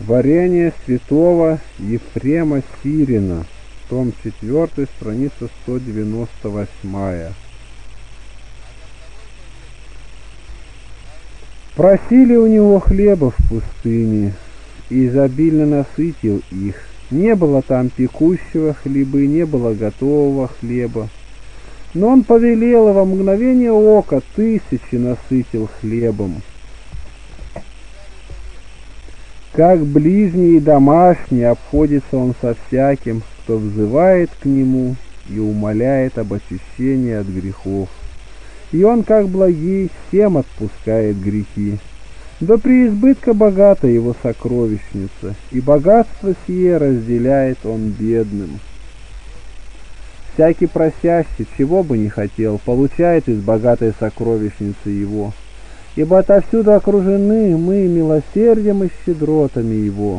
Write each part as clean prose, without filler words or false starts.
Творение святого Ефрема Сирина, том 4, страница 198. Просили у него хлеба в пустыне, и изобильно насытил их. Не было там пекущего хлеба, и не было готового хлеба. Но он повелел, и во мгновение ока тысячи насытил хлебом. Как ближний и домашний обходится он со всяким, кто взывает к нему и умоляет об очищении от грехов. И он, как благий, всем отпускает грехи. До преизбытка богата его сокровищница, и богатство сие разделяет он бедным. Всякий просящий, чего бы ни хотел, получает из богатой сокровищницы его. Ибо отовсюду окружены мы милосердием и щедротами его.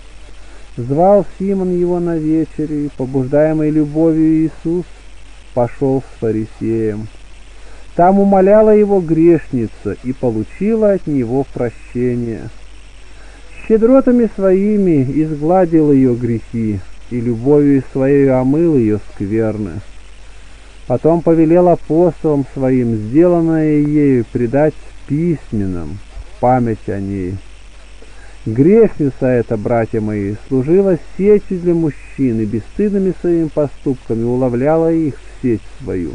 Звал Симон его на вечере, и, побуждаемый любовью Иисус, пошел с фарисеем. Там умоляла его грешница и получила от него прощение. Щедротами своими изгладил ее грехи, и любовью своей омыл ее скверны. Потом повелел апостолам своим сделанное ею предать письменным в память о ней. Грешница эта, братья мои, служила сетью для мужчин, и бесстыдными своими поступками уловляла их в сеть свою.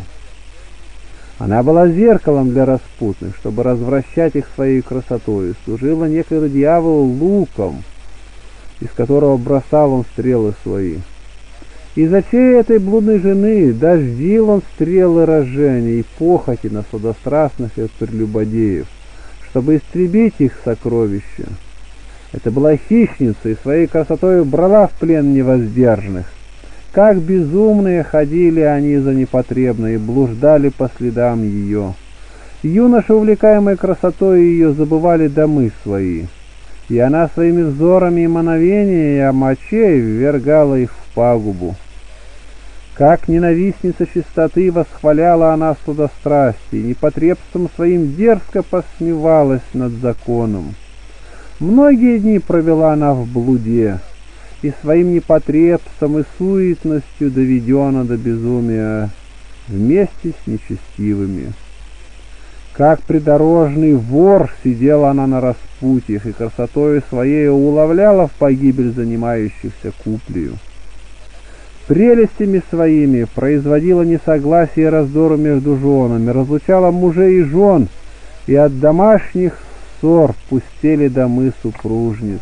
Она была зеркалом для распутных, чтобы развращать их своей красотой, служила некогда дьяволу луком, из которого бросал он стрелы свои. Из очей этой блудной жены дождил он стрелы рожения и похоти на сладострастных и прелюбодеев, чтобы истребить их сокровища. Это была хищница, и своей красотой брала в плен невоздержанных. Как безумные ходили они за непотребной и блуждали по следам ее. Юноши, увлекаемые красотой ее, забывали домы свои, и она своими взорами и мановениями очей ввергала их в пагубу. Как ненавистница чистоты восхваляла она сладострастие, и непотребством своим дерзко посмевалась над законом. Многие дни провела она в блуде, и своим непотребством и суетностью доведена до безумия вместе с нечестивыми. Как придорожный вор сидела она на распутьях, и красотою своей уловляла в погибель занимающихся куплею. Прелестями своими производила несогласие и раздору между женами, разлучала мужей и жен, и от домашних ссор пустели домы супружниц.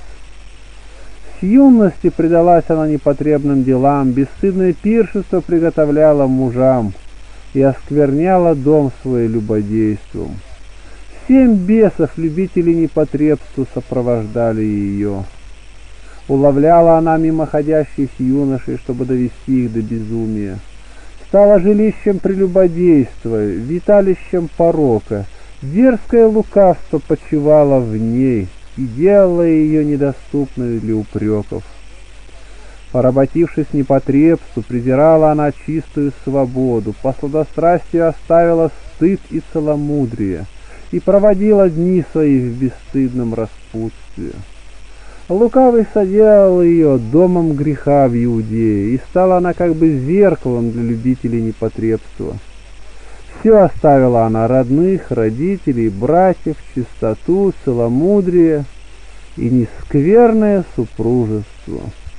С юности предалась она непотребным делам, бесстыдное пиршество приготовляла мужам и оскверняла дом свой любодейством. 7 бесов, любителей непотребства, сопровождали ее. Уловляла она мимоходящих юношей, чтобы довести их до безумия. Стала жилищем прелюбодейства, виталищем порока. Дерзкое лукавство почивало в ней и делало ее недоступной для упреков. Поработившись непотребству, презирала она чистую свободу, по сладострастию оставила стыд и целомудрие и проводила дни свои в бесстыдном распутстве. Лукавый соделал ее домом греха в Иудее, и стала она как бы зеркалом для любителей непотребства. Все оставила она: родных, родителей, братьев, чистоту, целомудрие и нескверное супружество.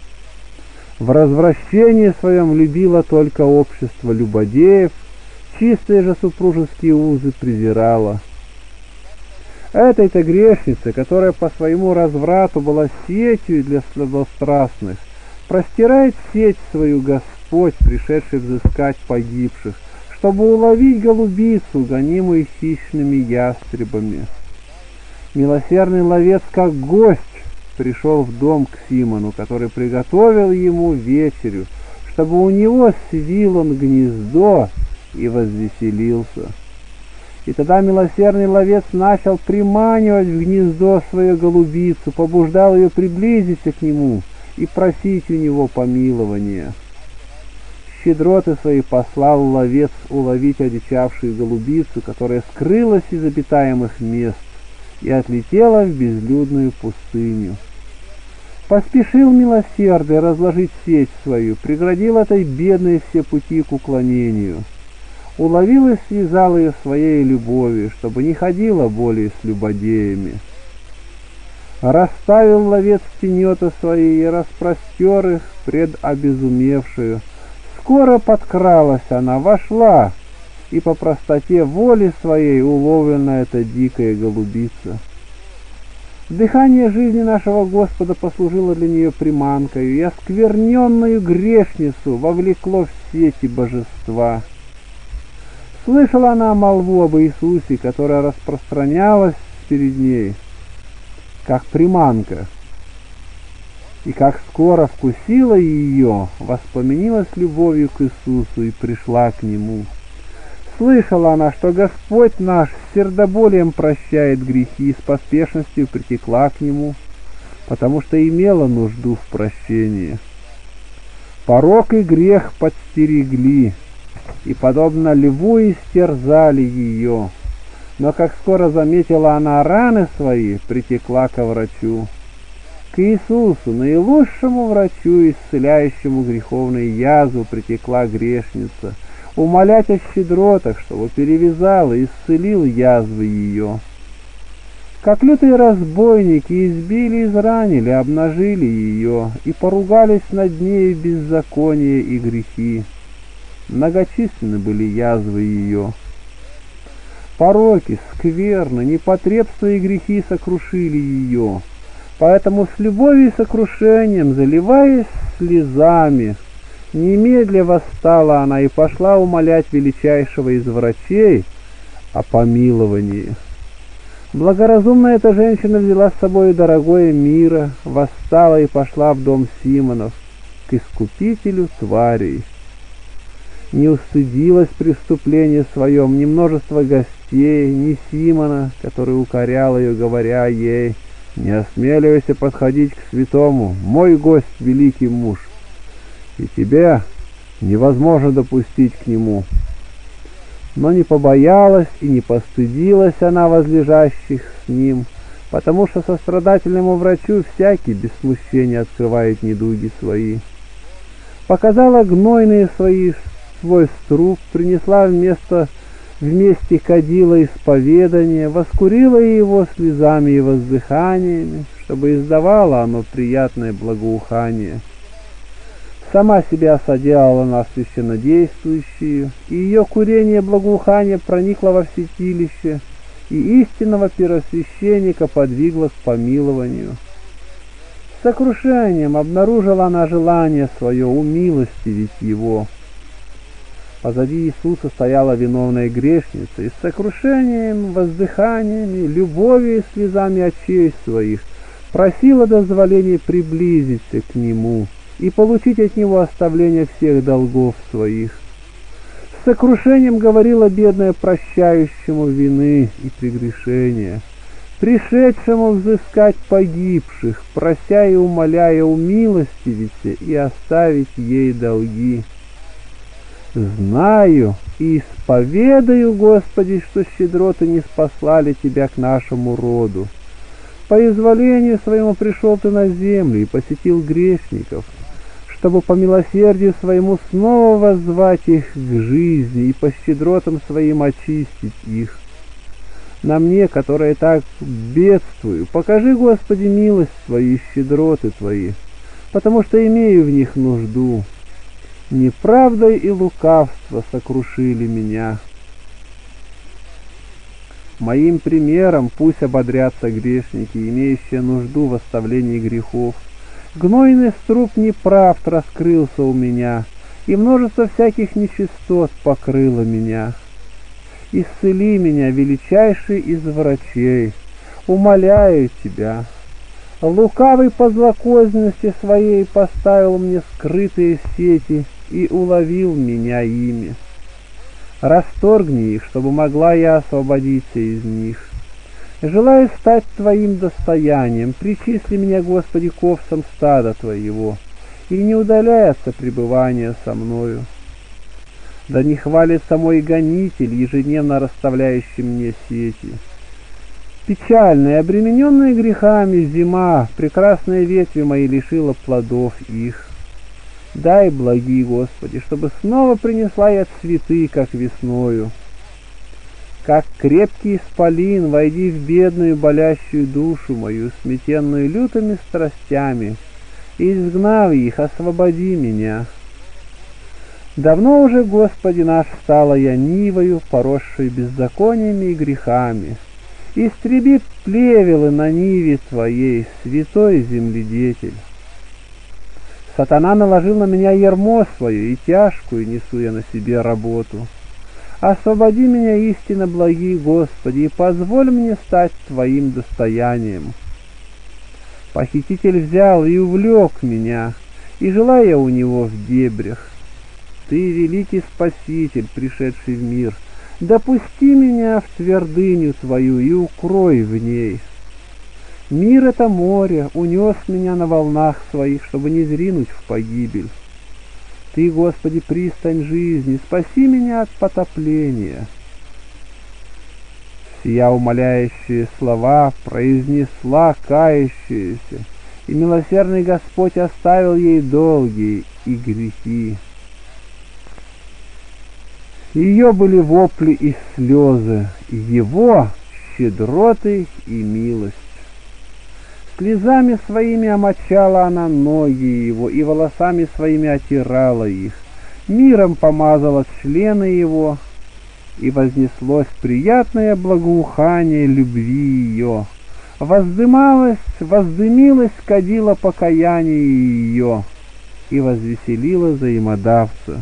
В развращении своем любила только общество любодеев, чистые же супружеские узы презирала. Этой-то грешнице, которая по своему разврату была сетью для сладострастных, простирает сеть свою Господь, пришедший взыскать погибших, чтобы уловить голубицу, гонимую хищными ястребами. Милосердный ловец, как гость, пришел в дом к Симону, который приготовил ему вечерю, чтобы у него свил он гнездо и возвеселился. И тогда милосердный ловец начал приманивать в гнездо свою голубицу, побуждал ее приблизиться к нему и просить у него помилования. Щедроты свои послал ловец уловить одичавшую голубицу, которая скрылась из обитаемых мест и отлетела в безлюдную пустыню. Поспешил милосердный разложить сеть свою, преградил этой бедной все пути к уклонению. Уловил и связал ее своей любовью, чтобы не ходила более с любодеями. Расставил ловец тенета свои и распростер их пред обезумевшую. Скоро подкралась она, вошла, и по простоте воли своей уловлена эта дикая голубица. Дыхание жизни нашего Господа послужило для нее приманкою, и оскверненную грешницу вовлекло в сети божества. Слышала она молву об Иисусе, которая распространялась перед ней, как приманка, и как скоро вкусила ее, воспламенилась любовью к Иисусу и пришла к Нему. Слышала она, что Господь наш с сердоболием прощает грехи, и с поспешностью притекла к Нему, потому что имела нужду в прощении. Порок и грех подстерегли, и, подобно льву, истерзали ее. Но как скоро заметила она раны свои, притекла ко врачу. К Иисусу, наилучшему врачу, исцеляющему греховную язву, притекла грешница, умолять о щедротах, чтобы перевязал и исцелил язвы ее. Как лютые разбойники избили и изранили, обнажили ее, и поругались над нею беззаконие и грехи. Многочисленны были язвы ее. Пороки, скверны, непотребства и грехи сокрушили ее. Поэтому с любовью и сокрушением, заливаясь слезами, немедля восстала она и пошла умолять величайшего из врачей о помиловании. Благоразумная эта женщина взяла с собой дорогое мира, восстала и пошла в дом Симонов к искупителю тварей. Не устыдилось преступления своем ни множество гостей, ни Симона, который укорял ее, говоря ей: «Не осмеливайся подходить к святому, мой гость — великий муж, и тебя невозможно допустить к нему». Но не побоялась и не постыдилась она возлежащих с ним, потому что сострадательному врачу всякий без смущения открывает недуги свои. Показала гнойные свой струп, принесла вместе кадила исповедания, воскурила его слезами и воздыханиями, чтобы издавало оно приятное благоухание. Сама себя соделала на священнодействующую, и ее курение благоухания проникло во святилище, и истинного первосвященника подвигло к помилованию. С сокрушением обнаружила она желание свое умилостивить его. Позади Иисуса стояла виновная грешница, и с сокрушением, воздыханиями, любовью и слезами очей своих просила дозволения приблизиться к Нему и получить от Него оставление всех долгов своих. С сокрушением говорила бедная прощающему вины и прегрешения, пришедшему взыскать погибших, прося и умоляя умилостивиться и оставить ей долги. «Знаю и исповедаю, Господи, что щедроты не спаслали Тебя к нашему роду. По изволению своему пришел Ты на землю и посетил грешников, чтобы по милосердию своему снова воззвать их к жизни и по щедротам своим очистить их. На мне, которая так бедствую, покажи, Господи, милость Твою и щедроты Твои, потому что имею в них нужду. Неправда и лукавство сокрушили меня. Моим примером пусть ободрятся грешники, имеющие нужду в оставлении грехов. Гнойный струп неправд раскрылся у меня, и множество всяких нечистот покрыло меня. Исцели меня, величайший из врачей, умоляю Тебя. Лукавый по злокозненности своей поставил мне скрытые сети и уловил меня ими. Расторгни их, чтобы могла я освободиться из них. Желаю стать Твоим достоянием, причисли меня, Господи, к овцам стада Твоего, и не удаляй от сопребывания со мною. Да не хвалится мой гонитель, ежедневно расставляющий мне сети. Печальная, обремененная грехами зима, прекрасные ветви мои лишила плодов их. Дай, благи Господи, чтобы снова принесла я цветы, как весною. Как крепкий исполин, войди в бедную болящую душу мою, сметенную лютыми страстями, и, изгнав их, освободи меня. Давно уже, Господи наш, стала я нивою, поросшей беззакониями и грехами. Истреби плевелы на ниве Твоей, святой земледетель. Сатана наложил на меня ярмо свое, и тяжкую несу я на себе работу. Освободи меня, истинно благий Господи, и позволь мне стать Твоим достоянием. Похититель взял и увлек меня, и жила я у него в дебрях. Ты, великий Спаситель, пришедший в мир, допусти меня в твердыню Твою и укрой в ней. Мир — это море, унес меня на волнах своих, чтобы не зринуть в погибель. Ты, Господи, пристань жизни, спаси меня от потопления. Сия умоляющие слова произнесла кающаяся, и милосердный Господь оставил ей долги и грехи. Ее были вопли и слезы, его щедроты и милость. Слезами своими омочала она ноги его, и волосами своими отирала их. Миром помазала члены его, и вознеслось приятное благоухание любви ее. Воздымилось кадило покаяние ее, и возвеселило взаимодавца.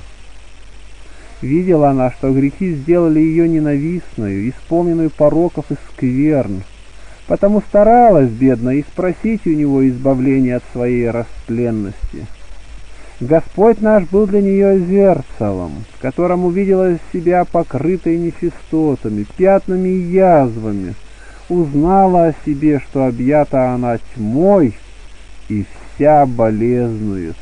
Видела она, что грехи сделали ее ненавистную, исполненную пороков и скверн, потому старалась, бедная, и спросить у него избавления от своей растленности. Господь наш был для нее зеркалом, в котором увидела себя покрытой нечистотами, пятнами и язвами, узнала о себе, что объята она тьмой и вся болезнует.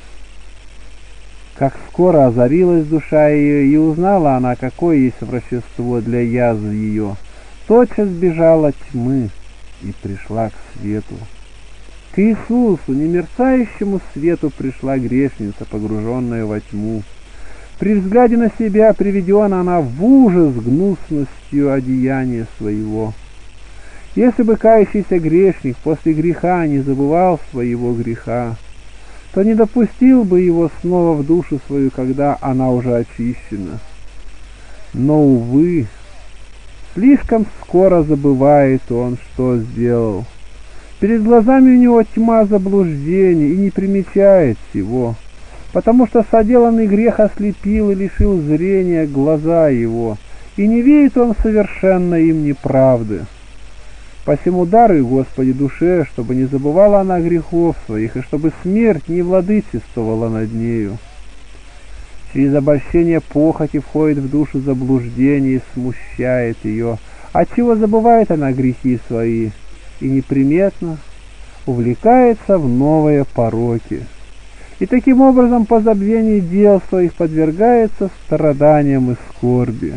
Как скоро озарилась душа ее, и узнала она, какое есть врачество для язв ее, тотчас бежала тьмы и пришла к свету. К Иисусу, немерцающему свету, пришла грешница, погруженная во тьму. При взгляде на себя приведена она в ужас гнусностью одеяния своего. Если бы кающийся грешник после греха не забывал своего греха, то не допустил бы его снова в душу свою, когда она уже очищена. Но, увы, слишком скоро забывает он, что сделал. Перед глазами у него тьма заблуждений, и не примечает всего, потому что соделанный грех ослепил и лишил зрения глаза его, и не видит он совершенно им неправды. Посему даруй, Господи, душе, чтобы не забывала она грехов своих, и чтобы смерть не владычествовала над нею. Через обольщение похоти входит в душу заблуждение и смущает ее, отчего забывает она грехи свои, и неприметно увлекается в новые пороки. И таким образом по забвении дел своих подвергается страданиям и скорби.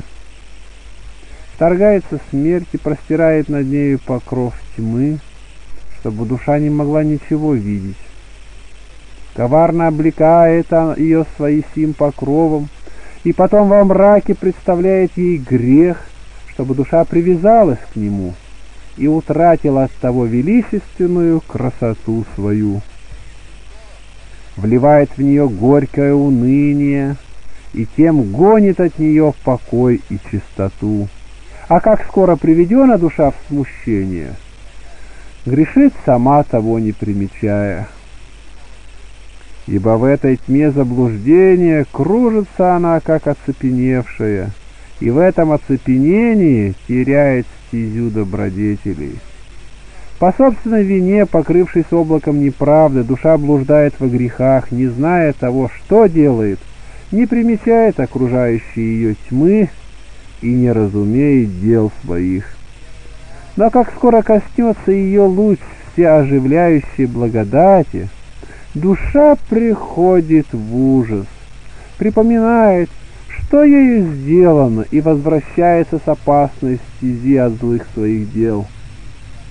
Вторгается смерть и простирает над нею покров тьмы, чтобы душа не могла ничего видеть. Коварно облекает ее своим покровом, и потом во мраке представляет ей грех, чтобы душа привязалась к нему и утратила от того величественную красоту свою. Вливает в нее горькое уныние, и тем гонит от нее покой и чистоту. А как скоро приведена душа в смущение, грешит сама того не примечая. Ибо в этой тьме заблуждения кружится она, как оцепеневшая, и в этом оцепенении теряет стезю добродетелей. По собственной вине, покрывшись облаком неправды, душа блуждает во грехах, не зная того, что делает, не примечает окружающей ее тьмы и не разумеет дел своих. Но как скоро коснется ее луч всеоживляющей благодати, душа приходит в ужас, припоминает, что ею сделано, и возвращается с опасной стези от злых своих дел.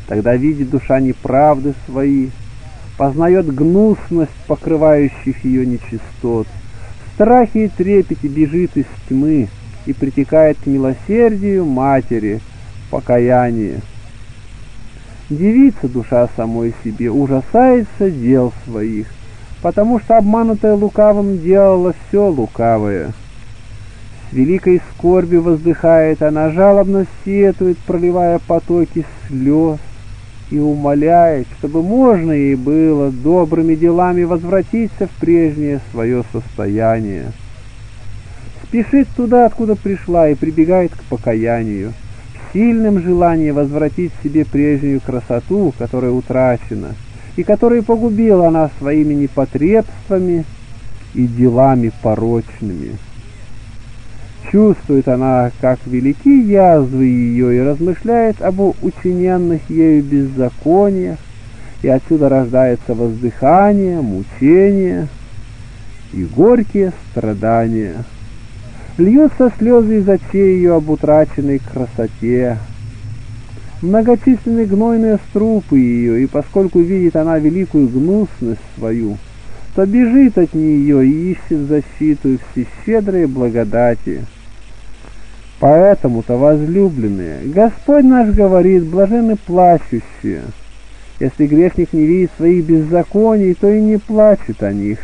Тогда видит душа неправды свои, познает гнусность покрывающих ее нечистот. В страхе и трепете бежит из тьмы и притекает к милосердию матери в покаянии. Дивится душа самой себе, ужасается дел своих, потому что обманутая лукавым делала все лукавое. С великой скорбью воздыхает она, жалобно сетует, проливая потоки слез, и умоляет, чтобы можно ей было добрыми делами возвратиться в прежнее свое состояние. Спешит туда, откуда пришла, и прибегает к покаянию, в сильном желании возвратить себе прежнюю красоту, которая утрачена, и которую погубила она своими непотребствами и делами порочными. Чувствует она, как велики язвы ее, и размышляет об учиненных ею беззакониях, и отсюда рождается воздыхание, мучение и горькие страдания. Льются слезы из очей ее об утраченной красоте. Многочисленны гнойные струпы ее, и поскольку видит она великую гнусность свою, то бежит от нее и ищет защиту всещедрой благодати. Поэтому-то, возлюбленные, Господь наш говорит: блаженны плачущие. Если грешник не видит своих беззаконий, то и не плачет о них.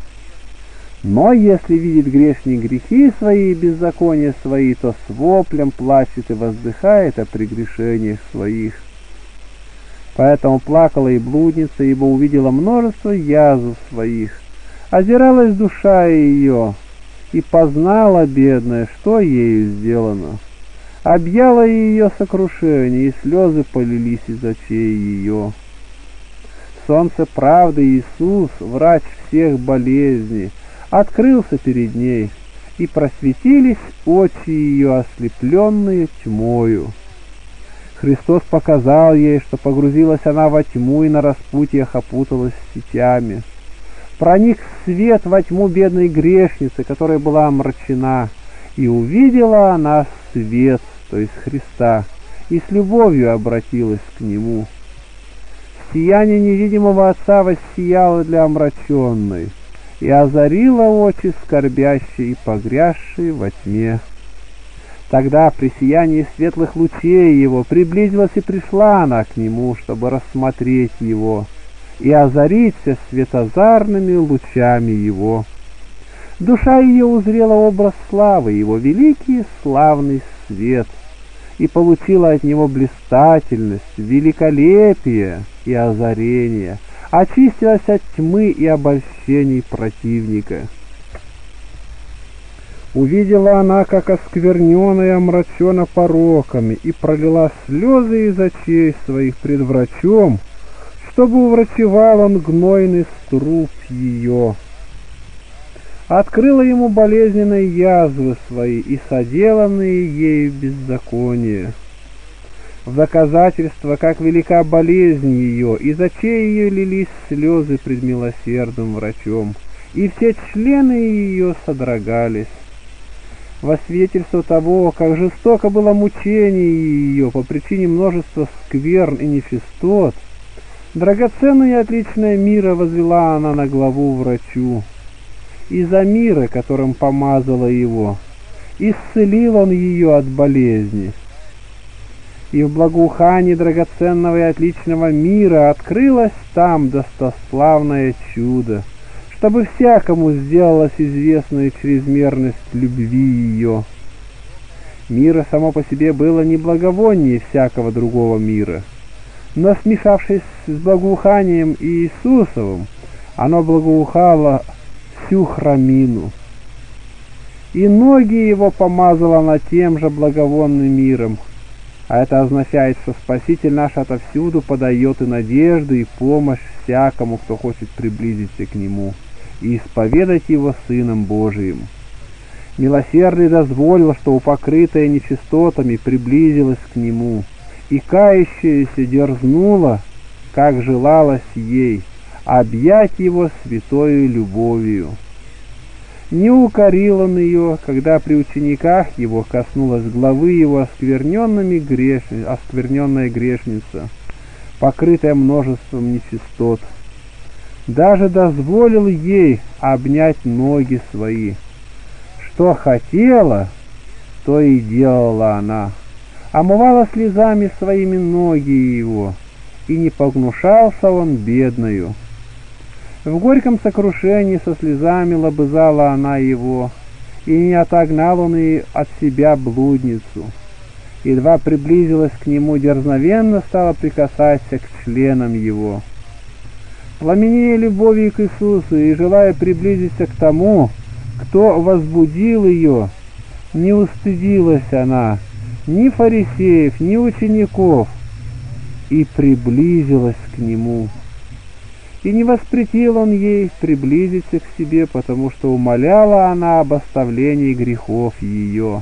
Но если видит грешник грехи свои и беззакония свои, то с воплем плачет и воздыхает о прегрешениях своих. Поэтому плакала и блудница, ибо увидела множество язв своих. Озиралась душа ее, и познала бедная, что ею сделано. Объяло ее сокрушение, и слезы полились из очей ее. Солнце правды Иисус, врач всех болезней, открылся перед ней, и просветились очи ее, ослепленные тьмою. Христос показал ей, что погрузилась она во тьму и на распутьях опуталась сетями. Проник свет во тьму бедной грешницы, которая была омрачена, и увидела она свет, то есть Христа, и с любовью обратилась к Нему. Сияние невидимого Отца воссияло для омраченной и озарило очи скорбящие и погрязшие во тьме. Тогда при сиянии светлых лучей Его приблизилась и пришла она к Нему, чтобы рассмотреть Его и озариться светозарными лучами Его. Душа ее узрела образ славы Его, великий славный свет, и получила от Него блистательность, великолепие и озарение, очистилась от тьмы и обольщений противника. Увидела она, как осквернена и омрачена пороками, и пролила слезы из очей своих пред врачом, чтобы уврачевал он гнойный струп ее. Открыла ему болезненные язвы свои и соделанные ею беззакония. В доказательство, как велика болезнь ее, из очей ее лились слезы пред милосердным врачом, и все члены ее содрогались. Во свидетельство того, как жестоко было мучение ее по причине множества скверн и нечистот, драгоценная и отличная мира возвела она на главу врачу. Из-за мира, которым помазала его, исцелил он ее от болезни. И в благоухании драгоценного и отличного мира открылось там достославное чудо, чтобы всякому сделалась известная чрезмерность любви ее. Мира само по себе было не благовоннее всякого другого мира, но, смешавшись с благоуханием Иисусовым, оно благоухало всю храмину. И ноги его помазала она тем же благовонным миром, а это означает, что Спаситель наш отовсюду подает и надежду, и помощь всякому, кто хочет приблизиться к Нему и исповедать Его Сыном Божиим. Милосердный дозволил, что покрытая нечистотами приблизилась к Нему, и кающаяся дерзнула, как желалось ей, объять Его святою любовью. Не укорил он ее, когда при учениках его коснулась главы его оскверненная грешница, покрытая множеством нечистот. Даже дозволил ей обнять ноги свои. Что хотела, то и делала она. Омывала слезами своими ноги его, и не погнушался он бедною. В горьком сокрушении со слезами лобызала она его, и не отогнал он и от себя блудницу. Едва приблизилась к нему, дерзновенно стала прикасаться к членам его. Пламенея любовью к Иисусу и желая приблизиться к тому, кто возбудил ее, не устыдилась она ни фарисеев, ни учеников, и приблизилась к нему. И не воспретил он ей приблизиться к себе, потому что умоляла она об оставлении грехов ее.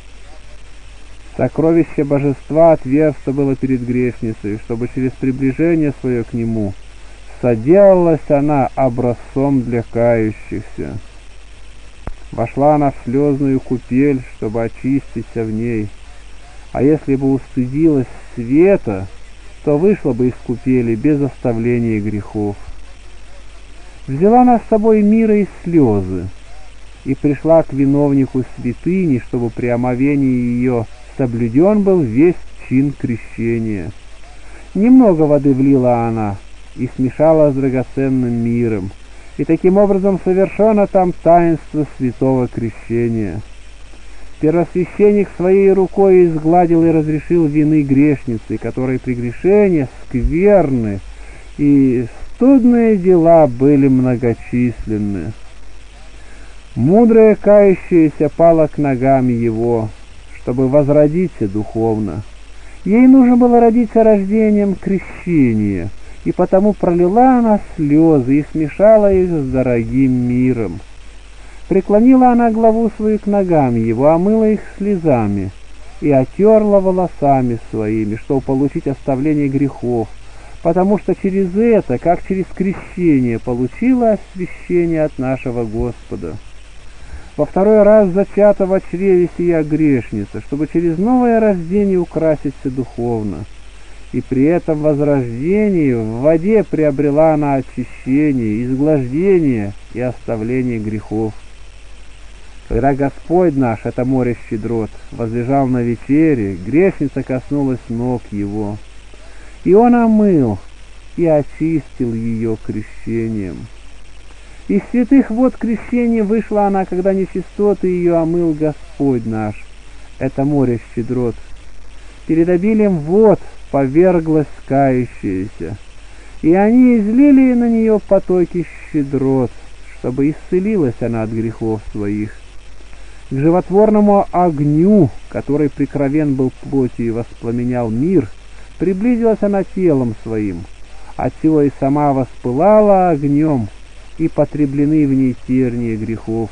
Сокровище божества отверсто было перед грешницей, чтобы через приближение свое к нему соделалась она образцом для кающихся. Вошла она в слезную купель, чтобы очиститься в ней, а если бы устыдилась света, то вышла бы из купели без оставления грехов. Взяла она с собой мира и слезы, и пришла к виновнику святыни, чтобы при омовении ее соблюден был весь чин крещения. Немного воды влила она и смешала с драгоценным миром, и таким образом совершено там таинство святого крещения. Первосвященник своей рукой изгладил и разрешил вины грешницы, которой прегрешения скверны и стыдные дела были многочисленны. Мудрая кающаяся пала к ногам его, чтобы возродиться духовно. Ей нужно было родиться рождением крещения, и потому пролила она слезы и смешала их с дорогим миром. Преклонила она главу свою к ногам его, омыла их слезами и отерла волосами своими, чтобы получить оставление грехов, потому что через это, как через крещение, получила освящение от нашего Господа. Во второй раз зачата во чреве сия грешница, чтобы через новое рождение украситься духовно. И при этом возрождении в воде приобрела она очищение, изглаждение и оставление грехов. Когда Господь наш, это море щедрот, возлежал на вечере, грешница коснулась ног его, и он омыл и очистил ее крещением. Из святых вод крещения вышла она, когда нечистоты ее омыл Господь наш, это море щедрот. Перед обилием вод поверглась кающаяся, и они излили на нее потоки щедрот, чтобы исцелилась она от грехов своих. К животворному огню, который прикровен был плотью и воспламенял мир, приблизилась она телом своим, отсего и сама воспылала огнем, и потреблены в ней терния грехов.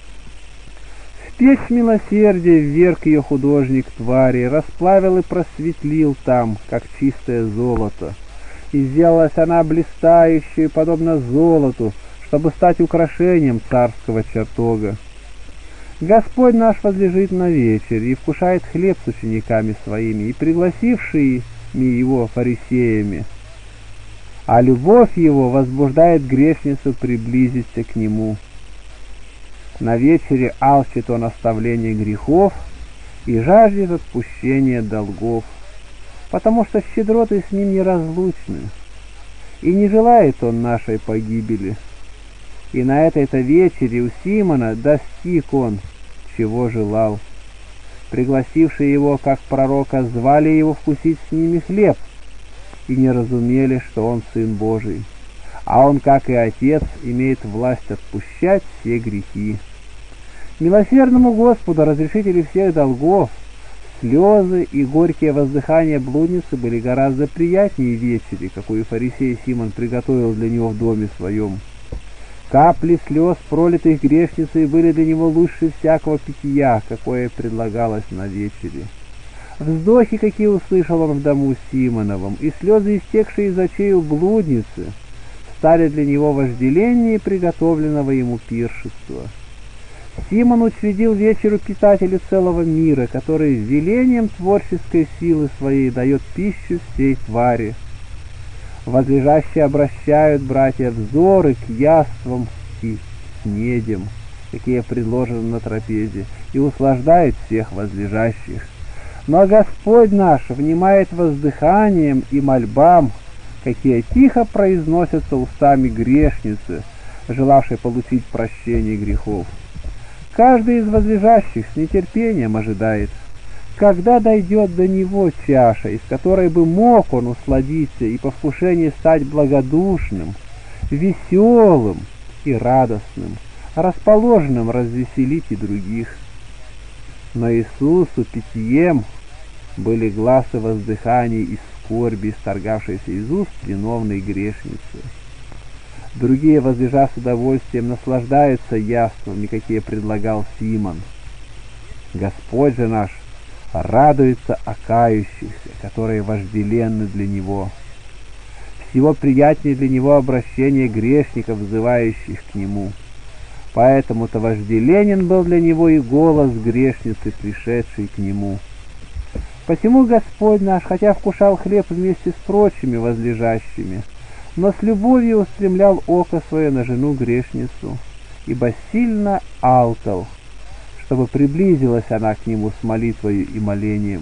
В печь милосердия вверг ее художник твари, расплавил и просветлил там, как чистое золото, и сделалась она блистающей, подобно золоту, чтобы стать украшением царского чертога. Господь наш возлежит на вечер и вкушает хлеб с учениками своими и пригласившими его фарисеями, а любовь его возбуждает грешницу приблизиться к нему. На вечере алчит он оставление грехов и жаждет отпущения долгов, потому что щедроты с ним неразлучны, и не желает он нашей погибели. И на этой-то вечере у Симона достиг он, чего желал. Пригласившие его, как пророка, звали его вкусить с ними хлеб, и не разумели, что он Сын Божий, а он, как и Отец, имеет власть отпущать все грехи. Милосердному Господу, разрешителю всех долгов, слезы и горькие воздыхания блудницы были гораздо приятнее вечери, какую фарисей Симон приготовил для него в доме своем. Капли слез, пролитых грешницей, были для него лучше всякого питья, какое предлагалось на вечере. Вздохи, какие услышал он в дому Симоновом, и слезы, истекшие из очей у блудницы, стали для него вожделение приготовленного ему пиршества. Симон учредил вечеру питателю целого мира, который велением творческой силы своей дает пищу всей твари. Возлежащие обращают, братья, взоры к яствам и снедям, какие предложены на трапезе, и услаждает всех возлежащих. Но Господь наш внимает воздыханием и мольбам, какие тихо произносятся устами грешницы, желавшей получить прощение грехов. Каждый из возлежащих с нетерпением ожидает, когда дойдет до него чаша, из которой бы мог он усладиться и по вкушении стать благодушным, веселым и радостным, расположенным развеселить и других. Но Иисусу питьем были гласы воздыханий и скорби, исторгавшиеся из уст виновной грешницы. Другие, возлежа с удовольствием, наслаждаются яствами, какие предлагал Симон. Господь же наш радуется о кающихся, которые вожделенны для Него. Всего приятнее для Него обращение грешников, взывающих к Нему. Поэтому-то вожделенен был для Него и голос грешницы, пришедшей к Нему. Посему Господь наш, хотя вкушал хлеб вместе с прочими возлежащими, но с любовью устремлял око свое на жену грешницу, ибо сильно алкал, чтобы приблизилась она к нему с молитвою и молением.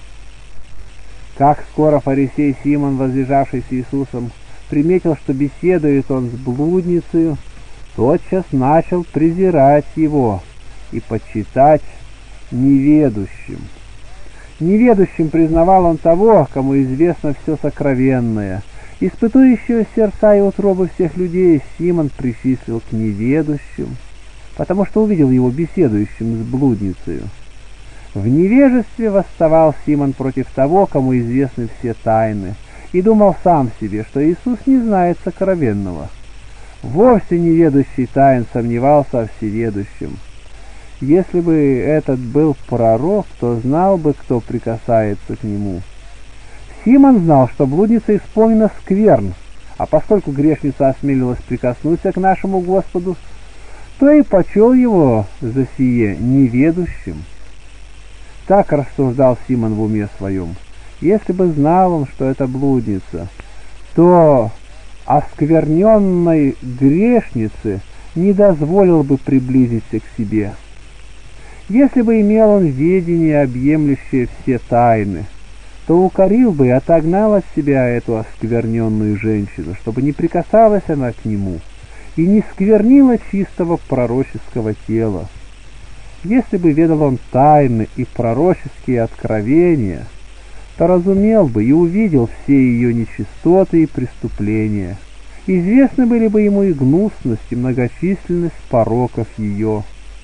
Как скоро фарисей Симон, возлежавший с Иисусом, приметил, что беседует он с блудницею, тотчас начал презирать его и почитать неведущим. Неведущим признавал он того, кому известно все сокровенное. Испытующего сердца и утробы всех людей Симон причислил к неведущим, потому что увидел его беседующим с блудницею. В невежестве восставал Симон против того, кому известны все тайны, и думал сам себе, что Иисус не знает сокровенного. Вовсе неведущий тайн сомневался о всеведущем. Если бы этот был пророк, то знал бы, кто прикасается к нему. Симон знал, что блудница исполнена скверн, а поскольку грешница осмелилась прикоснуться к нашему Господу, то и почел его за сие неведущим. Так рассуждал Симон в уме своем. Если бы знал он, что это блудница, то оскверненной грешнице не дозволил бы приблизиться к себе. Если бы имел он ведение, объемлющее все тайны, то укорил бы и отогнал от себя эту оскверненную женщину, чтобы не прикасалась она к нему и не сквернила чистого пророческого тела. Если бы ведал он тайны и пророческие откровения, то разумел бы и увидел все ее нечистоты и преступления. Известны были бы ему и гнусность, и многочисленность пороков ее.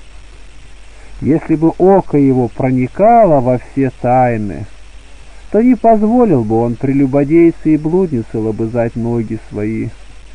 Если бы око его проникало во все тайны, то не позволил бы он прелюбодейце и блуднице лобызать ноги свои.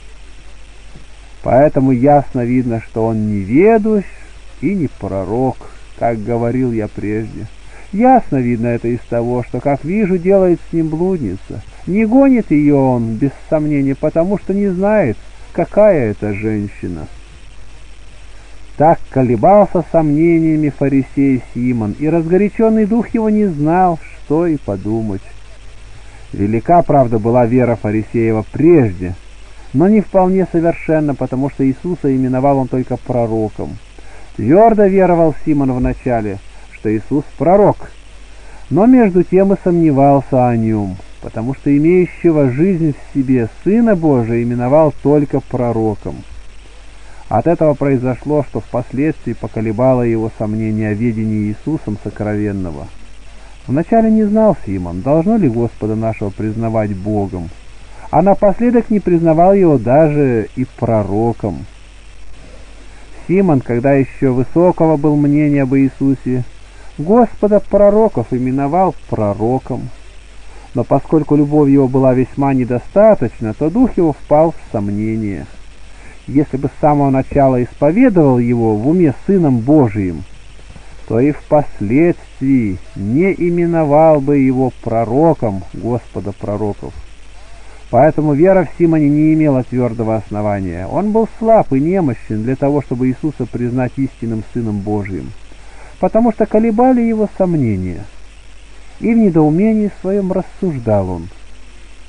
Поэтому ясно видно, что он не ведущ и не пророк, как говорил я прежде. Ясно видно это из того, что, как вижу, делает с ним блудница. Не гонит ее он, без сомнения, потому что не знает, какая это женщина. Так колебался сомнениями фарисей Симон, и разгоряченный дух его не знал, что и подумать. Велика, правда, была вера фарисеева прежде, но не вполне совершенна, потому что Иисуса именовал он только пророком. Твердо веровал Симон вначале, что Иисус пророк, но между тем и сомневался о нем, потому что имеющего жизнь в себе Сына Божия именовал только пророком. От этого произошло, что впоследствии поколебало его сомнение о ведении Иисусом сокровенного. Вначале не знал Симон, должно ли Господа нашего признавать Богом, а напоследок не признавал его даже и пророком. Симон, когда еще высокого был мнения об Иисусе, Господа пророков именовал пророком. Но поскольку любовь его была весьма недостаточна, то дух его впал в сомнение. Если бы с самого начала исповедовал его в уме Сыном Божиим, то и впоследствии не именовал бы его пророком Господа пророков. Поэтому вера в Симоне не имела твердого основания. Он был слаб и немощен для того, чтобы Иисуса признать истинным Сыном Божиим, потому что колебали его сомнения, и в недоумении своем рассуждал он.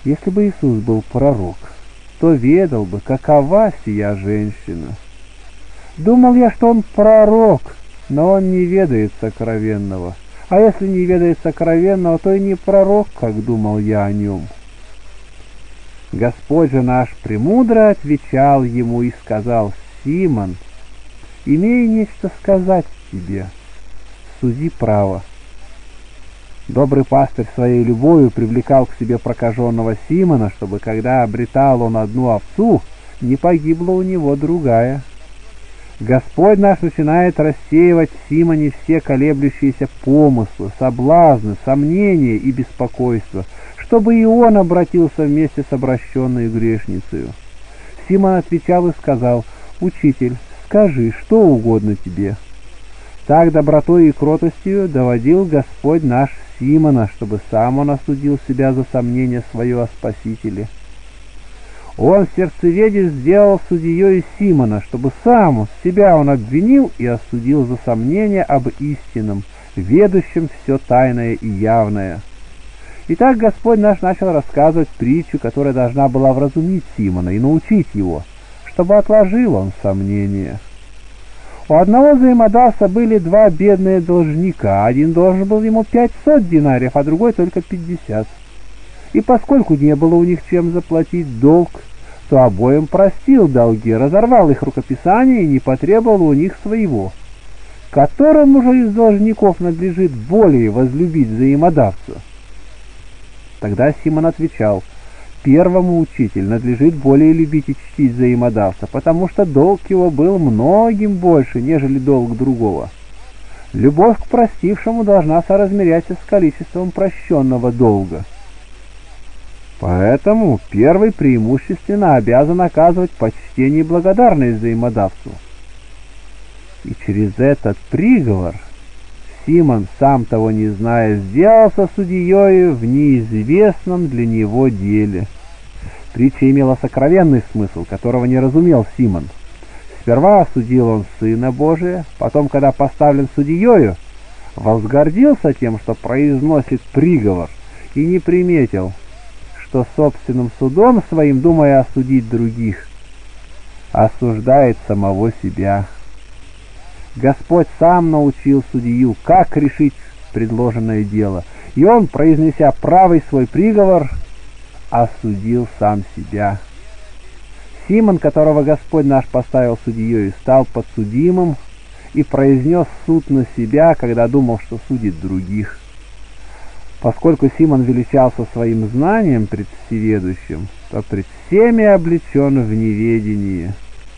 Если бы Иисус был пророк, то ведал бы, какова сия женщина. Думал я, что он пророк, но он не ведает сокровенного. А если не ведает сокровенного, то и не пророк, как думал я о нем. Господь же наш премудро отвечал ему и сказал: Симон, имею нечто сказать тебе, суди право. Добрый пастырь своей любовью привлекал к себе прокаженного Симона, чтобы, когда обретал он одну овцу, не погибла у него другая. Господь наш начинает рассеивать в Симоне все колеблющиеся помыслы, соблазны, сомнения и беспокойства, чтобы и он обратился вместе с обращенной грешницею. Симон отвечал и сказал: «Учитель, скажи, что угодно тебе». Так добротой и кротостью доводил Господь наш Симона, чтобы сам он осудил себя за сомнение свое о Спасителе. Он сердцеведец сделал судьей Симона, чтобы сам себя он обвинил и осудил за сомнение об истинном, ведущем все тайное и явное. Итак, Господь наш начал рассказывать притчу, которая должна была вразумить Симона и научить его, чтобы отложил он сомнения. У одного взаимодавца были два бедные должника. Один должен был ему 500 динариев, а другой только 50. И поскольку не было у них чем заплатить долг, то обоим простил долги, разорвал их рукописание и не потребовал у них своего. Которому же из должников надлежит более возлюбить взаимодавца? Тогда Симон отвечал: первому, учитель, надлежит более любить и чтить взаимодавца, потому что долг его был многим больше, нежели долг другого. Любовь к простившему должна соразмеряться с количеством прощенного долга. Поэтому первый преимущественно обязан оказывать почтение и благодарность взаимодавцу. И через этот приговор Симон, сам того не зная, сделался судьей в неизвестном для него деле. Притча имела сокровенный смысл, которого не разумел Симон. Сперва осудил он Сына Божия, потом, когда поставлен судьею, возгордился тем, что произносит приговор, и не приметил, что собственным судом своим, думая осудить других, осуждает самого себя. Господь сам научил судью, как решить предложенное дело, и он, произнеся правый свой приговор, осудил сам себя. Симон, которого Господь наш поставил судьей, стал подсудимым и произнес суд на себя, когда думал, что судит других. Поскольку Симон величался своим знанием пред всеведущим, то пред всеми облечен в неведении.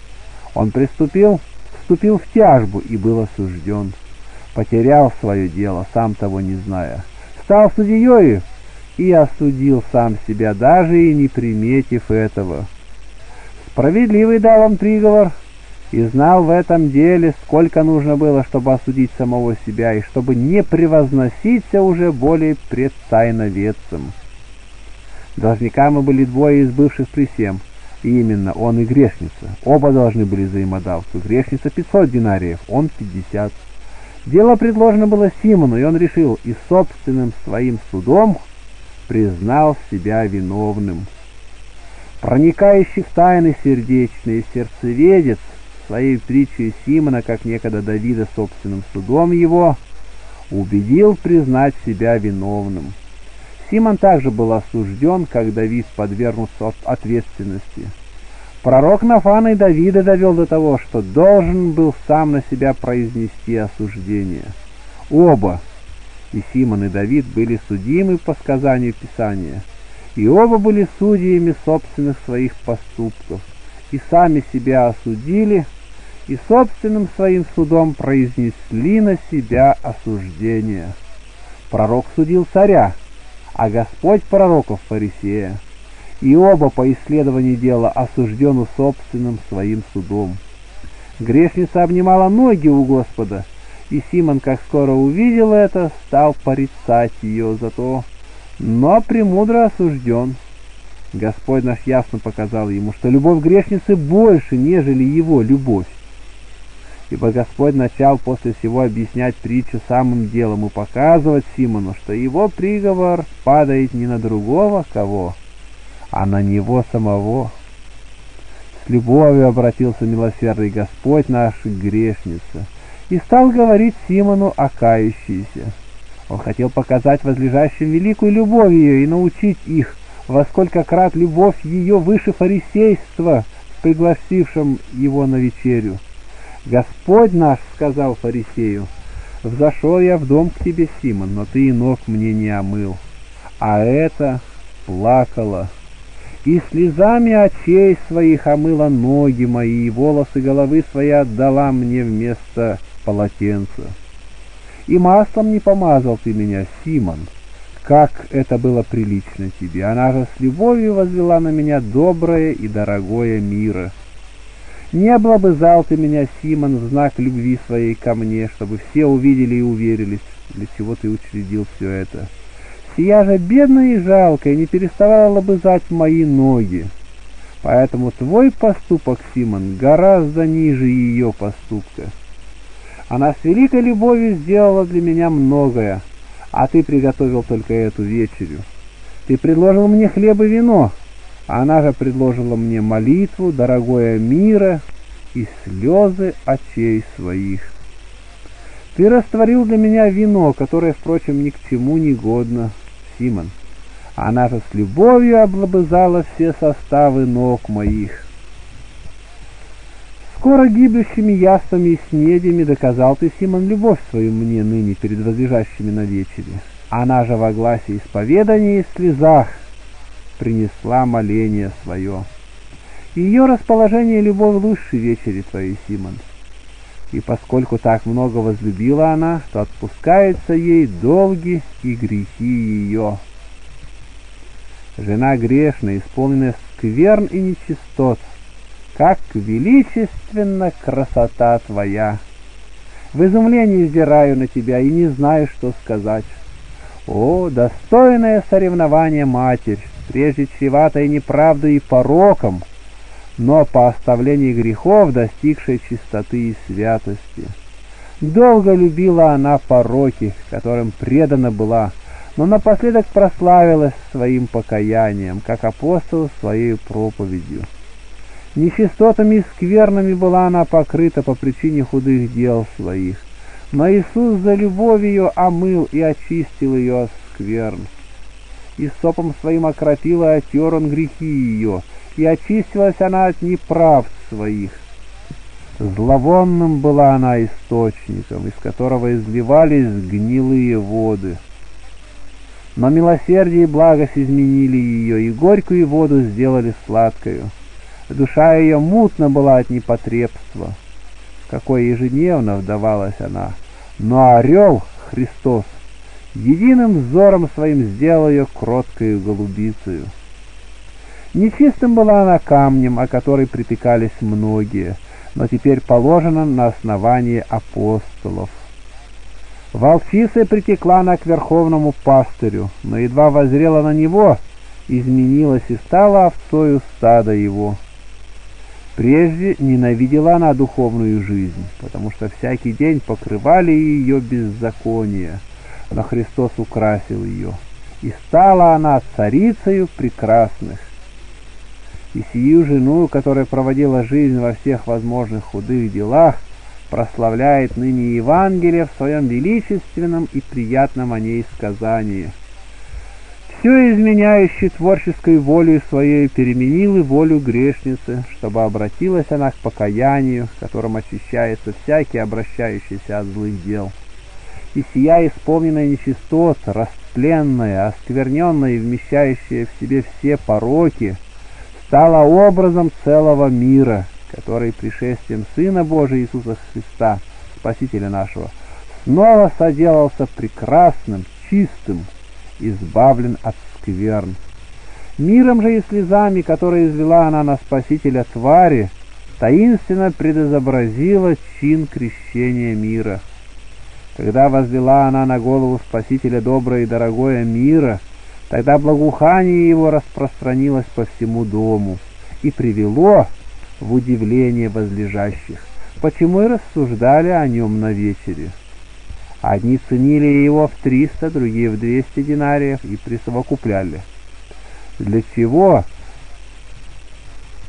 Он вступил в тяжбу и был осужден, потерял свое дело, сам того не зная, стал судьей и осудил сам себя, даже и не приметив этого. Справедливый дал он приговор и знал в этом деле, сколько нужно было, чтобы осудить самого себя, и чтобы не превозноситься уже более пред тайноведцем. Должниками были двое из бывших при сем, и именно он и грешница. Оба должны были взаимодавцу. Грешница 500 динариев, он 50. Дело предложено было Симону, и он решил, и собственным своим судом признал себя виновным. Проникающий в тайны сердечные сердцеведец своей притчей Симона, как некогда Давида собственным судом его, убедил признать себя виновным. Симон также был осужден, как Давид, подвергнутся ответственности. Пророк Нафан и Давида довел до того, что должен был сам на себя произнести осуждение. Оба, и Симон, и Давид, были судимы по сказанию Писания, и оба были судьями собственных своих поступков, и сами себя осудили, и собственным своим судом произнесли на себя осуждение. Пророк судил царя, а Господь пророков фарисея, и оба по исследованию дела осуждены собственным своим судом. Грешница обнимала ноги у Господа, и Симон, как скоро увидел это, стал порицать ее за то, но премудро осужден. Господь наш ясно показал ему, что любовь грешницы больше, нежели его любовь. Ибо Господь начал после всего объяснять притчу самым делом и показывать Симону, что его приговор падает не на другого кого, а на него самого. С любовью обратился милосердный Господь наш к грешнице и стал говорить Симону о кающейся. Он хотел показать возлежащим великую любовь ее и научить их, во сколько крат любовь ее выше фарисейства, пригласившим его на вечерю. «Господь наш, — сказал фарисею, — взошел я в дом к тебе, Симон, но ты и ног мне не омыл, а эта плакала и слезами очей своих омыла ноги мои, и волосы головы свои отдала мне вместо полотенца. И маслом не помазал ты меня, Симон, как это было прилично тебе. Она же с любовью возвела на меня доброе и дорогое мира. Не облобызал ты меня, Симон, в знак любви своей ко мне, чтобы все увидели и уверились, для чего ты учредил все это. Сия же бедная и жалкая не переставала лобызать мои ноги. Поэтому твой поступок, Симон, гораздо ниже ее поступка. Она с великой любовью сделала для меня многое, а ты приготовил только эту вечерю. Ты предложил мне хлеб и вино, а она же предложила мне молитву, дорогое мира и слезы очей своих. Ты растворил для меня вино, которое, впрочем, ни к чему не годно, Симон. Она же с любовью облобызала все составы ног моих. Скоро гибнущими яствами и снедями доказал ты, Симон, любовь свою мне ныне перед возлежащими на вечере. Она же во гласе исповедания и слезах принесла моление свое. Ее расположение и любовь лучше вечери твоей, Симон. И поскольку так много возлюбила она, то отпускаются ей долги и грехи ее. Жена грешная, исполненная скверн и нечистот, как величественна красота твоя! В изумлении взираю на тебя и не знаю, что сказать. О, достойное соревнование Матерь, прежде чреватая неправдой и пороком, но по оставлении грехов, достигшей чистоты и святости. Долго любила она пороки, которым предана была, но напоследок прославилась своим покаянием, как апостол своей проповедью. Нечистотами и сквернами была она покрыта по причине худых дел своих, но Иисус за любовь ее омыл и очистил ее от скверн. И сопом своим окропил и отер он грехи ее, и очистилась она от неправд своих. Зловонным была она источником, из которого изливались гнилые воды. Но милосердие и благость изменили ее, и горькую воду сделали сладкою. Душа ее мутна была от непотребства, в какое ежедневно вдавалась она. Но орел, Христос, единым взором своим сделал ее кроткою голубицею. Нечистым была она камнем, о который притыкались многие, но теперь положена на основание апостолов. Волчицей притекла она к верховному пастырю, но едва воззрела на него, изменилась и стала овцою стада его. Прежде ненавидела она духовную жизнь, потому что всякий день покрывали ее беззаконие, но Христос украсил ее, и стала она царицею прекрасных. И сию жену, которая проводила жизнь во всех возможных худых делах, прославляет ныне Евангелие в своем величественном и приятном о ней сказании. Все изменяющий творческой волей своей переменил и волю грешницы, чтобы обратилась она к покаянию, которым очищается всякий, обращающийся от злых дел. И сия исполненная нечистот, растленная, оскверненная и вмещающая в себе все пороки, стала образом целого мира, который пришествием Сына Божия Иисуса Христа, Спасителя нашего, снова соделался прекрасным, чистым, избавлен от скверн. Миром же и слезами, которые излила она на Спасителя твари, таинственно предизобразила чин крещения мира. Когда возлила она на голову Спасителя доброе и дорогое мира, тогда благоухание его распространилось по всему дому и привело в удивление возлежащих, почему и рассуждали о нем на вечере. Одни ценили его в 300, другие в 200 динариев и присовокупляли. Для чего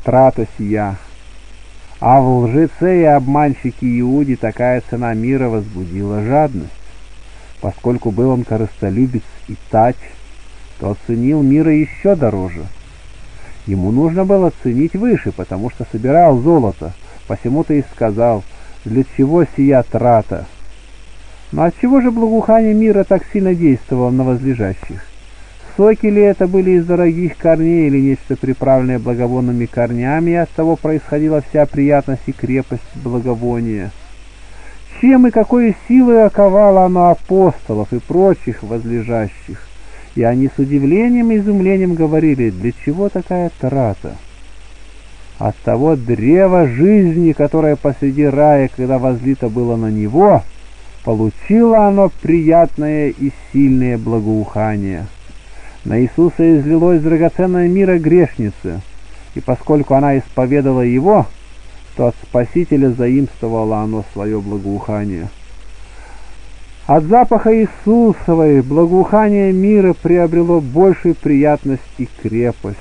трата сия. А в лжеце и обманщике Иуде такая цена мира возбудила жадность. Поскольку был он корыстолюбец и тач, то оценил мира еще дороже. Ему нужно было ценить выше, потому что собирал золото, посему-то и сказал: «Для чего сия трата?» Но отчего же благоухание мира так сильно действовало на возлежащих? Соки ли это были из дорогих корней или нечто приправленное благовонными корнями, и от того происходила вся приятность и крепость благовония? Чем и какой силой оковало оно апостолов и прочих возлежащих? И они с удивлением и изумлением говорили: для чего такая трата? От того древа жизни, которое посреди рая, когда возлито было на него, получило оно приятное и сильное благоухание. На Иисуса излилось драгоценное мира грешницы, и поскольку она исповедала его, то от Спасителя заимствовало оно свое благоухание. От запаха Иисусовой благоухание мира приобрело большую приятность и крепость.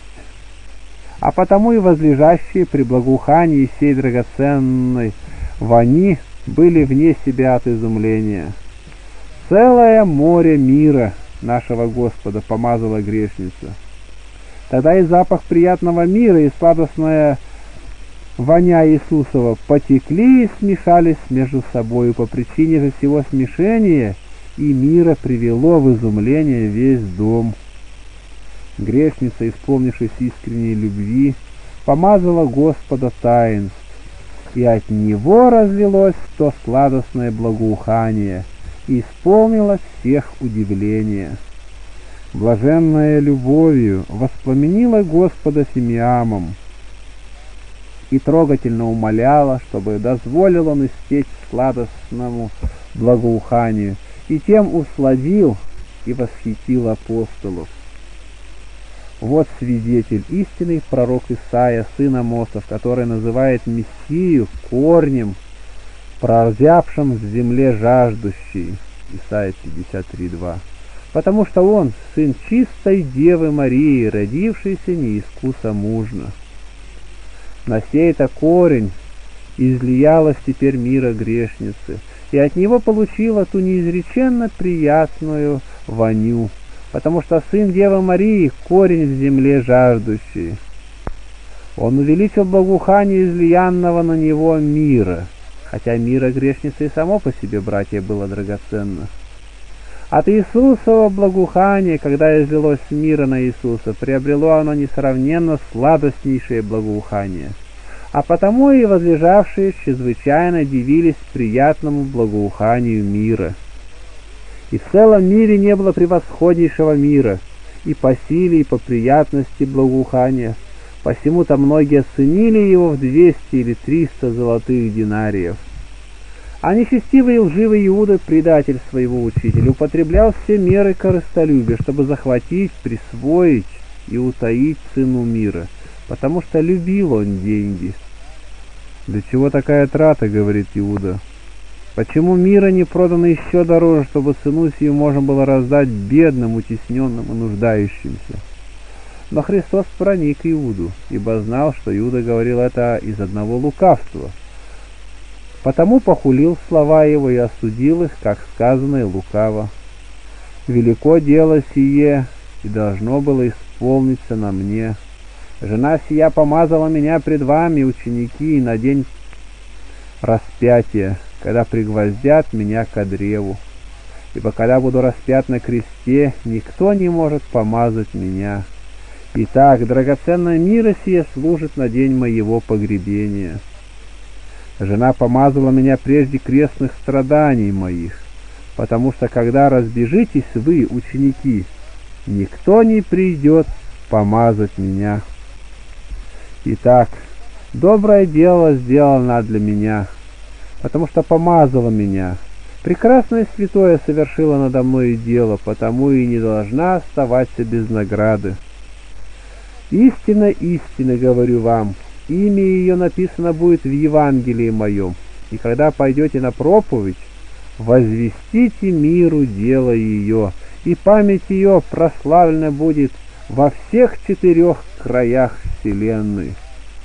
А потому и возлежащие при благоухании сей драгоценной вони были вне себя от изумления. Целое море мира нашего Господа помазала грешница. Тогда и запах приятного мира, и сладостная воня Иисусова потекли и смешались между собою. По причине же всего смешения и мира привело в изумление весь дом. Грешница, исполнившись искренней любви, помазала Господа таинств, и от него разлилось то сладостное благоухание, и исполнило всех удивление. Блаженная любовью воспламенила Господа фимиамом и трогательно умоляла, чтобы дозволил он истечь сладостному благоуханию, и тем усладил и восхитил апостолов. Вот свидетель истинный пророк Исаия, сын Амосов, который называет Мессию корнем, прозябшим в земле жаждущей. Исаия 53:2. Потому что он сын чистой Девы Марии, родившийся неискусомужно. На сей-то корень излиялась теперь мира грешницы, и от него получила ту неизреченно приятную воню, потому что сын Девы Марии — корень в земле жаждущий. Он увеличил благоухание излиянного на него мира, хотя мира грешницы и само по себе, братья, было драгоценно. От Иисусова благоухания, когда излилось мира на Иисуса, приобрело оно несравненно сладостнейшее благоухание, а потому и возлежавшие чрезвычайно дивились приятному благоуханию мира. И в целом мире не было превосходнейшего мира, и по силе, и по приятности благоухания, посему-то многие оценили его в 200 или 300 золотых динариев. А нечестивый и лживый Иуда, предатель своего учителя, употреблял все меры корыстолюбия, чтобы захватить, присвоить и утаить цену мира, потому что любил он деньги. «Для чего такая трата?» — говорит Иуда. «Почему мира не продано еще дороже, чтобы цену сию можно было раздать бедным, утесненным и нуждающимся?» Но Христос проник Иуду, ибо знал, что Иуда говорил это из одного лукавства. Потому похулил слова его и осудил их, как сказано, и лукаво. «Велико дело сие, и должно было исполниться на мне. Жена сия помазала меня пред вами, ученики, и на день распятия, когда пригвоздят меня ко древу. Ибо когда буду распят на кресте, никто не может помазать меня. Итак, драгоценное мира сие служит на день моего погребения. Жена помазала меня прежде крестных страданий моих, потому что когда разбежитесь вы, ученики, никто не придет помазать меня. Итак, доброе дело сделано для меня, потому что помазала меня. Прекрасное святое совершила надо мною дело, потому и не должна оставаться без награды. Истинно, истинно говорю вам, имя ее написано будет в Евангелии моем, и когда пойдете на проповедь, возвестите миру дело ее, и память ее прославлена будет во всех 4 краях вселенной.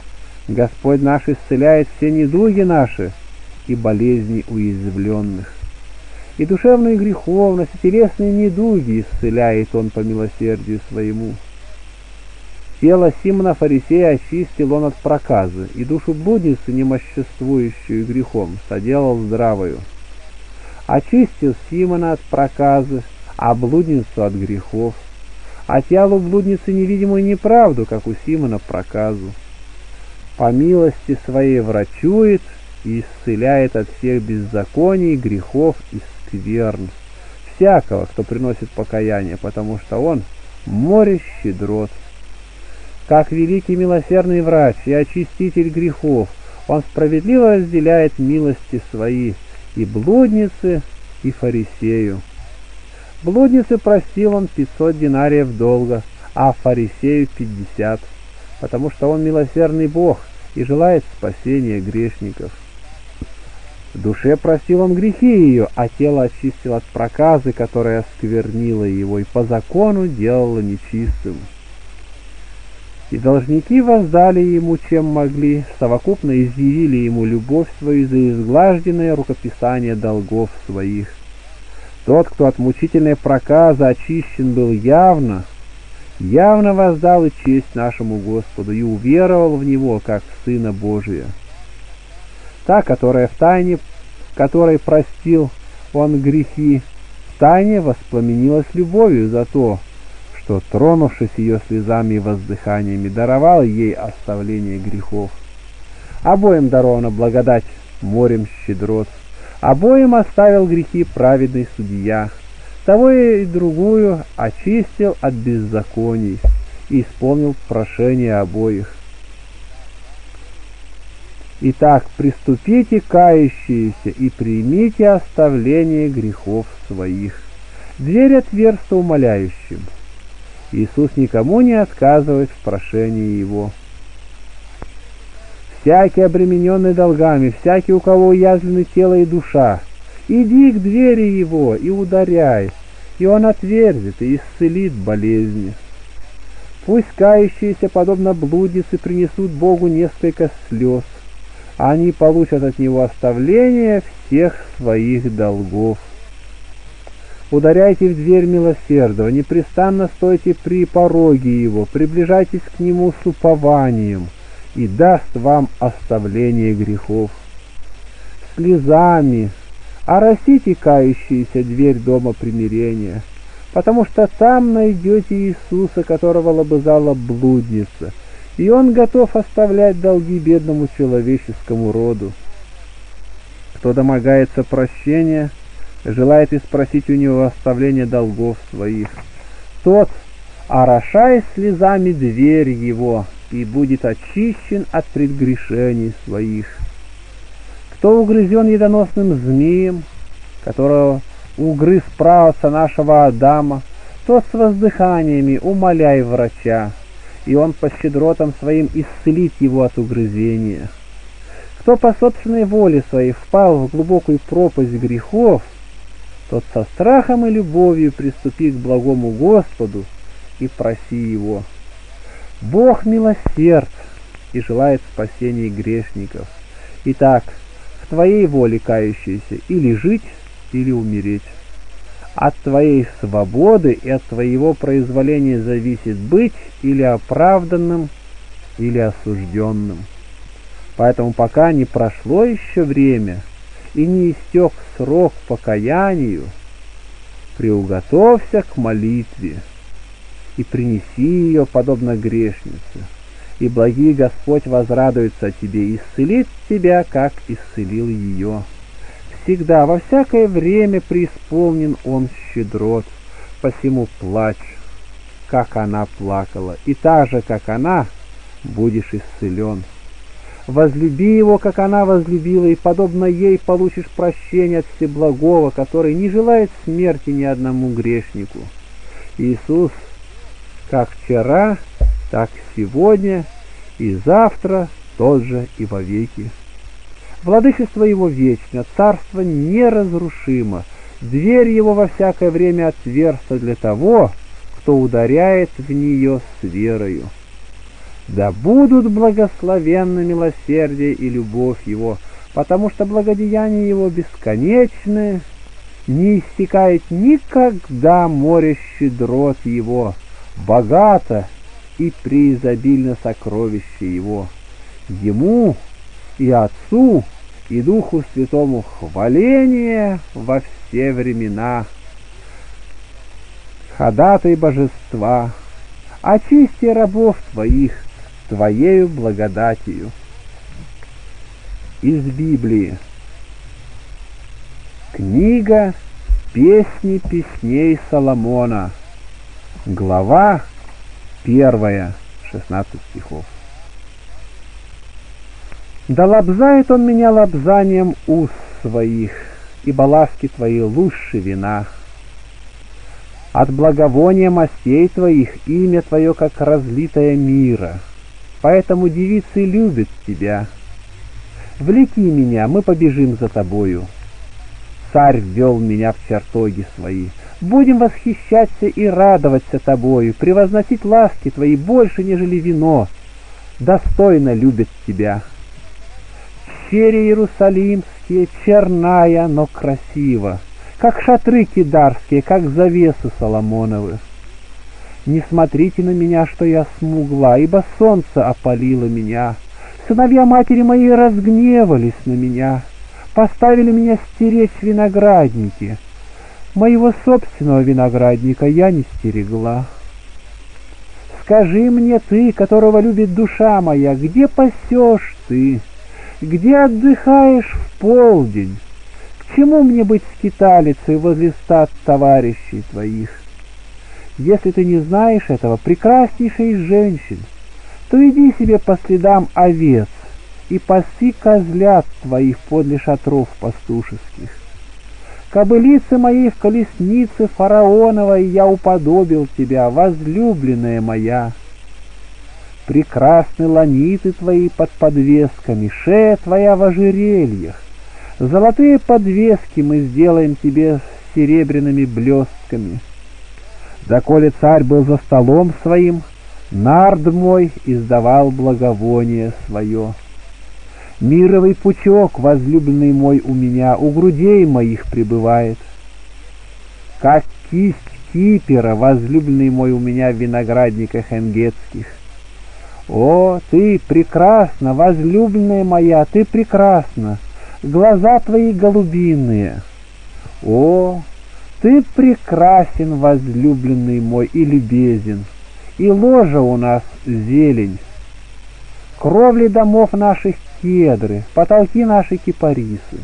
Господь наш исцеляет все недуги наши и болезни уязвленных. И душевную греховность, и телесные недуги исцеляет Он по милосердию Своему. Тело Симона Фарисея очистил Он от проказы, и душу блудницы, немоществующую грехом, соделал здравою. Очистил Симона от проказы, а блудницу от грехов, а телу блудницы невидимую неправду, как у Симона проказу. По милости Своей врачует и исцеляет от всех беззаконий, грехов и скверн всякого, кто приносит покаяние, потому что Он море щедрот. Как великий милосердный врач и очиститель грехов, Он справедливо разделяет милости Свои и блуднице, и фарисею. Блуднице простил Он 500 динариев долга, а фарисею 50, потому что Он милосердный Бог и желает спасения грешников. Душе простил Он грехи ее, а тело очистил от проказы, которая осквернила его, и по закону делала нечистым. И должники воздали ему, чем могли, совокупно изъявили ему любовь свою за изглажденное рукописание долгов своих. Тот, кто от мучительной проказы очищен был явно воздал и честь нашему Господу и уверовал в Него, как в Сына Божия. Та, которая в тайне, которой простил Он грехи, в тайне воспламенилась любовью за то, что, тронувшись ее слезами и воздыханиями, даровал ей оставление грехов. Обоим дарована благодать морем щедрот, обоим оставил грехи праведный судья, того и другую очистил от беззаконий и исполнил прошение обоих. Итак, приступите, кающиеся, и примите оставление грехов своих. Дверь отверста умоляющим. Иисус никому не отказывает в прошении Его. Всякий обремененный долгами, всякий, у кого уязвлены тело и душа, иди к двери Его и ударяй, и Он отверзит и исцелит болезни. Пусть кающиеся, подобно блуднице, принесут Богу несколько слез, а они получат от Него оставление всех своих долгов. Ударяйте в дверь милосердного, непрестанно стойте при пороге Его, приближайтесь к Нему с упованием, и даст вам оставление грехов. Слезами оросите кающиеся дверь дома примирения, потому что там найдете Иисуса, которого лобызала блудница, и Он готов оставлять долги бедному человеческому роду. Кто домогается прощения, желает и спросить у Него оставления долгов своих, тот орошай слезами дверь Его, и будет очищен от предгрешений своих. Кто угрызен ядоносным змеем, которого угрыз праотца нашего Адама, тот с воздыханиями умоляй врача, и он по щедротам своим исцелит его от угрызения. Кто по собственной воле своей впал в глубокую пропасть грехов, тот со страхом и любовью приступи к благому Господу и проси Его. Бог милосерд и желает спасения грешников. Итак, в Твоей воле, кающийся, или жить, или умереть. От Твоей свободы и от Твоего произволения зависит быть или оправданным, или осужденным. Поэтому пока не прошло еще время и не истек срок покаянию, приуготовься к молитве и принеси ее, подобно грешнице, и благий Господь возрадуется тебе и исцелит тебя, как исцелил ее. Всегда, во всякое время преисполнен Он щедрот, посему плачь, как она плакала, и так же, как она, будешь исцелен. Возлюби Его, как она возлюбила, и подобно ей получишь прощение от Всеблагого, который не желает смерти ни одному грешнику. Иисус, как вчера, так сегодня и завтра тот же и вовеки. Владычество Его вечно, царство неразрушимо, дверь Его во всякое время отверста для того, кто ударяет в нее с верою. Да будут благословенны милосердие и любовь Его, потому что благодеяния Его бесконечны, не иссякает никогда море щедрот Его, богато и преизобильно сокровище Его. Ему и Отцу, и Духу Святому хваление во все времена. Ходатай Божества, очисти рабов Твоих Твоею благодатью. Из Библии. Книга «Песни песней Соломона», глава 1, 16 стихов. Да лобзает он меня лобзанием уст своих, ибо ласки Твои лучше вина. От благовония мастей Твоих имя Твое, как разлитое мира, поэтому девицы любят Тебя. Влеки меня, мы побежим за Тобою. Царь ввел меня в чертоги свои. Будем восхищаться и радоваться Тобою, превозносить ласки Твои больше, нежели вино. Достойно любят Тебя. Чере иерусалимские, черная, но красиво, как шатры кидарские, как завесы Соломоновы. Не смотрите на меня, что я смугла, ибо солнце опалило меня. Сыновья матери моей разгневались на меня, поставили меня стеречь виноградники. Моего собственного виноградника я не стерегла. Скажи мне ты, которого любит душа моя, где пасешь ты? Где отдыхаешь в полдень? К чему мне быть скиталицей возле стад товарищей твоих? Если ты не знаешь этого, прекраснейшей из женщин, то иди себе по следам овец и паси козлят твоих подле шатров пастушеских. Кобылицы моей в колеснице фараоновой я уподобил тебя, возлюбленная моя. Прекрасны ланиты твои под подвесками, шея твоя в ожерельях. Золотые подвески мы сделаем тебе с серебряными блестками. Доколе царь был за столом своим, нард мой издавал благовоние свое. Мировый пучок, возлюбленный мой, у меня, у грудей моих пребывает. Как кисть кипера, возлюбленный мой, у меня в виноградниках энгетских. О, ты прекрасна, возлюбленная моя, ты прекрасна, глаза твои голубиные. О, ты прекрасен, возлюбленный мой, и любезен, и ложа у нас зелень. Кровли домов наших кедры, потолки наши кипарисы.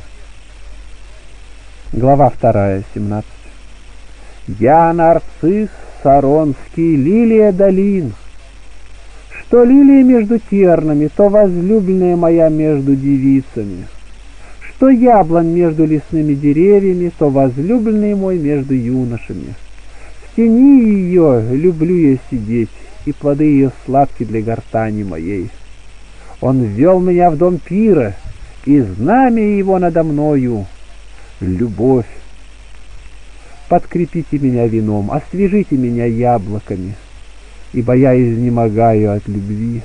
Глава 2, 17. Я нарцисс саронский, лилия долин. Что лилия между тернами, то возлюбленная моя между девицами. Что яблонь между лесными деревьями, то возлюбленный мой между юношами. В тени ее люблю я сидеть, и плоды ее сладки для гортани моей. Он ввел меня в дом пира, и знамя его надо мною — любовь. Подкрепите меня вином, освежите меня яблоками, ибо я изнемогаю от любви.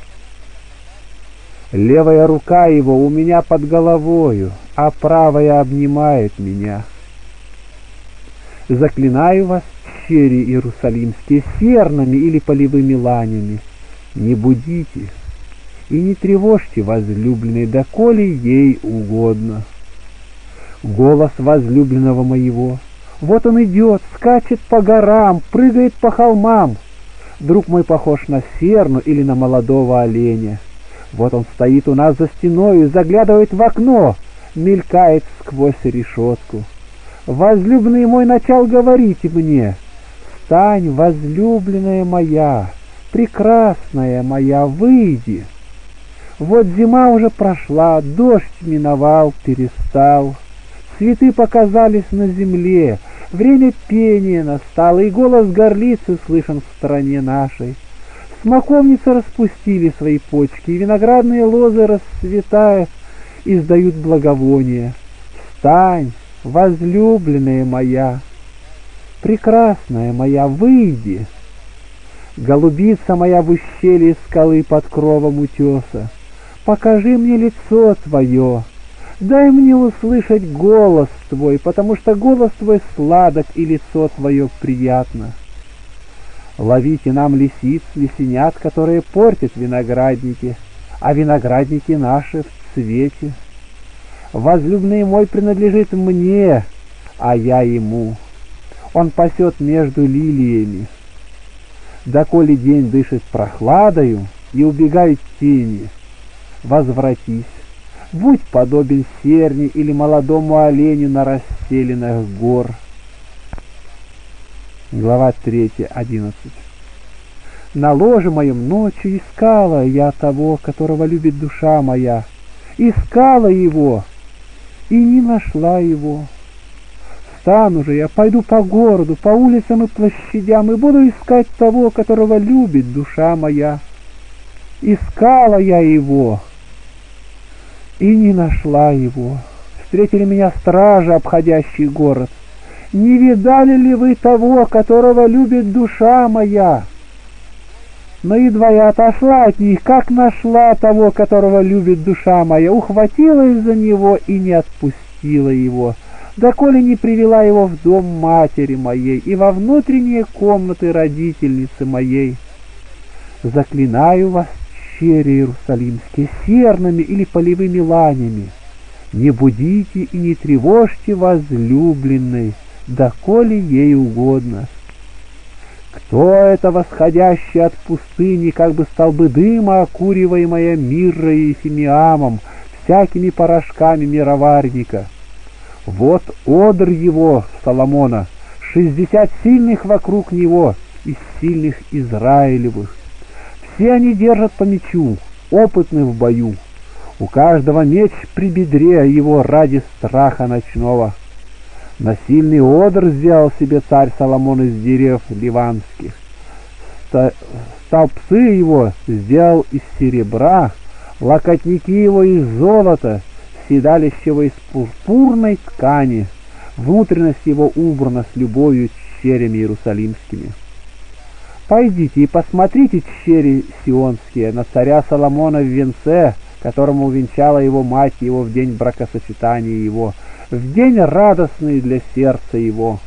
Левая рука его у меня под головою, а правая обнимает меня. Заклинаю вас, чери иерусалимские, сернами или полевыми ланями, не будите и не тревожьте возлюбленной, доколе ей угодно. Голос возлюбленного моего, вот он идет, скачет по горам, прыгает по холмам. Друг мой похож на серну или на молодого оленя. Вот он стоит у нас за стеною, заглядывает в окно, мелькает сквозь решетку. Возлюбленный мой начал говорить мне: «Встань, возлюбленная моя, прекрасная моя, выйди». Вот зима уже прошла, дождь миновал, перестал, цветы показались на земле, время пения настало, и голос горлицы слышен в стране нашей. Смоковницы распустили свои почки, и виноградные лозы, расцветая, издают благовоние. Встань, возлюбленная моя, прекрасная моя, выйди. Голубица моя в ущелье скалы под кровом утеса, покажи мне лицо Твое, дай мне услышать голос Твой, потому что голос Твой сладок и лицо Твое приятно. Ловите нам лисиц, лисенят, которые портят виноградники, а виноградники наши в цвете. Возлюбленный мой принадлежит мне, а я ему. Он пасет между лилиями. Доколе день дышит прохладою и убегают тени, возвратись, будь подобен серне или молодому оленю на расстеленных гор. Глава 3:11. На ложе моем ночью искала я того, которого любит душа моя, искала его и не нашла его. Встану же я, пойду по городу, по улицам и площадям, и буду искать того, которого любит душа моя. Искала я его и не нашла его. Встретили меня стражи, обходящие город. Не видали ли вы того, которого любит душа моя? Но едва я отошла от них, как нашла того, которого любит душа моя, ухватилась за него и не отпустила его, доколе не привела его в дом матери моей и во внутренние комнаты родительницы моей. Заклинаю вас, черри иерусалимские, серными или полевыми ланями, не будите и не тревожьте возлюбленной, доколе ей угодно. Кто это восходящий от пустыни, как бы столбы дыма, окуриваемая миррой и фимиамом, всякими порошками мироварника? Вот одр его, Соломона, 60 сильных вокруг него, из сильных Израилевых. Все они держат по мечу, опытны в бою. У каждого меч при бедре его ради страха ночного. Насильный одр сделал себе царь Соломон из дерев ливанских. Столбцы его сделал из серебра, локотники его из золота, седалище его из пурпурной ткани, внутренность его убрана с любовью черями иерусалимскими. Пойдите и посмотрите чери сионские на царя Соломона в венце, которому венчала его мать его в день бракосочетания его, в день радостный для сердца его.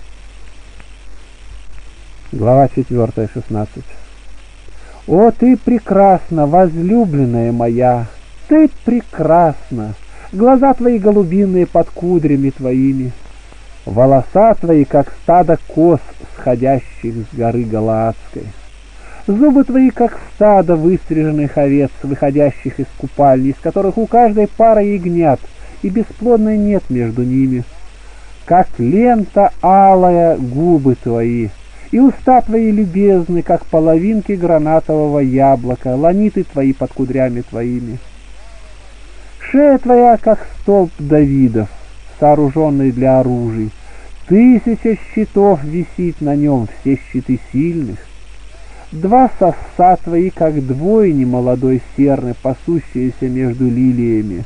Глава 4:16. О, ты прекрасна, возлюбленная моя, ты прекрасна, глаза твои голубиные под кудрями твоими, волоса твои, как стадо коз, сходящих с горы Галаадской, зубы твои, как стадо выстриженных овец, выходящих из купальни, из которых у каждой пара ягнят, и бесплодной нет между ними. Как лента алая губы твои, и уста твои любезны, как половинки гранатового яблока, ланиты твои под кудрями твоими. Шея твоя, как столб Давидов, сооруженный для оружий. 1000 щитов висит на нем, все щиты сильных. 2 соса твои, как двойни молодой серны, пасущиеся между лилиями.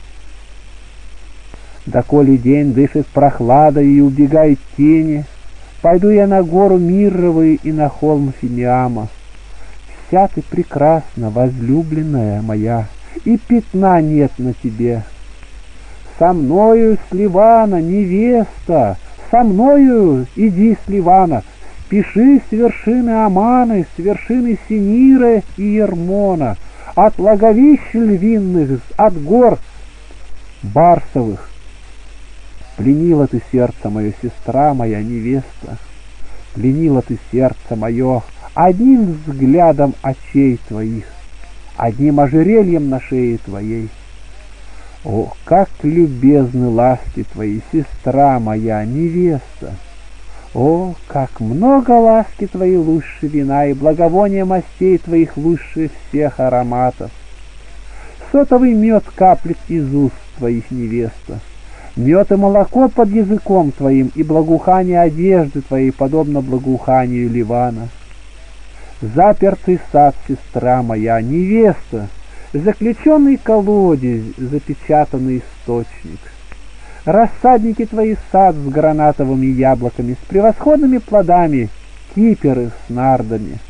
Доколе день дышит прохладой и убегает тени, пойду я на гору Мирровую и на холм Фимиама. Вся ты прекрасна, возлюбленная моя, и пятна нет на тебе. Со мною с Ливана, невеста, со мною иди с Ливана, спеши с вершины Аманы, с вершины Синира и Ермона, от логовищ львиных, от гор барсовых. Пленила ты сердце мое, сестра моя, невеста, пленила ты сердце мое одним взглядом очей твоих, одним ожерельем на шее твоей. О, как любезны ласки твои, сестра моя, невеста! О, как много ласки твои лучше вина, и благовония мастей твоих лучше всех ароматов. Сотовый мед каплет из уст твоих, невеста. Мед и молоко под языком твоим, и благоухание одежды твоей, подобно благоуханию Ливана. Запертый сад, сестра моя, невеста, заключенный колодец, запечатанный источник. Рассадники твои сад с гранатовыми яблоками, с превосходными плодами, киперы с нардами.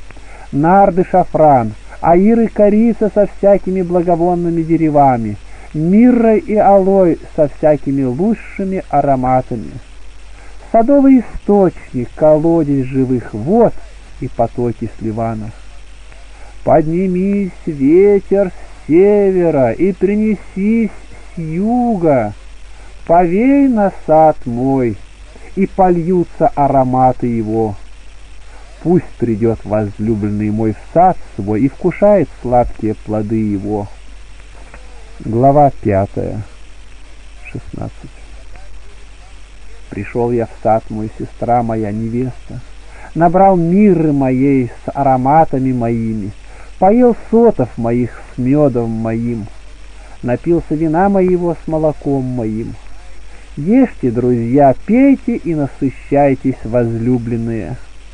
нарды, шафран, аир и корица со всякими благовонными деревами, мирра и алой со всякими лучшими ароматами, садовый источник, колодец живых вод и потоки с Ливана. Поднимись, ветер с севера, и принесись с юга, повей на сад мой, и польются ароматы его. Пусть придет возлюбленный мой в сад свой и вкушает сладкие плоды его. Глава 5, 16. Пришел я в сад мой, сестра моя, невеста, набрал мирры моей с ароматами моими, поел сотов моих с медом моим, напился вина моего с молоком моим. Ешьте, друзья, пейте и насыщайтесь, возлюбленные.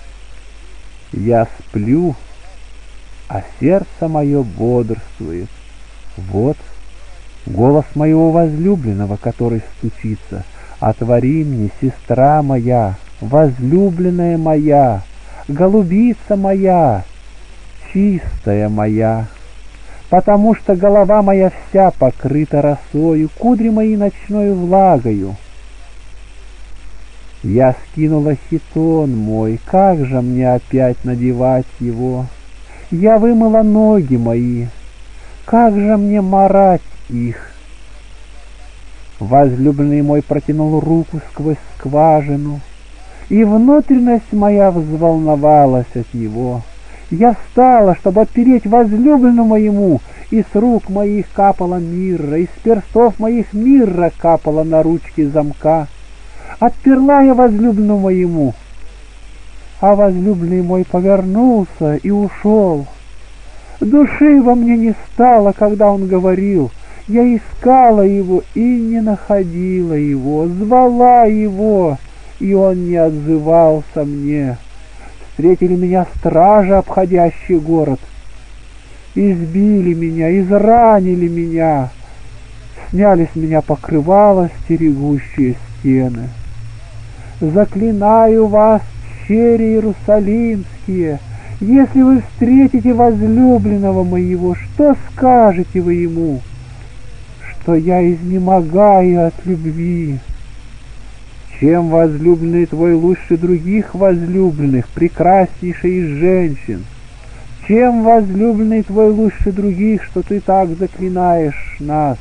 Я сплю, а сердце мое бодрствует. Вот голос моего возлюбленного, который стучится: отвори мне, сестра моя, возлюбленная моя, голубица моя, чистая моя. Потому что голова моя вся покрыта росою, кудри мои ночною влагою. Я скинула хитон мой, как же мне опять надевать его? Я вымыла ноги мои, как же мне марать их? Возлюбленный мой протянул руку сквозь скважину, и внутренность моя взволновалась от него. Я встала, чтобы отпереть возлюбленному моему, и с рук моих капала мирра, и с перстов моих мирра капала на ручки замка. Отперла я возлюбленному моему, а возлюбленный мой повернулся и ушел. Души во мне не стало, когда он говорил. Я искала его и не находила его, звала его, и он не отзывался мне. Встретили меня стражи, обходящие город, избили меня, изранили меня, сняли с меня покрывало, стерегущие стены. Заклинаю вас, чери иерусалимские, если вы встретите возлюбленного моего, что скажете вы ему? Что я изнемогаю от любви. Чем возлюбленный твой лучше других возлюбленных, прекраснейший из женщин? Чем возлюбленный твой лучше других, что ты так заклинаешь нас?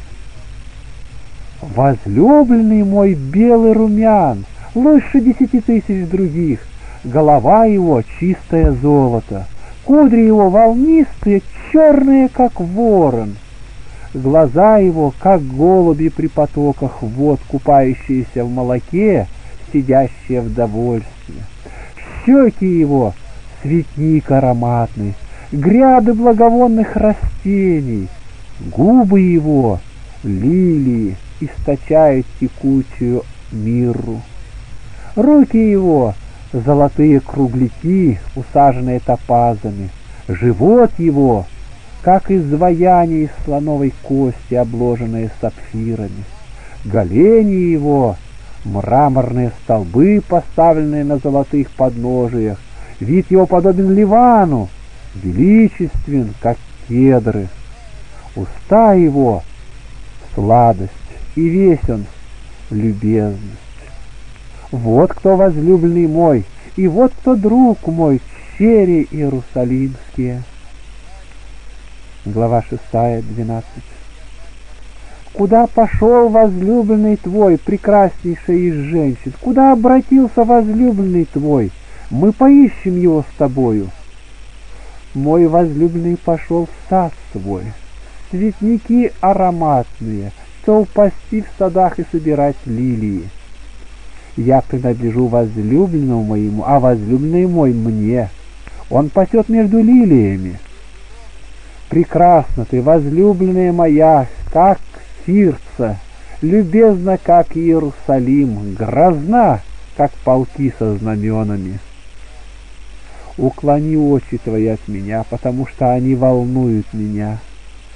Возлюбленный мой белый румян, лучше 10 000 других. Голова его чистое золото, кудри его волнистые, черные, как ворон. Глаза его, как голуби при потоках вод, купающиеся в молоке, сидящие в довольстве. Щеки его — цветник ароматный, гряды благовонных растений. Губы его — лилии, источают текучую мирру. Руки его — золотые кругляки, усаженные топазами. Живот его — как изваяние из слоновой кости, обложенные сапфирами. Голени его — мраморные столбы, поставленные на золотых подножиях. Вид его подобен Ливану, величествен, как кедры. Уста его — сладость, и весь он — любезность. Вот кто возлюбленный мой, и вот кто друг мой, чери иерусалимские. Глава 6, 12. Куда пошел возлюбленный твой, прекраснейший из женщин? Куда обратился возлюбленный твой? Мы поищем его с тобою. Мой возлюбленный пошел в сад свой, цветники ароматные, стал пасти в садах и собирать лилии. Я принадлежу возлюбленному моему, а возлюбленный мой мне. Он пасет между лилиями. Прекрасна ты, возлюбленная моя, как Тирца, любезна, как Иерусалим, грозна, как полки со знаменами. Уклони очи твои от меня, потому что они волнуют меня.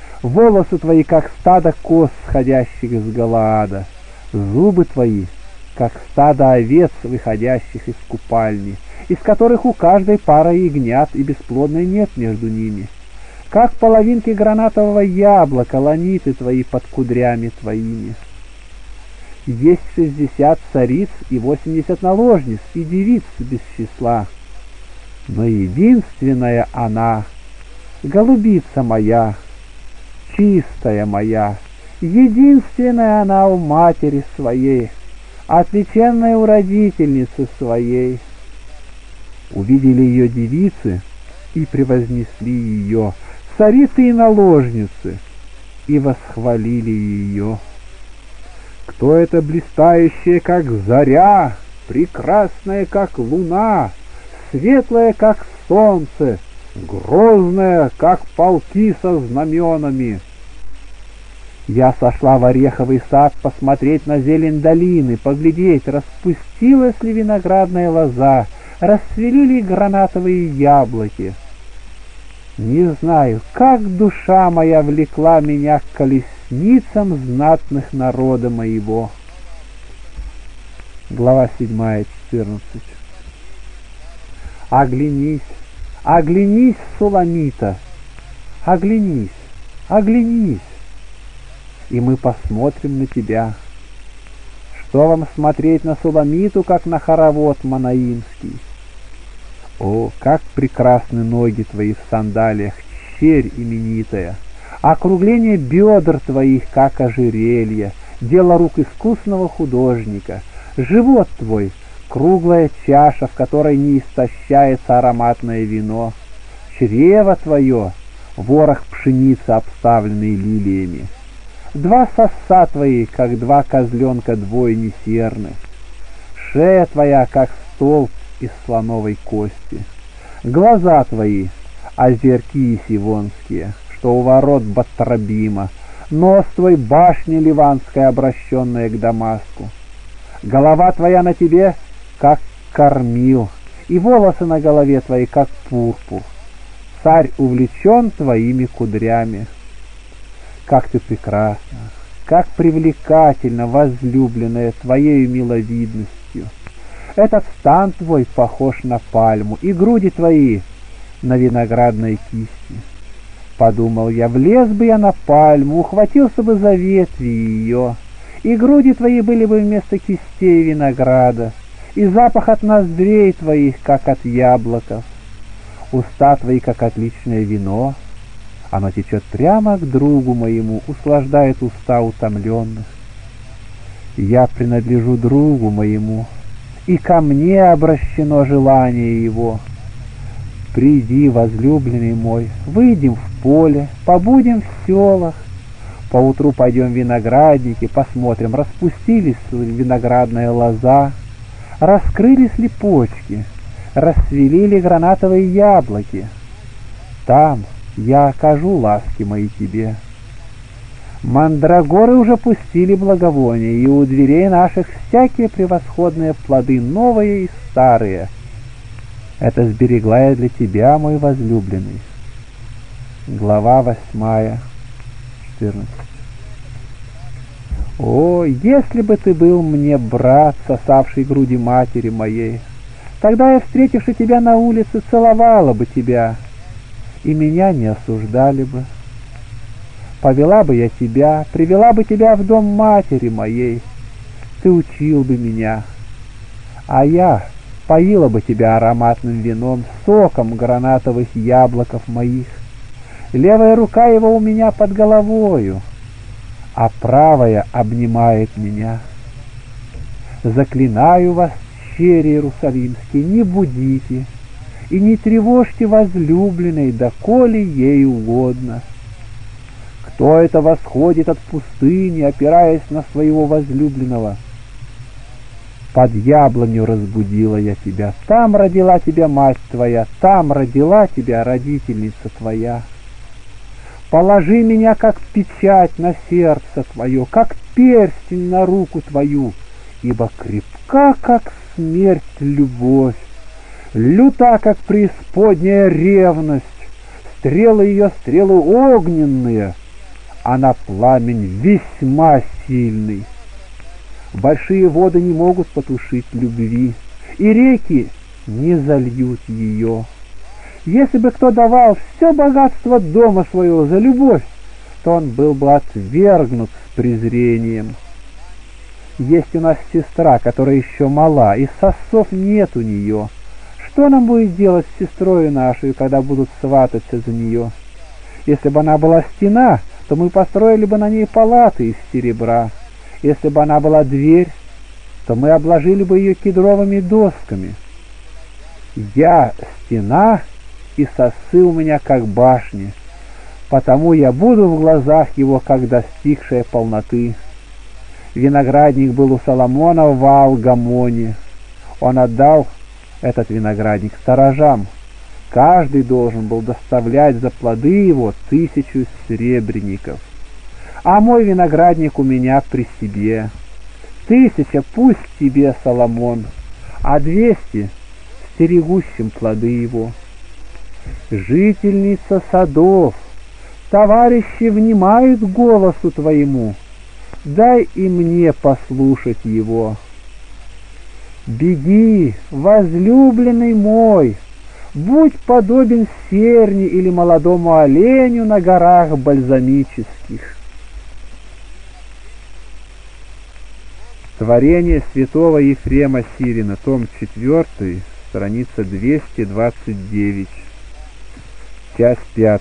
Волосы твои, как стадо коз, сходящих с Галаада, зубы твои, как стадо овец, выходящих из купальни, из которых у каждой пара ягнят, и бесплодной нет между ними. Как половинки гранатового яблока, ланиты твои под кудрями твоими. Есть 60 цариц и 80 наложниц, и девиц без числа. Но единственная она, голубица моя, чистая моя, единственная она у матери своей, отличенная у родительницы своей. Увидели ее девицы и превознесли ее, царицы и наложницы, и восхвалили ее. Кто это блистающая, как заря, прекрасная, как луна, светлая, как солнце, грозная, как полки со знаменами? Я сошла в ореховый сад посмотреть на зелень долины, поглядеть, распустилась ли виноградная лоза, расцвели ли гранатовые яблоки. Не знаю, как душа моя влекла меня к колесницам знатных народа моего. Глава 7, 14. Оглянись, оглянись, Суламита, оглянись, оглянись, и мы посмотрим на тебя. Что вам смотреть на Суламиту, как на хоровод манаимский? О, как прекрасны ноги твои в сандалиях, черь именитая! Округление бедр твоих, как ожерелье, дело рук искусного художника. Живот твой — круглая чаша, в которой не истощается ароматное вино. Чрево твое — ворох пшеницы, обставленный лилиями. Два соса твои, как два козленка двойни серны. Шея твоя, как столб из слоновой кости. Глаза твои — озерки сивонские, что у ворот Батрабима. Нос твой — башня ливанская, обращенная к Дамаску. Голова твоя на тебе, как кормил, и волосы на голове твоей, как пурпур. Царь увлечен твоими кудрями. Как ты прекрасна, как привлекательна, возлюбленная, твоею миловидностью. Этот стан твой похож на пальму, и груди твои на виноградной кисти. Подумал я, влез бы я на пальму, ухватился бы за ветви ее, и груди твои были бы вместо кистей винограда, и запах от ноздрей твоих, как от яблоков. Уста твои, как отличное вино, оно течет прямо к другу моему, услаждает уста утомленных. Я принадлежу другу моему, и ко мне обращено желание его. Приди, возлюбленный мой, выйдем в поле, побудем в селах. Поутру пойдем в виноградники, посмотрим, распустились ли виноградная лоза, раскрылись ли почки, расцвели ли гранатовые яблоки. Там я окажу ласки мои тебе. Мандрагоры уже пустили благовония, и у дверей наших всякие превосходные плоды, новые и старые. Это сберегла я для тебя, мой возлюбленный. Глава 8, 14. О, если бы ты был мне брат, сосавший груди матери моей, тогда я, встретивши тебя на улице, целовала бы тебя, и меня не осуждали бы. Повела бы я тебя, привела бы тебя в дом матери моей, ты учил бы меня, а я поила бы тебя ароматным вином, соком гранатовых яблоков моих. Левая рука его у меня под головою, а правая обнимает меня. Заклинаю вас, чери иерусалимские, не будите и не тревожьте возлюбленной, доколе ей угодно. Кто это восходит от пустыни, опираясь на своего возлюбленного? Под яблонью разбудила я тебя, там родила тебя мать твоя, там родила тебя родительница твоя. Положи меня, как печать на сердце твое, как перстень на руку твою, ибо крепка, как смерть, любовь, люта, как преисподняя ревность, стрелы ее стрелы огненные, а на пламень весьма сильный. Большие воды не могут потушить любви, и реки не зальют ее. Если бы кто давал все богатство дома своего за любовь, то он был бы отвергнут с презрением. Есть у нас сестра, которая еще мала, и сосцов нет у нее. Что нам будет делать с сестрой нашей, когда будут свататься за нее? Если бы она была стена, то мы построили бы на ней палаты из серебра. Если бы она была дверь, то мы обложили бы ее кедровыми досками. Я стена, и сосцы у меня как башни, потому я буду в глазах его, как достигшая полноты. Виноградник был у Соломона в Аал-Гамоне. Он отдал этот виноградник сторожам. Каждый должен был доставлять за плоды его 1000 серебряников. А мой виноградник у меня при себе. 1000 пусть тебе, Соломон, а 200 стерегущим плоды его. Жительница садов, товарищи внимают голосу твоему, дай и мне послушать его. Беги, возлюбленный мой, будь подобен серни или молодому оленю на горах бальзамических. Творение святого Ефрема Сирина, том 4, страница 229, часть 5.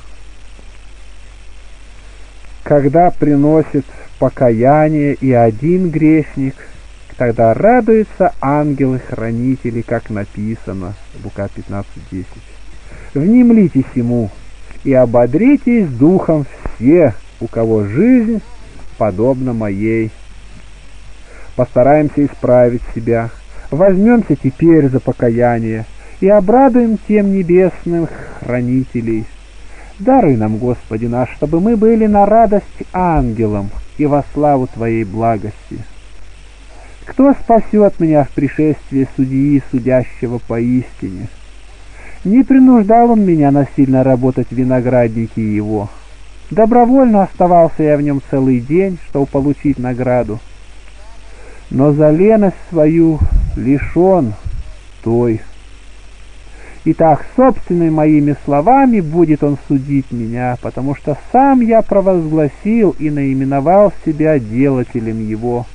Когда приносит покаяние и один грешник, тогда радуются ангелы-хранители, как написано, Лука 15:10. Внемлитесь ему и ободритесь духом все, у кого жизнь подобна моей. Постараемся исправить себя, возьмемся теперь за покаяние и обрадуем тем небесных хранителей. Даруй нам, Господи наш, чтобы мы были на радость ангелам и во славу Твоей благости. Кто спасет меня в пришествии судьи, судящего поистине? Не принуждал он меня насильно работать в винограднике его. Добровольно оставался я в нем целый день, чтобы получить награду. Но за леность свою лишен той. Итак, собственными моими словами будет он судить меня, потому что сам я провозгласил и наименовал себя делателем его.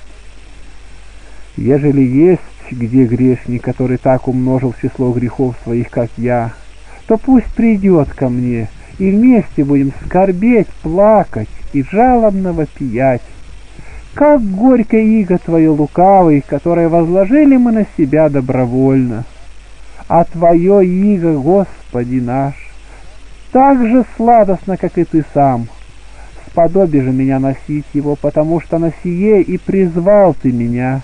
Ежели есть где грешник, который так умножил число грехов своих, как я, то пусть придет ко мне, и вместе будем скорбеть, плакать и жалобно вопиять. Как горько иго твое лукавый, которое возложили мы на себя добровольно. А твое иго, Господи наш, так же сладостно, как и ты сам. Сподоби же меня носить его, потому что на сие и призвал ты меня.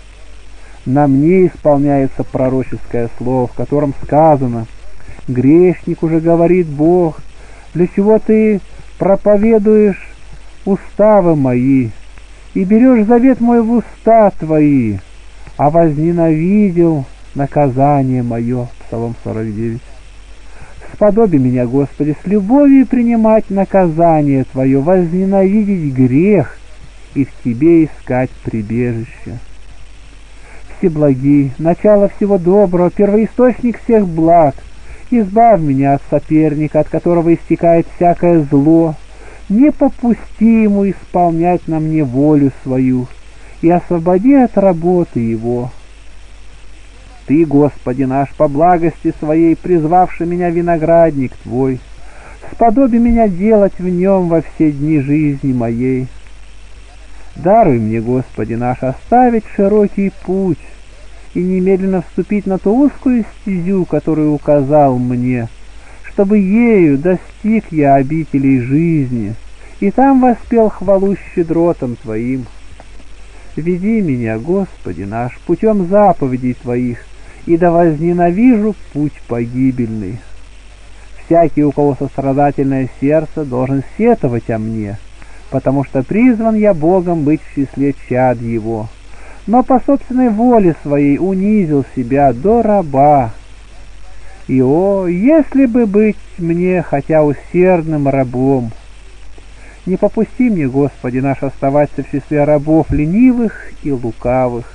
На мне исполняется пророческое слово, в котором сказано: грешник уже говорит Бог, для чего ты проповедуешь уставы мои и берешь завет мой в уста твои, а возненавидел наказание мое. Псалом 49. Сподоби меня, Господи, с любовью принимать наказание Твое, возненавидеть грех и в Тебе искать прибежище. Всеблагий, начало всего доброго, первоисточник всех благ, избавь меня от соперника, от которого истекает всякое зло, не попусти ему исполнять на мне волю свою, и освободи от работы его. Ты, Господи наш, по благости своей, призвавший меня виноградник Твой, сподоби меня делать в нем во все дни жизни моей. Даруй мне, Господи наш, оставить широкий путь и немедленно вступить на ту узкую стезю, которую указал мне, чтобы ею достиг я обителей жизни, и там воспел хвалу щедротам Твоим. Веди меня, Господи наш, путем заповедей Твоих, и да возненавижу путь погибельный. Всякий, у кого сострадательное сердце, должен сетовать о мне, потому что призван я Богом быть в числе чад Его, но по собственной воле своей унизил себя до раба. И о, если бы быть мне хотя усердным рабом! Не попусти мне, Господи наш, оставаться в числе рабов ленивых и лукавых.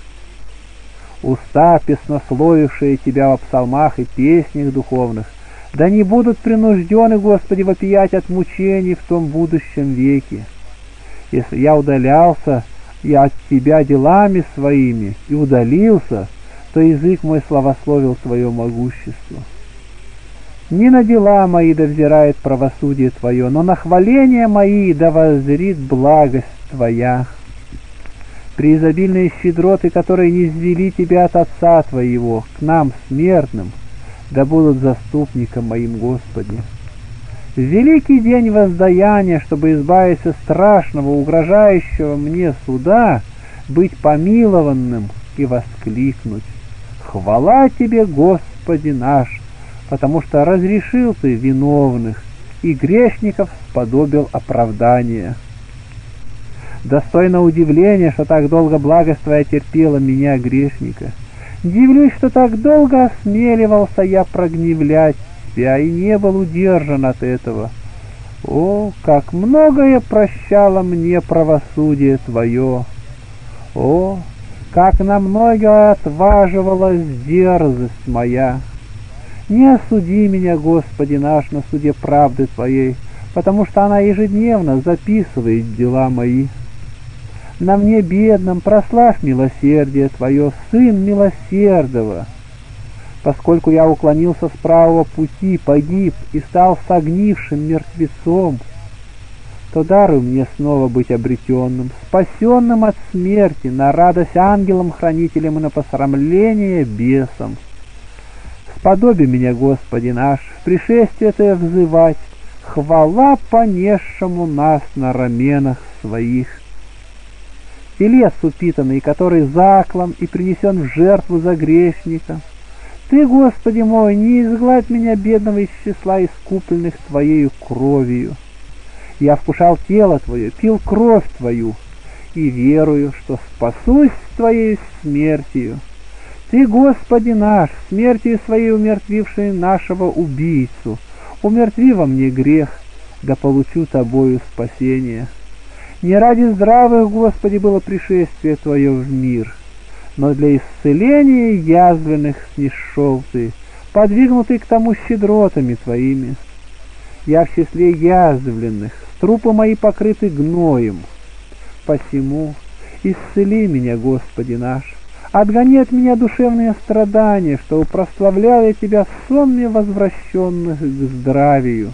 Уста, песнословившие Тебя во псалмах и песнях духовных, да не будут принуждены, Господи, вопиять от мучений в том будущем веке. Если я удалялся от Тебя делами своими и удалился, то язык мой славословил Твое могущество. Не на дела мои да взирает правосудие Твое, но на хваления мои да воззрит благость Твоя. Преизобильные щедроты, которые низвели Тебя от Отца Твоего, к нам, смертным, да будут заступником моим, Господи. В великий день воздаяния, чтобы избавиться страшного, угрожающего мне суда, быть помилованным и воскликнуть: «Хвала Тебе, Господи наш, потому что разрешил Ты виновных и грешников сподобил оправдания». Достойно удивления, что так долго благость Твоя терпела меня, грешника. Дивлюсь, что так долго осмеливался я прогневлять Тебя и не был удержан от этого. О, как многое прощало мне правосудие Твое! О, как на многое отваживалась дерзость моя! Не осуди меня, Господи наш, на суде правды Твоей, потому что она ежедневно записывает дела мои. На мне, бедном, прославь милосердие Твое, Сын милосердного. Поскольку я уклонился с правого пути, погиб и стал согнившим мертвецом, то даруй мне снова быть обретенным, спасенным от смерти, на радость ангелам-хранителям и на посрамление бесам. Сподоби меня, Господи наш, в пришествие Твое взывать, хвала понесшему нас на раменах своих. Телес упитанный, который заклан и принесен в жертву за грешника, Ты, Господи мой, не изгладь меня, бедного, из числа искупленных Твоею кровью. Я вкушал тело Твое, пил кровь Твою, и верую, что спасусь Твоей смертью. Ты, Господи наш, смертью Своей умертвивший нашего убийцу, умертви во мне грех, да получу Тобою спасение. Не ради здравых, Господи, было пришествие Твое в мир, но для исцеления язвенных снишел Ты, подвигнутый к тому щедротами Твоими. Я в числе язвленных, трупы мои покрыты гноем. Посему исцели меня, Господи наш, отгони от меня душевные страдания, чтобы прославлял я Тебя в сонме возвращенных к здравию.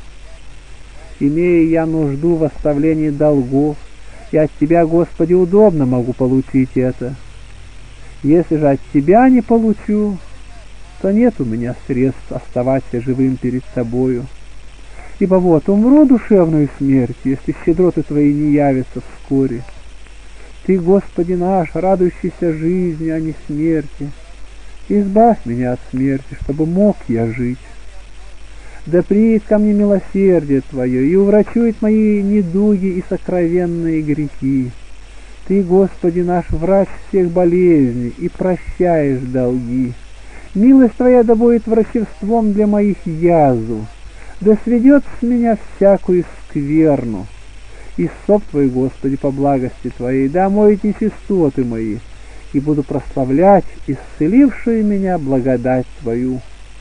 Имея я нужду в оставлении долгов, и от Тебя, Господи, удобно могу получить это. Если же от Тебя не получу, то нет у меня средств оставаться живым перед Тобою. Ибо вот умру душевную смертью, если щедроты Твои не явятся вскоре. Ты, Господи наш, радующийся жизни, а не смерти, избавь меня от смерти, чтобы мог я жить. Да приедет ко мне милосердие Твое и уврачует мои недуги и сокровенные грехи. Ты, Господи наш, врач всех болезней и прощаешь долги. Милость Твоя да будет врачевством для моих язв, да сведет с меня всякую скверну. И соп Твой, Господи, по благости Твоей, да омоет нечистоты мои, и буду прославлять исцелившую меня благодать Твою.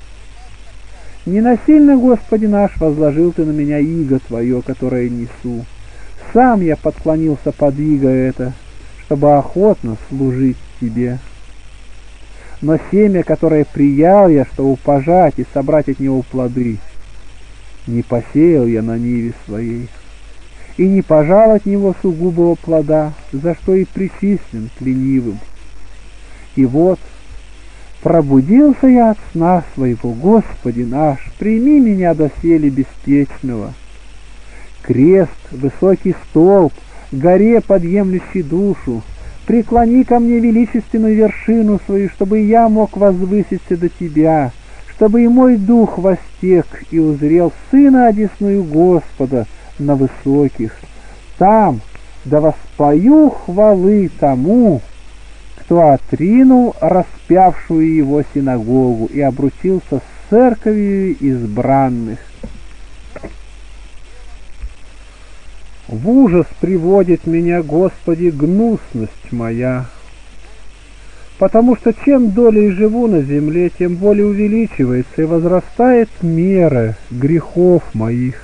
Ненасильно, Господи наш, возложил Ты на меня иго Твое, которое несу. Сам я подклонился под иго это, чтобы охотно служить Тебе. Но семя, которое приял я, чтобы пожать и собрать от него плоды, не посеял я на ниве своей, и не пожал от него сугубого плода, за что и причислен к ленивым. И вот пробудился я от сна своего, Господи наш, прими меня доселе беспечного. Крест, высокий столб, горе, подъемлющий душу, преклони ко мне величественную вершину свою, чтобы я мог возвыситься до Тебя, чтобы и мой дух востек и узрел Сына одесную Господа на высоких. Там да воспою хвалы тому, кто отринул распявшую его синагогу и обручился с церковью избранных. В ужас приводит меня, Господи, гнусность моя. Потому что чем долей живу на земле, тем более увеличивается и возрастает мера грехов моих.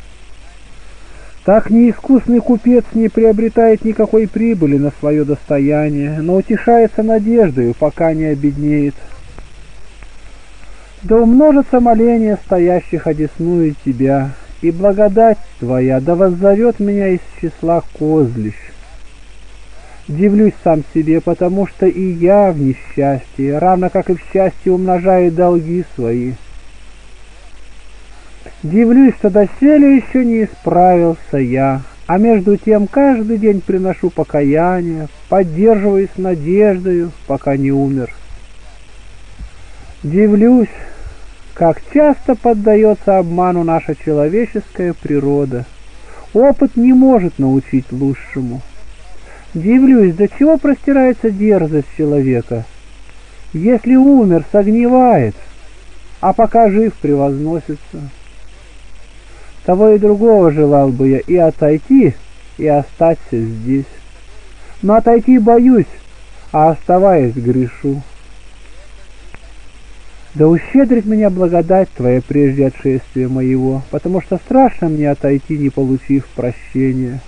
Так неискусный купец не приобретает никакой прибыли на свое достояние, но утешается надеждою, пока не обеднеет. Да умножится моление стоящих одесную тебя, и благодать Твоя да воззовет меня из числа козлищ. Дивлюсь сам себе, потому что и я в несчастье, равно как и в счастье умножаю долги свои. Дивлюсь, что доселе еще не исправился я, а между тем каждый день приношу покаяние, поддерживаюсь надеждою, пока не умер. Дивлюсь, как часто поддается обману наша человеческая природа. Опыт не может научить лучшему. Дивлюсь, до чего простирается дерзость человека. Если умер, согнивает, а пока жив, превозносится. Того и другого желал бы я, и отойти, и остаться здесь. Но отойти боюсь, а оставаясь грешу. Да ущедрит меня благодать Твоя прежде отшествия моего, потому что страшно мне отойти, не получив прощения.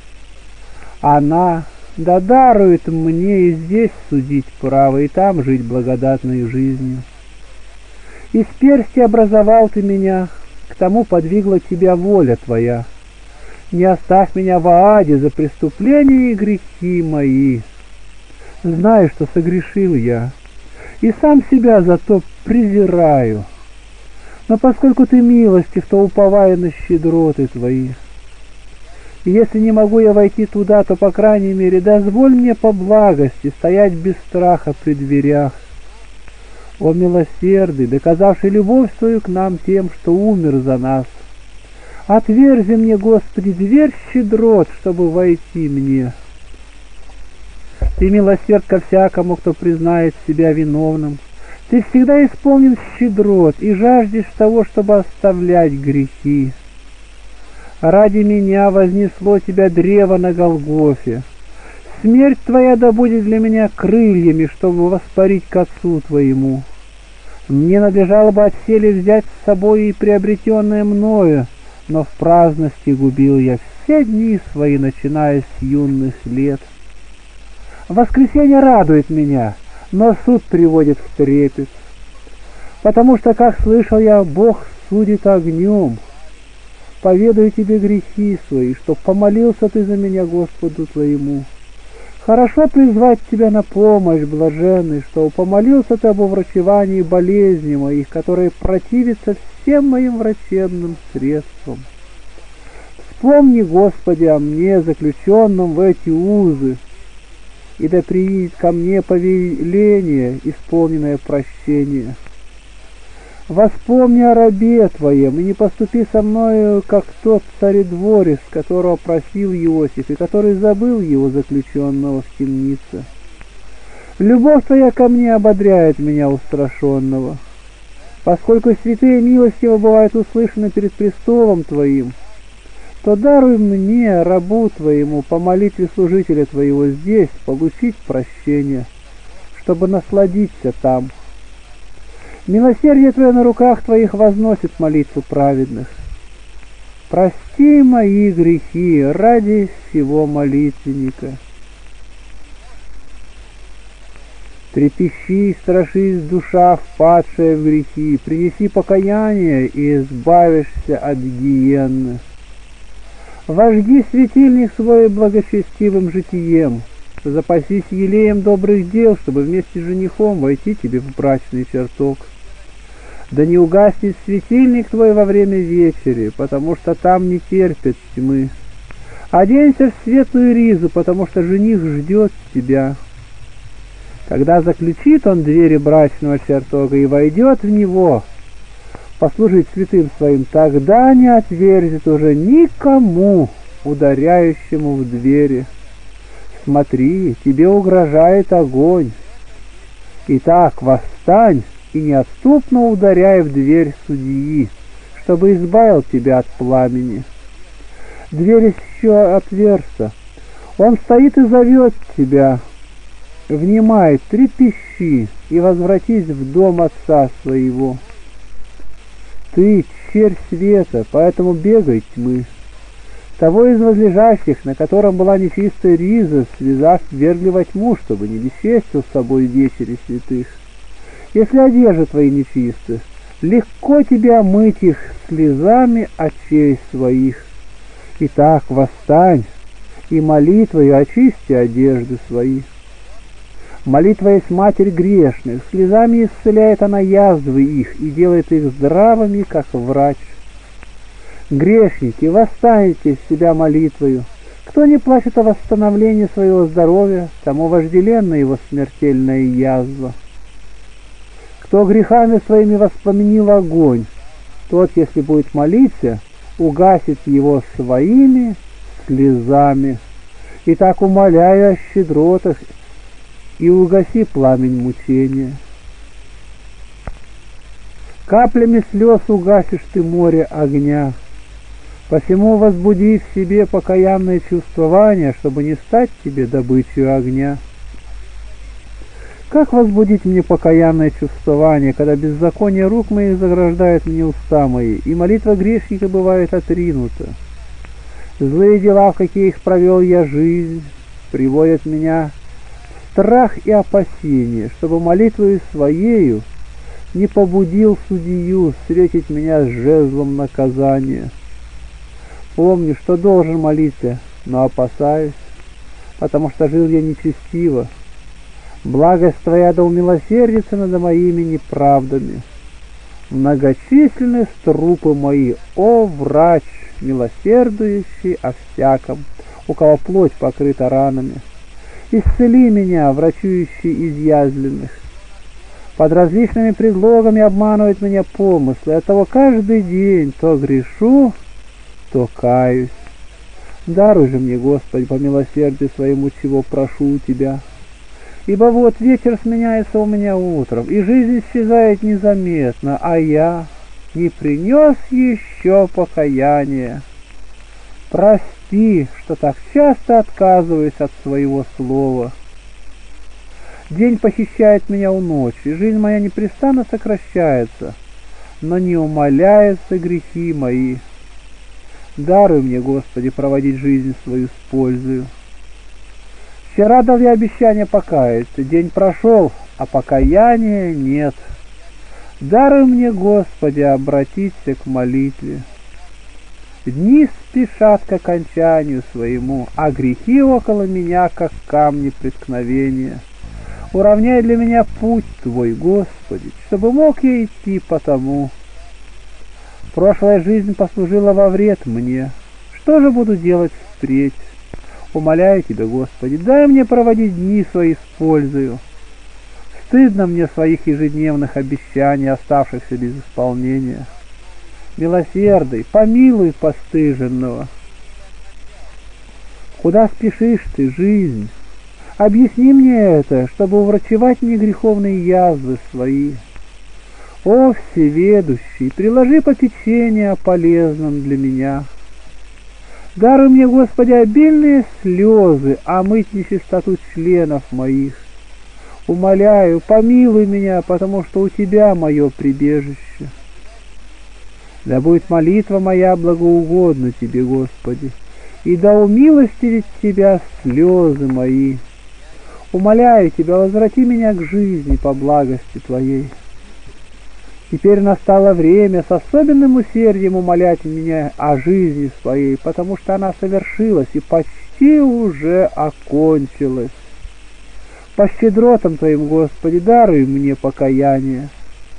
Она да дарует мне и здесь судить право, и там жить благодатной жизнью. Из персти образовал Ты меня, к тому подвигла Тебя воля Твоя. Не оставь меня в аде за преступления и грехи мои. Знаю, что согрешил я, и сам себя за то презираю. Но поскольку Ты милостив, то уповаю на щедроты Твои. И если не могу я войти туда, то, по крайней мере, дозволь мне по благости стоять без страха при дверях. О милосердный, доказавший любовь свою к нам тем, что умер за нас, отверзи мне, Господи, дверь щедрот, чтобы войти мне. Ты милосерд ко всякому, кто признает себя виновным. Ты всегда исполнен щедрот и жаждешь того, чтобы оставлять грехи. Ради меня вознесло Тебя древо на Голгофе. Смерть Твоя да будет для меня крыльями, чтобы воспарить к Отцу Твоему. Мне надлежало бы отселе взять с собой и приобретенное мною, но в праздности губил я все дни свои, начиная с юных лет. Воскресенье радует меня, но суд приводит в трепет, потому что, как слышал я, Бог судит огнем. Поведаю Тебе грехи свои, чтоб помолился Ты за меня Господу Твоему. Хорошо призвать Тебя на помощь, блаженный, что помолился Ты об уврачевании болезни моих, которые противятся всем моим врачебным средствам. Вспомни, Господи, о мне, заключенном в эти узы, и да приидет ко мне повеление, исполненное прощения. Воспомни о рабе Твоем, и не поступи со мною, как тот царедворец, которого просил Иосиф, и который забыл его заключенного в темнице. Любовь Твоя ко мне ободряет меня, устрашенного. Поскольку святые милостиво бывают услышаны перед престолом Твоим, то даруй мне, рабу Твоему, по молитве служителя Твоего здесь, получить прощение, чтобы насладиться там. Милосердие Твое на руках Твоих возносит молитву праведных. Прости мои грехи ради всего молитвенника. Трепещи и страшись, душа, впадшая в грехи, принеси покаяние и избавишься от гиенны. Вожги светильник свой благочестивым житием, запасись елеем добрых дел, чтобы вместе с женихом войти тебе в брачный чертог. Да не угаснет светильник твой во время вечери, потому что там не терпят тьмы. Оденься в светлую ризу, потому что жених ждет тебя. Когда заключит он двери брачного чертога и войдет в него, послужить святым своим, тогда не отверзит уже никому, ударяющему в двери. Смотри, тебе угрожает огонь. Итак, восстань и неотступно ударяй в дверь судьи, чтобы избавил тебя от пламени. Дверь еще отверста. Он стоит и зовет тебя. Внимай, трепещи и возвратись в дом отца своего. Ты червь света, поэтому бегай тьмы. Того из возлежащих, на котором была нечистая риза, связав, ввергли во тьму, чтобы не бесчестил с собой вечери святых. Если одежды твои нечисты, легко тебе омыть их слезами очей своих. Итак, восстань, и молитвою очисти одежды свои. Молитва есть Матерь грешных, слезами исцеляет она язвы их и делает их здравыми, как врач. Грешники, восстаньте из себя молитвою. Кто не плачет о восстановлении своего здоровья, тому вожделенна его смертельная язва. Кто грехами своими воспламенил огонь, тот, если будет молиться, угасит его своими слезами. Итак, умоляю о щедротах, и угаси пламень мучения. Каплями слез угасишь ты море огня. Посему возбуди в себе покаянное чувствование, чтобы не стать тебе добычей огня. Как возбудить мне покаянное чувствование, когда беззаконие рук моих заграждает мне уста мои, и молитва грешника бывает отринута? Злые дела, в какие их провел я жизнь, приводят меня в страх и опасение, чтобы молитвою своею не побудил судью встретить меня с жезлом наказания. Помню, что должен молиться, но опасаюсь, потому что жил я нечестиво. Благость Твоя да умилосердится над моими неправдами. Многочисленны трупы мои, о врач, милосердующий о всяком, у кого плоть покрыта ранами. Исцели меня, врачующий изъязвленных. Под различными предлогами обманывают меня помыслы, оттого каждый день то грешу, то каюсь. Даруй же мне, Господи, по милосердию своему, чего прошу у Тебя. Ибо вот вечер сменяется у меня утром, и жизнь исчезает незаметно, а я не принес еще покаяния. Прости, что так часто отказываюсь от своего слова. День похищает меня у ночи, жизнь моя непрестанно сокращается, но не умаляются грехи мои. Даруй мне, Господи, проводить жизнь свою с пользою. Вчера дал я обещание покаяться, день прошел, а покаяния нет. Даруй мне, Господи, обратиться к молитве. Дни спешат к окончанию своему, а грехи около меня, как камни преткновения. Уравняй для меня путь Твой, Господи, чтобы мог я идти по тому. Прошлая жизнь послужила во вред мне. Что же буду делать впредь? Умоляю Тебя, Господи, дай мне проводить дни свои с пользою. Стыдно мне своих ежедневных обещаний, оставшихся без исполнения. Милосердный, помилуй постыженного. Куда спешишь ты, жизнь? Объясни мне это, чтобы уврачевать мне греховные язвы свои. О, всеведущий, приложи попечение о полезном для меня. Даруй мне, Господи, обильные слезы, омыть нечистоту членов моих. Умоляю, помилуй меня, потому что у Тебя мое прибежище. Да будет молитва моя благоугодна Тебе, Господи, и да умилостивит Тебя слезы мои. Умоляю Тебя, возврати меня к жизни по благости Твоей. Теперь настало время с особенным усердием умолять меня о жизни своей, потому что она совершилась и почти уже окончилась. По щедротам Твоим, Господи, даруй мне покаяние.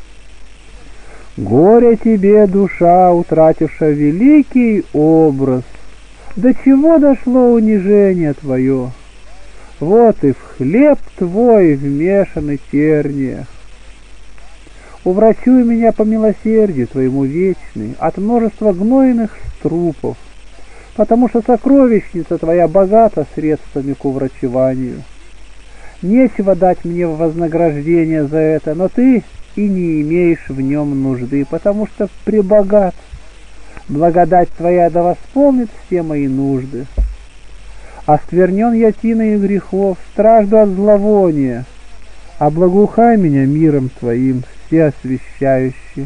Горе тебе, душа, утратившая великий образ! До чего дошло унижение Твое? Вот и в хлеб Твой вмешаны терния. Уврачуй меня по милосердию Твоему вечный от множества гнойных трупов, потому что сокровищница Твоя богата средствами к уврачеванию. Нечего дать мне в вознаграждение за это, но Ты и не имеешь в нем нужды, потому что пребогат. Благодать Твоя да восполнит все мои нужды. Осквернен я тиною грехов, стражду от зловония, облагоухай меня миром Твоим, всеосвящающий.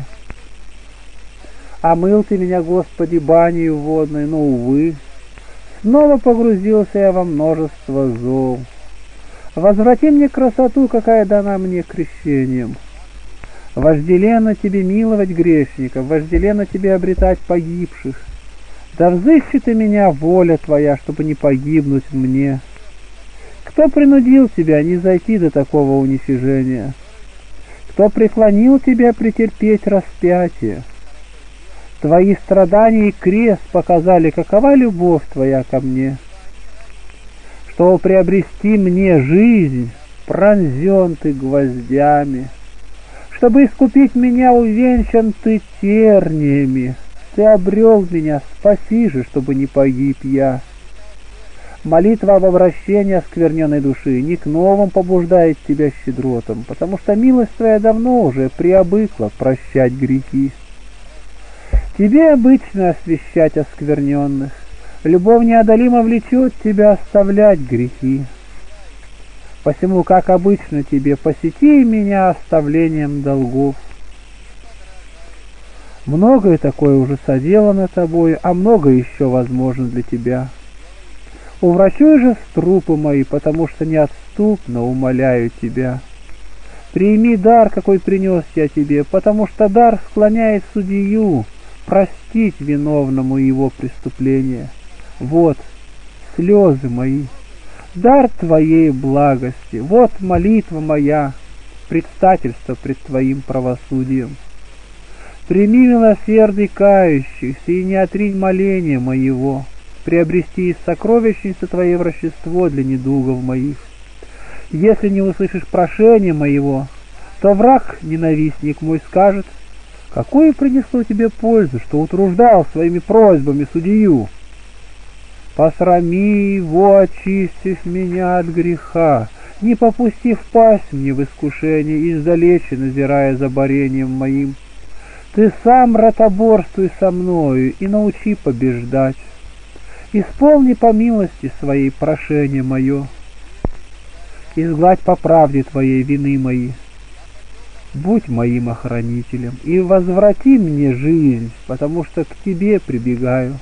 Омыл Ты меня, Господи, банею водной, но, увы, снова погрузился я во множество зол. Возврати мне красоту, какая дана мне крещением. Вожделенно Тебе миловать грешников, вожделенно Тебе обретать погибших. Да взыщет и меня воля Твоя, чтобы не погибнуть мне. Кто принудил Тебя не зайти до такого уничижения? Кто преклонил Тебя претерпеть распятие? Твои страдания и крест показали, какова любовь Твоя ко мне. Чтобы приобрести мне жизнь, пронзен Ты гвоздями. Чтобы искупить меня, увенчан Ты терниями. Ты обрел меня, спаси же, чтобы не погиб я. Молитва об обращении оскверненной души не к новым побуждает тебя щедротом, потому что милость Твоя давно уже приобыкла прощать грехи. Тебе обычно освящать оскверненных, любовь неодолимо влечет тебя оставлять грехи. Посему, как обычно тебе, посети меня оставлением долгов. Многое такое уже соделано тобою, а многое еще возможно для тебя. Уврачуй же струпы мои, потому что неотступно умоляю тебя. Прими дар, какой принес я тебе, потому что дар склоняет судью простить виновному его преступление. Вот слезы мои, дар Твоей благости, вот молитва моя, предстательство пред Твоим правосудием. Прими милосердий кающихся и не отринь моления моего, приобрести из сокровищницы Твоей врачество для недугов моих. Если не услышишь прошения моего, то враг, ненавистник мой, скажет: какую принесло тебе пользу, что утруждал своими просьбами судью? Посрами его, очистив меня от греха, не попусти впасть мне в искушение, издалече назирая за борением моим. Ты сам ротоборствуй со мною и научи побеждать. Исполни по милости Своей прошение мое. Изгладь по правде Твоей вины мои. Будь моим охранителем и возврати мне жизнь, потому что к Тебе прибегаю.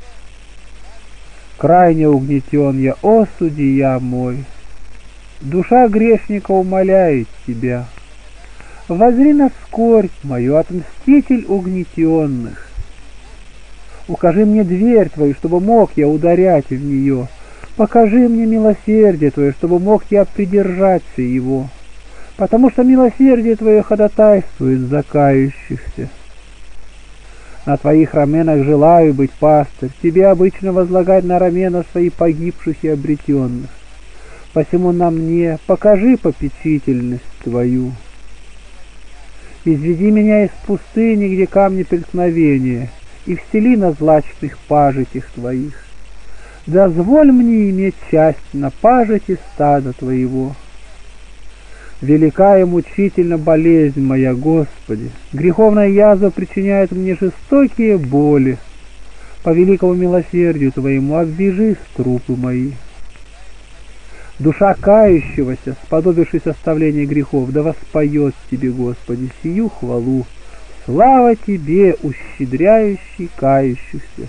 Крайне угнетен я, о судья мой, душа грешника умоляет Тебя. Воззри на скорбь мою, отмститель угнетенных. Укажи мне дверь Твою, чтобы мог я ударять в нее. Покажи мне милосердие Твое, чтобы мог я придержаться его. Потому что милосердие Твое ходатайствует за кающихся. На Твоих раменах желаю быть, пастырь, Тебе обычно возлагать на рамена свои погибших и обретенных. Посему на мне покажи попечительность Твою. Изведи меня из пустыни, где камни преткновения, и всели на злачных пажитях Твоих. Дозволь мне иметь часть на пажити стада Твоего. Велика и мучительна болезнь моя, Господи, греховная язва причиняет мне жестокие боли. По великому милосердию Твоему обвяжи струпы мои. Душа кающегося, сподобившись оставления грехов, да воспоет Тебе, Господи, сию хвалу. Слава Тебе, ущедряющий кающихся.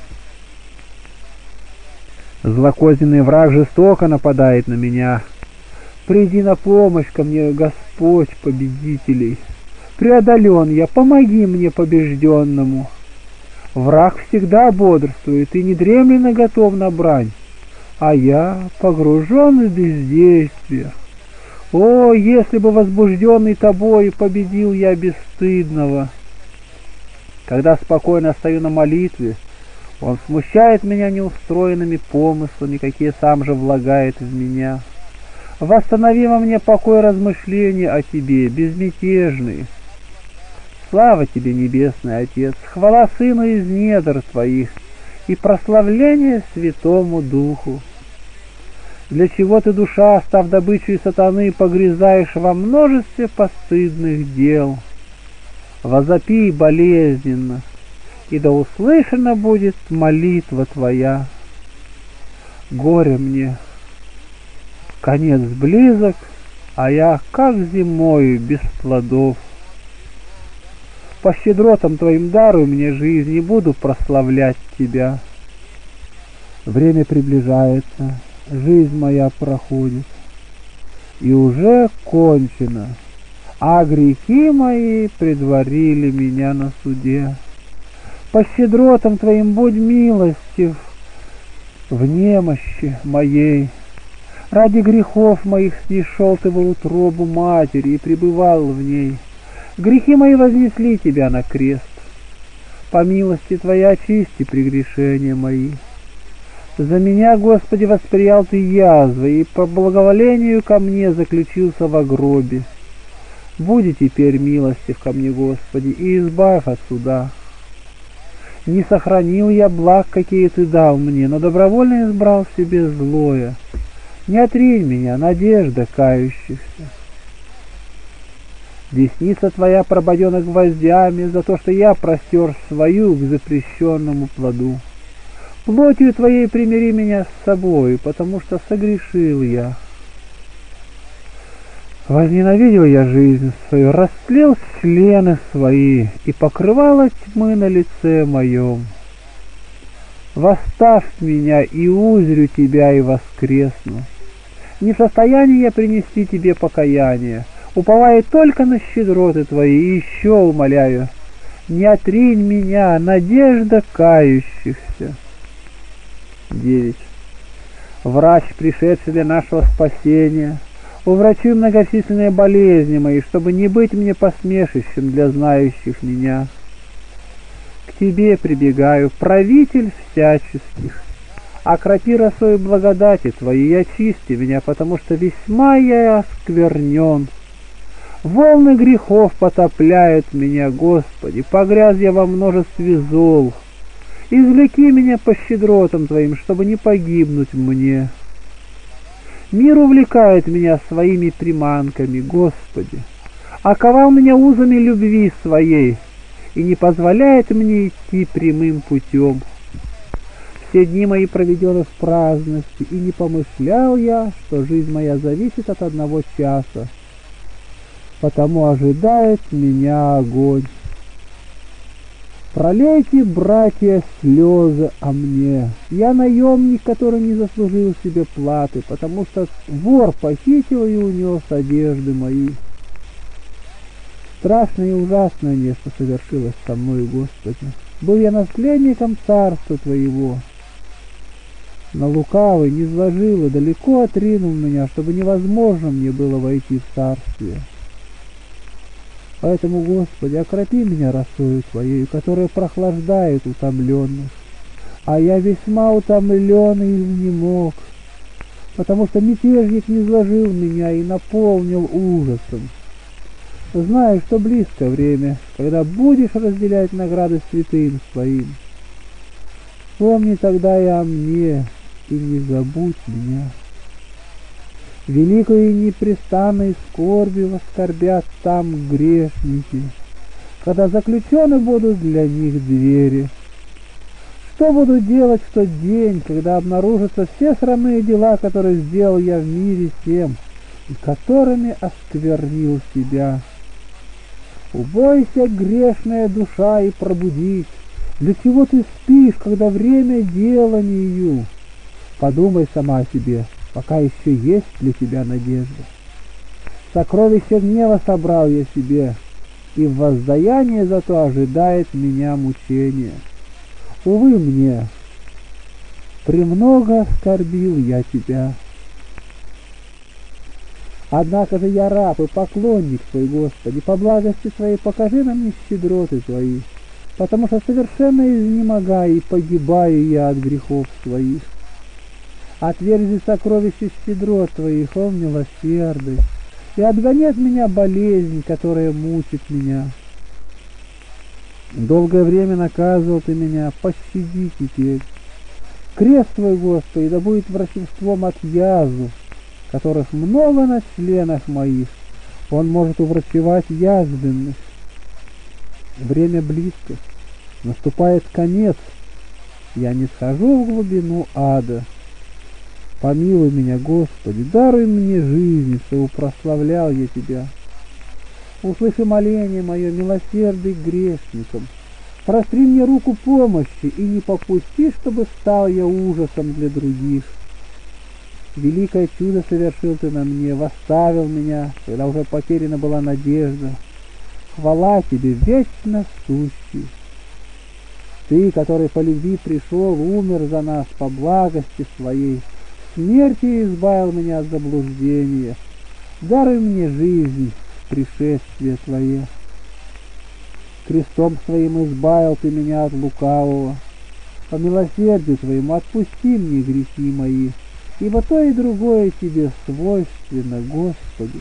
Злокозненный враг жестоко нападает на меня. Приди на помощь ко мне, Господь победителей. Преодолен я, помоги мне побежденному. Враг всегда бодрствует и недремленно готов на брань, а я погружен в бездействие. О, если бы возбужденный Тобой победил я бесстыдного! Когда спокойно стою на молитве, Он смущает меня неустроенными помыслами, какие сам же влагает в меня. Восстанови во мне покой размышления о Тебе, безмятежный. Слава Тебе, Небесный Отец, хвала Сыну из недр Твоих и прославление Святому Духу. Для чего ты, душа, став добычей сатаны, погрязаешь во множестве постыдных дел? Возопи болезненно, и да услышана будет молитва твоя. Горе мне, конец близок, а я, как зимою, без плодов. По щедротам твоим даруй мне жизнь, и буду прославлять тебя. Время приближается, жизнь моя проходит, и уже кончено, а грехи мои предварили меня на суде. По щедротам твоим будь милостив в немощи моей. Ради грехов моих снишел ты в утробу матери и пребывал в ней. Грехи мои вознесли тебя на крест. По милости твоей очисти прегрешения мои. За меня, Господи, восприял ты язвы, и по благоволению ко мне заключился во гробе. Буди теперь милостив ко мне, Господи, и избавь от суда. Не сохранил я благ, какие ты дал мне, но добровольно избрал себе злое. Не отринь меня, надежда кающихся. Десница твоя прободена гвоздями за то, что я простер свою к запрещенному плоду. Плотью твоей примири меня с собой, потому что согрешил я. Возненавидел я жизнь свою, растлел члены свои, и покрывало тьмы на лице моем. Восставь меня, и узрю тебя, и воскресну. Не в состоянии я принести тебе покаяние, уповая только на щедроты твои, и еще умоляю, не отринь меня, надежда кающихся. 9. Врач, пришедший для нашего спасения, уврачуй многочисленные болезни мои, чтобы не быть мне посмешищем для знающих меня. К тебе прибегаю, правитель всяческих, окропи росою благодати твоей и очисти меня, потому что весьма я осквернен. Волны грехов потопляют меня, Господи, погряз я во множестве зол. Извлеки меня по щедротам твоим, чтобы не погибнуть мне. Мир увлекает меня своими приманками, Господи, оковал меня узами любви своей и не позволяет мне идти прямым путем. Все дни мои проведены в праздности, и не помышлял я, что жизнь моя зависит от одного часа, потому ожидает меня огонь. Пролейте, братья, слезы о мне. Я наемник, который не заслужил себе платы, потому что вор похитил и унес одежды мои. Страшное и ужасное нечто совершилось со мной, Господи. Был я наследником царства Твоего. Но лукавый не сложил и далеко отринул меня, чтобы невозможно мне было войти в царствие. Поэтому, Господи, окропи меня росою Твоею, которая прохлаждает утомленных. А я весьма утомлен и изнемог, потому что мятежник низложил меня и наполнил ужасом. Знаю, что близко время, когда будешь разделять награды святым Своим. Вспомни тогда и о мне, и не забудь меня. Великой и непрестанной скорби воскорбят там грешники, когда заключены будут для них двери. Что буду делать в тот день, когда обнаружатся все срамные дела, которые сделал я в мире всем, и которыми осквернил себя? Убойся, грешная душа, и пробудись. Для чего ты спишь, когда время деланию? Подумай сама о себе, пока еще есть для тебя надежда. Сокровища гнева собрал я себе, и в воздаяние за то ожидает меня мучение. Увы мне, премного оскорбил я тебя. Однако же я раб и поклонник Твой, Господи, по благости Твоей покажи нам мне щедроты Твои, потому что совершенно изнемогаю и погибаю я от грехов своих. Отверзи сокровища щедрот Твоих, о милосердный, и отгони от меня болезнь, которая мучит меня. Долгое время наказывал Ты меня, пощади теперь. Крест Твой, Господи, да будет врачевством от язв, которых много на членах моих. Он может уврачевать язвенность. Время близко, наступает конец, я не схожу в глубину ада. Помилуй меня, Господи, даруй мне жизнь, чтобы прославлял я Тебя. Услыши моление мое, милосердный к грешникам. Простри мне руку помощи и не попусти, чтобы стал я ужасом для других. Великое чудо совершил Ты на мне, восставил меня, когда уже потеряна была надежда. Хвала Тебе, вечно сущий. Ты, который по любви пришел, умер за нас по благости Своей, смерти избавил меня от заблуждения. Даруй мне жизнь в пришествие Твое. Крестом Своим избавил Ты меня от лукавого. По милосердию Твоему отпусти мне грехи мои, ибо то и другое Тебе свойственно, Господи.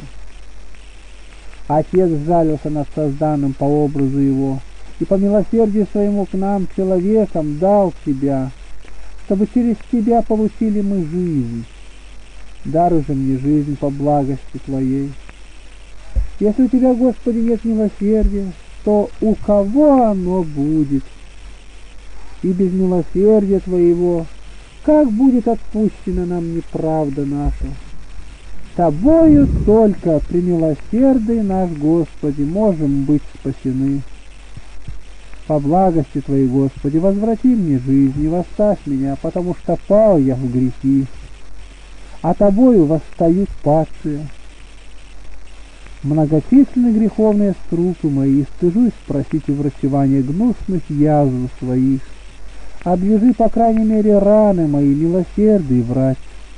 Отец жалился над созданным по образу Его, и по милосердию Своему к нам, человекам, дал Тебя, чтобы через Тебя получили мы жизнь. Даруй же мне жизнь по благости Твоей. Если у Тебя, Господи, нет милосердия, то у кого оно будет? И без милосердия Твоего как будет отпущена нам неправда наша? Тобою только премилосердый наш Господи можем быть спасены. По благости Твоей, Господи, возврати мне жизнь и восставь меня, потому что пал я в грехи, а Тобою восстают падшие. Многочисленны греховные струпы мои, стыжусь спросить у врачевания гнусных язв своих. Обвяжи, по крайней мере, раны мои, милосердный врач.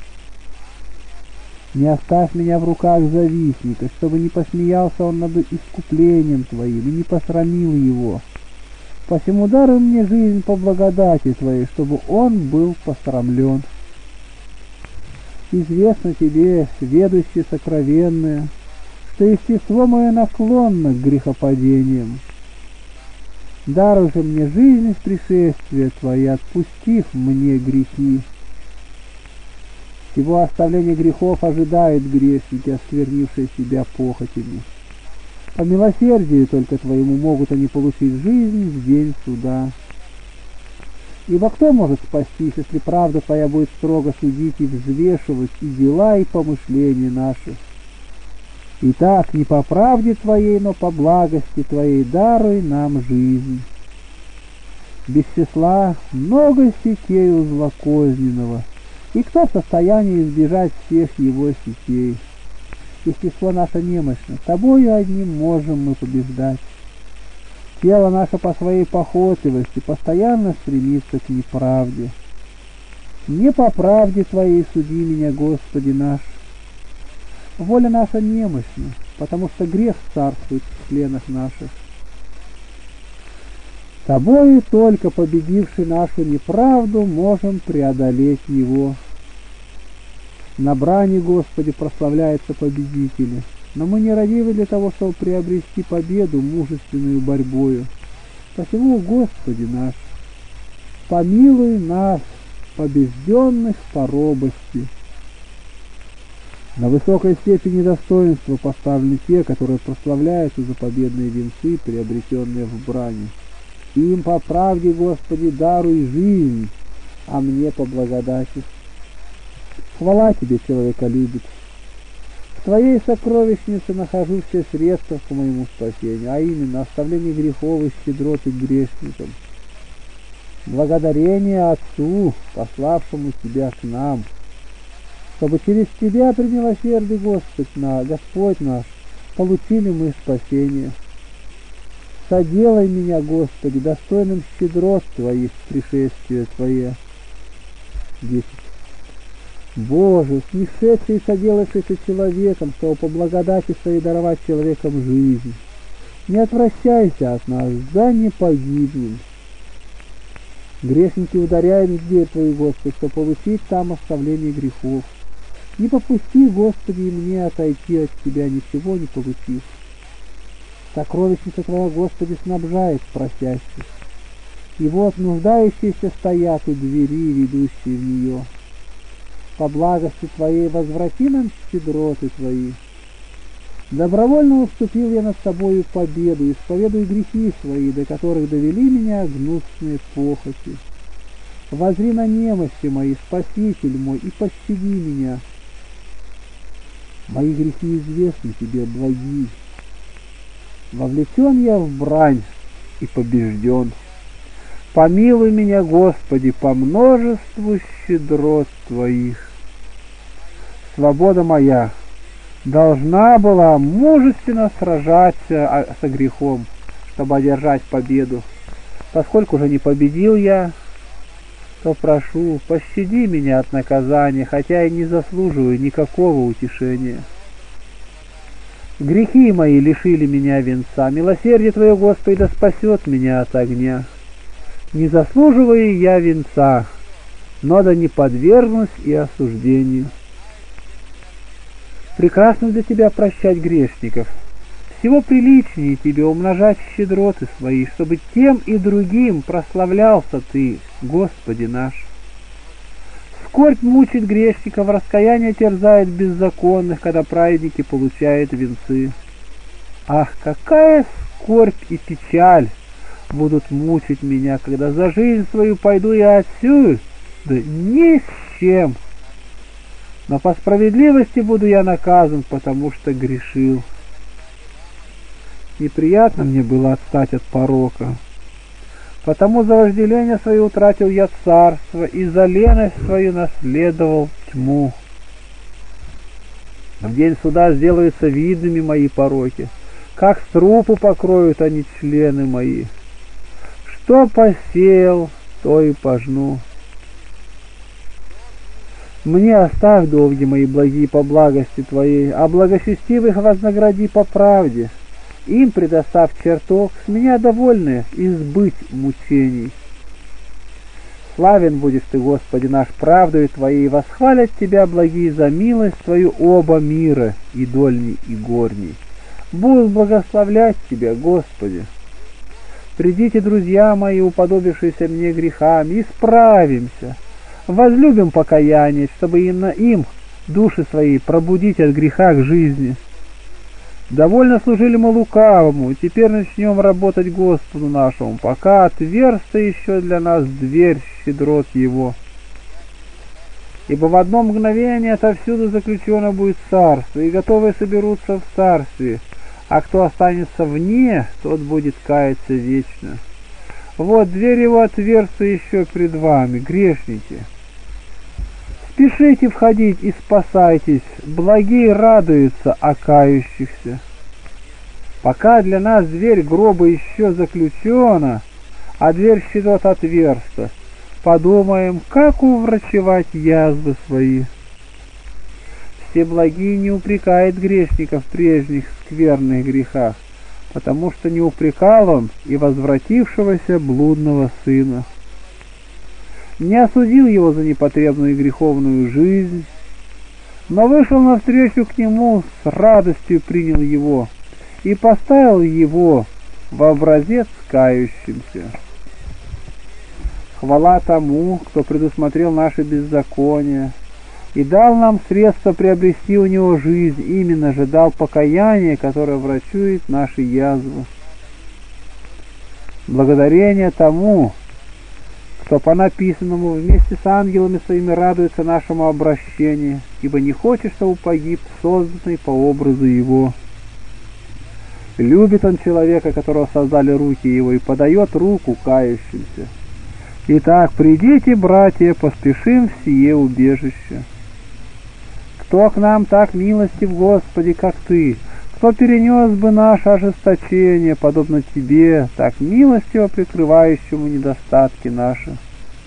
Не оставь меня в руках завистника, чтобы не посмеялся он над искуплением Твоим и не посрамил его. Посему даруй мне жизнь по благодати Твоей, чтобы он был посрамлен. Известно Тебе, ведущее сокровенное, что естество мое наклонно к грехопадениям. Даруй же мне жизнь в пришествие Твое, отпустив мне грехи. Всего оставления грехов ожидают грешники, осквернившие себя похотями. По милосердию только Твоему могут они получить жизнь в день суда. Ибо кто может спастись, если правда Твоя будет строго судить и взвешивать и дела, и помышления наши? Итак, не по правде Твоей, но по благости Твоей даруй нам жизнь. Без числа много сетей у злокозненного, и кто в состоянии избежать всех его сетей? Естество наше немощно, Тобою одним можем мы побеждать. Тело наше по своей похотливости постоянно стремится к неправде. Не по правде Твоей суди меня, Господи наш. Воля наша немощна, потому что грех царствует в членах наших. Тобою только победивший нашу неправду можем преодолеть его. На брани, Господи, прославляются победители, но мы не родились для того, чтобы приобрести победу мужественную борьбою. Посему, Господи наш, помилуй нас, побежденных по робости. На высокой степени достоинства поставлены те, которые прославляются за победные венцы, приобретенные в брани. Им по правде, Господи, даруй жизнь, а мне по благодати. Хвала Тебе, человеколюбец. В Твоей сокровищнице нахожу все средства к моему спасению, а именно оставление грехов и щедроты грешникам. Благодарение Отцу, пославшему Тебя к нам, чтобы через Тебя, премилосердный Господь наш, получили мы спасение. Соделай меня, Господи, достойным щедрот Твоих в пришествие Твое. 10. Боже, снишедший и соделавшийся человеком, чтобы по благодати Своей даровать человеком жизнь, не отвращайся от нас, да не погибнем. Грешники ударяют в дверь Твою, Господи, чтобы получить там оставление грехов. Не попусти, Господи, и мне отойти от Тебя, ничего не получив. Сокровищница Твоя, Господи, снабжает просящих. И вот нуждающиеся стоят у двери, ведущие в нее. По благости Твоей возврати нам щедроты Твои. Добровольно уступил я над собою победу, исповедуя грехи свои, до которых довели меня гнусные похоти. Возри на немощи мои, Спаситель мой, и пощади меня. Мои грехи известны тебе, благи. Вовлечен я в брань и побежден. Помилуй меня, Господи, по множеству щедрот Твоих. Свобода моя должна была мужественно сражаться со грехом, чтобы одержать победу. Поскольку же не победил я, то прошу, пощади меня от наказания, хотя и не заслуживаю никакого утешения. Грехи мои лишили меня венца, милосердие Твое, Господи, да спасет меня от огня. Не заслуживаю я венца, но да не подвергнусь и осуждению. Прекрасно для Тебя прощать грешников. Всего приличнее Тебе умножать щедроты свои, чтобы тем и другим прославлялся Ты, Господи наш. Скорбь мучит грешников, раскаяние терзает беззаконных, когда праведники получают венцы. Ах, какая скорбь и печаль будут мучить меня, когда за жизнь свою пойду я отсюда, да ни с чем. Но по справедливости буду я наказан, потому что грешил. Неприятно мне было отстать от порока. Потому за вожделение свое утратил я царство, и за леность свою наследовал тьму. В день суда сделаются видными мои пороки, как с трупу покроют они члены мои. Что посеял, то и пожну. Мне оставь долги мои благие по благости Твоей, а благочестивых вознагради по правде. Им предоставь чертог, с меня довольны избыть мучений. Славен будешь Ты, Господи наш, правдою Твоей, восхвалят Тебя благие за милость Твою оба мира, и дольний, и горний. Будут благословлять Тебя, Господи. Придите, друзья мои, уподобившиеся мне грехами, исправимся. Возлюбим покаяние, чтобы им души свои пробудить от греха к жизни. Довольно служили мы лукавому, теперь начнем работать Господу нашему, пока отверзта еще для нас дверь щедрот Его. Ибо в одно мгновение отовсюду заключено будет царство, и готовые соберутся в царстве, а кто останется вне, тот будет каяться вечно. Вот дверь Его отверзта еще пред вами, грешники. Спешите входить и спасайтесь, благие радуются о кающихся. Пока для нас дверь гроба еще заключена, а дверь щедрот отверста, подумаем, как уврачевать язвы свои. Все благие не упрекает грешников в прежних скверных грехах, потому что не упрекал он и возвратившегося блудного сына. Не осудил его за непотребную и греховную жизнь, но вышел навстречу к нему, с радостью принял его и поставил его в образец кающимся. Хвала тому, кто предусмотрел наши беззакония и дал нам средства приобрести у него жизнь, именно же дал покаяние, которое врачует наши язвы. Благодарение тому, кто по написанному вместе с ангелами своими радуется нашему обращению, ибо не хочет, чтобы погиб созданный по образу Его. Любит Он человека, которого создали руки Его, и подает руку кающимся. Итак, придите, братья, поспешим в сие убежище. Кто к нам так милостив, Господи, как Ты? Кто перенес бы наше ожесточение, подобно Тебе, так милостиво прикрывающему недостатки наши?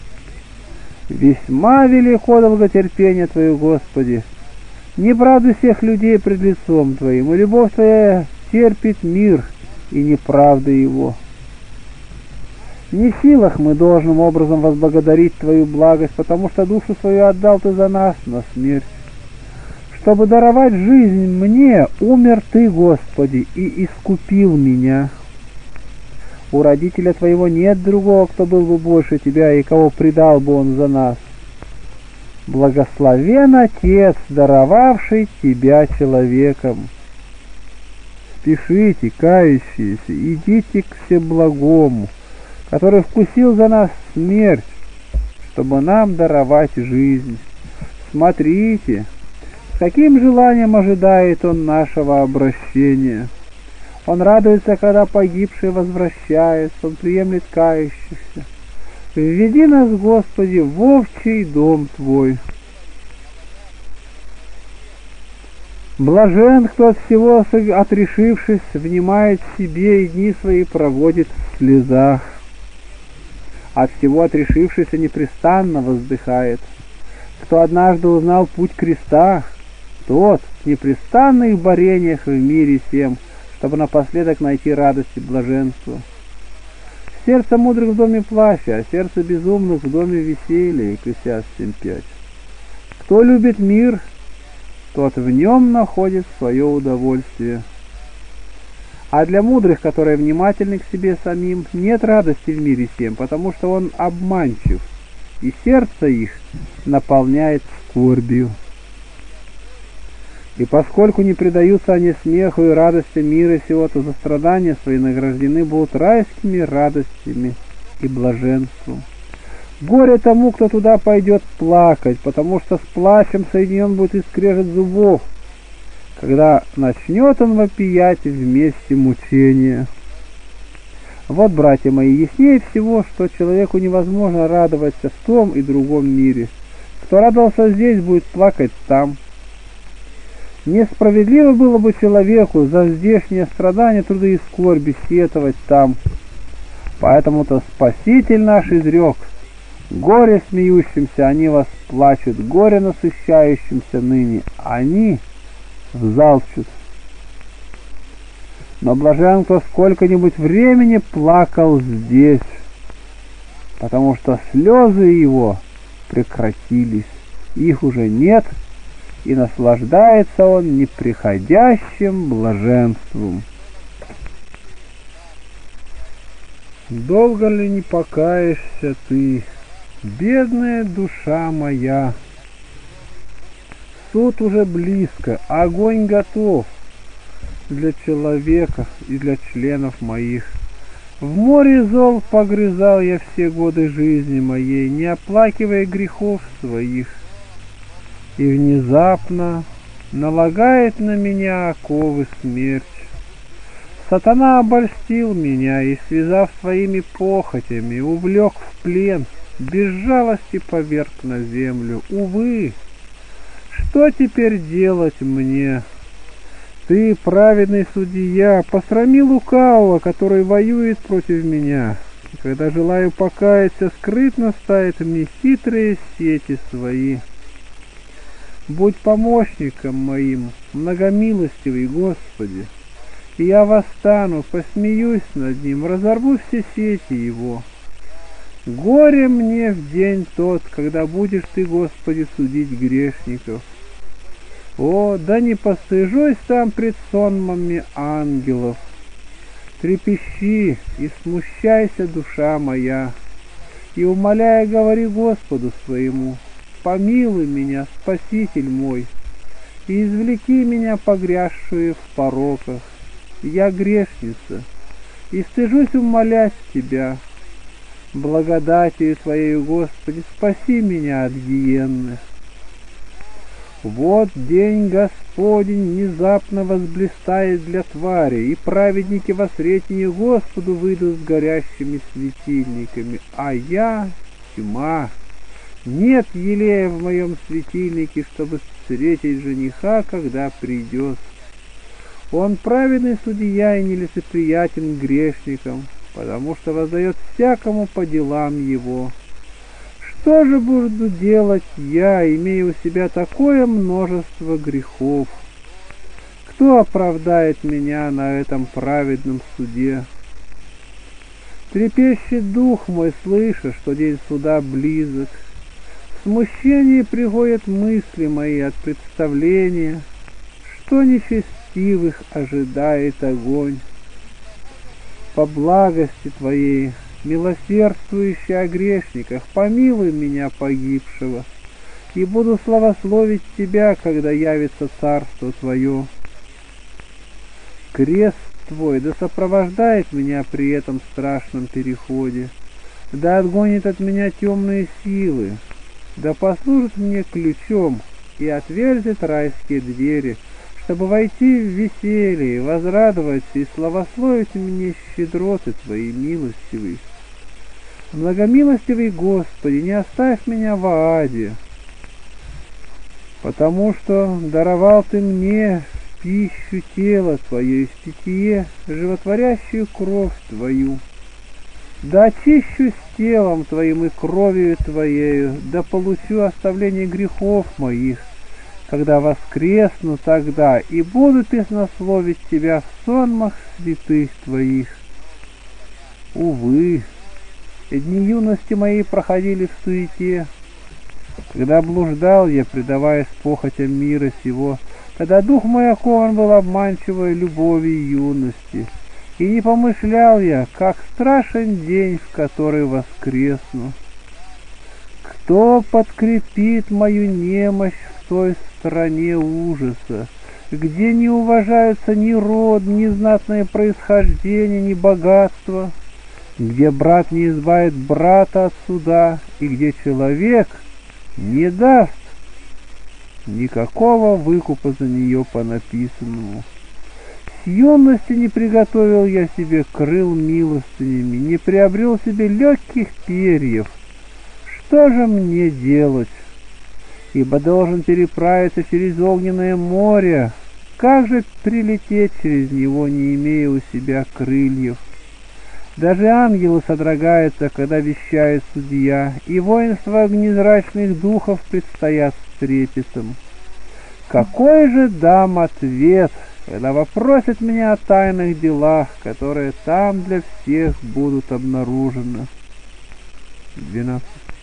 Весьма велико долготерпение Твое, Господи, неправды всех людей пред лицом Твоим, и любовь Твоя терпит мир и неправда его. Не в силах мы должным образом возблагодарить Твою благость, потому что душу свою отдал Ты за нас на смерть. Чтобы даровать жизнь мне, умер Ты, Господи, и искупил меня. У родителя Твоего нет другого, кто был бы больше Тебя, и кого предал бы Он за нас. Благословен Отец, даровавший Тебя человеком. Спешите, кающиеся, идите к Всеблагому, который вкусил за нас смерть, чтобы нам даровать жизнь. Смотрите, с каким желанием ожидает Он нашего обращения. Он радуется, когда погибший возвращается, Он приемлет кающихся. Введи нас, Господи, в овчий дом Твой. Блажен, кто от всего отрешившись, внимает себе и дни свои проводит в слезах. От всего отрешившийся непрестанно воздыхает. Кто однажды узнал путь креста, тот в непрестанных борениях в мире сем, чтобы напоследок найти радость и блаженство. Сердце мудрых в доме плача, а сердце безумных в доме веселья. Екклесиаст 7:5. Кто любит мир, тот в нем находит свое удовольствие. А для мудрых, которые внимательны к себе самим, нет радости в мире сем, потому что он обманчив, и сердце их наполняет скорбью. И поскольку не предаются они смеху и радости мира сего, то за страдания свои награждены будут райскими радостями и блаженством. Горе тому, кто туда пойдет плакать, потому что с плачем соединен будет и скрежет зубов, когда начнет он вопиять вместе мучения. Вот, братья мои, яснее всего, что человеку невозможно радоваться в том и другом мире. Кто радовался здесь, будет плакать там. Несправедливо было бы человеку за здешние страдания, труды и скорби сетовать там. Поэтому-то Спаситель наш изрек: горе смеющимся, они вас плачут, горе насыщающимся ныне, они взалчут. Но блажен, кто сколько-нибудь времени плакал здесь, потому что слезы его прекратились, их уже нет, и наслаждается он неприходящим блаженством. Долго ли не покаешься ты, бедная душа моя? Суд уже близко, огонь готов для человека и для членов моих. В море зол погрязал я все годы жизни моей, не оплакивая грехов своих. И внезапно налагает на меня оковы смерть. Сатана обольстил меня и, связав своими похотями, увлек в плен, без жалости поверг на землю. Увы, что теперь делать мне? Ты, праведный судья, посрами лукавого, который воюет против меня. И когда желаю покаяться, скрытно ставит мне хитрые сети свои. Будь помощником моим, многомилостивый Господи, и я восстану, посмеюсь над ним, разорву все сети его. Горе мне в день тот, когда будешь ты, Господи, судить грешников. О, да не постыжусь сам пред сонмами ангелов. Трепещи и смущайся, душа моя, и, умоляя, говори Господу своему: помилуй меня, Спаситель мой, и извлеки меня, погрязшую в пороках. Я грешница, и стыжусь умолять Тебя. Благодатью Твоею, Господи, спаси меня от гиенны. Вот день Господень внезапно возблистает для твари, и праведники во сретение Господу выйдут с горящими светильниками, а я тьма. Нет елея в моем светильнике, чтобы встретить жениха, когда придет. Он праведный судья и нелицеприятен к грешникам, потому что воздает всякому по делам его. Что же буду делать я, имея у себя такое множество грехов? Кто оправдает меня на этом праведном суде? Трепещет дух мой, слыша, что день суда близок. В смущении приходят мысли мои от представления, что нечестивых ожидает огонь. По благости Твоей, милосердствующий о грешниках, помилуй меня, погибшего, и буду славословить Тебя, когда явится царство Твое. Крест Твой да сопровождает меня при этом страшном переходе, да отгонит от меня темные силы, да послужит мне ключом и отверзит райские двери, чтобы войти в веселье, возрадоваться и славословить мне щедроты Твои милостивые. Многомилостивый Господи, не оставь меня в аде, потому что даровал Ты мне пищу тела Твое и в питье животворящую кровь Твою. Да очищусь телом Твоим и кровью Твоею, да получу оставление грехов моих, когда воскресну тогда и буду песнословить Тебя в сонмах святых Твоих. Увы, дни юности моей проходили в суете, когда блуждал я, предаваясь похотям мира сего, тогда дух мой окован был обманчивой любовью юности, и не помышлял я, как страшен день, в который воскресну. Кто подкрепит мою немощь в той стране ужаса, где не уважаются ни род, ни знатное происхождение, ни богатство, где брат не избавит брата от суда, и где человек не даст никакого выкупа за нее по написанному. С юности не приготовил я себе крыл милостынями, не приобрел себе легких перьев. Что же мне делать? Ибо должен переправиться через огненное море. Как же прилететь через него, не имея у себя крыльев? Даже ангелы содрогаются, когда вещает судья, и воинства огнезрачных духов предстоят с трепетом. Какой же дам ответ, когда вопросят меня о тайных делах, которые там для всех будут обнаружены? 12.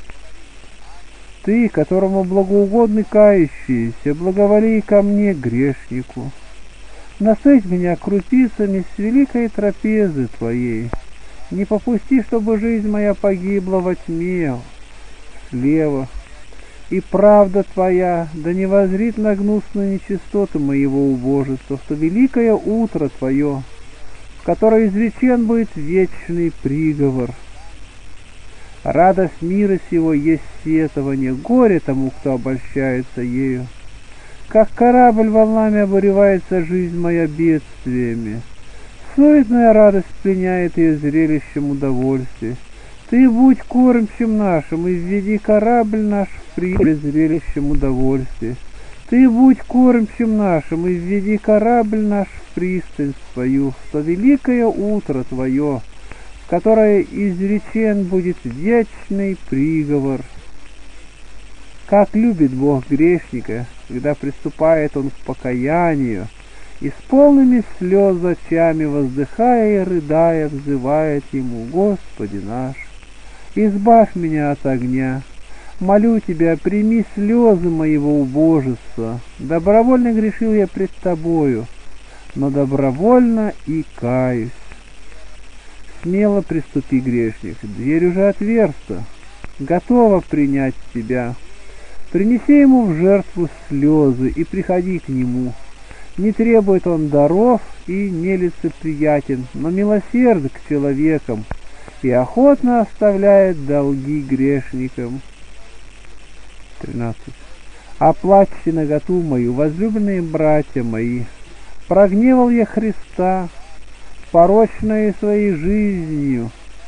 Ты, которому благоугодны кающиеся, благоволи ко мне, грешнику. Насыть меня крупицами с великой трапезы Твоей. Не попусти, чтобы жизнь моя погибла во тьме слева, и правда Твоя да не воззрит на гнусные нечистоты моего убожества, в то великое утро Твое, в которое изречен будет вечный приговор. Радость мира сего есть сетование, горе тому, кто обольщается ею. Как корабль волнами обуревается жизнь моя бедствиями. Суетная радость пленяет ее зрелищем удовольствия. Ты будь кормчим нашим и введи корабль наш в прибыль зрелищем удовольствия. Ты будь кормчим нашим и введи корабль наш в пристань свою, в то великое утро Твое, в которое изречен будет вечный приговор. Как любит Бог грешника, когда приступает он к покаянию, и с полными слез очами, воздыхая и рыдая, взывает Ему: Господи наш, избавь меня от огня. Молю Тебя, прими слезы моего убожества. Добровольно грешил я пред Тобою, но добровольно и каюсь. Смело приступи, грешник, дверь уже отверста, готова принять Тебя. Принеси Ему в жертву слезы и приходи к Нему. Не требует Он даров и нелицеприятен, но милосерд к человекам и охотно оставляет долги грешникам. 13. Оплачьте наготу мою, возлюбленные братья мои. Прогневал я Христа, порочной своей жизнью.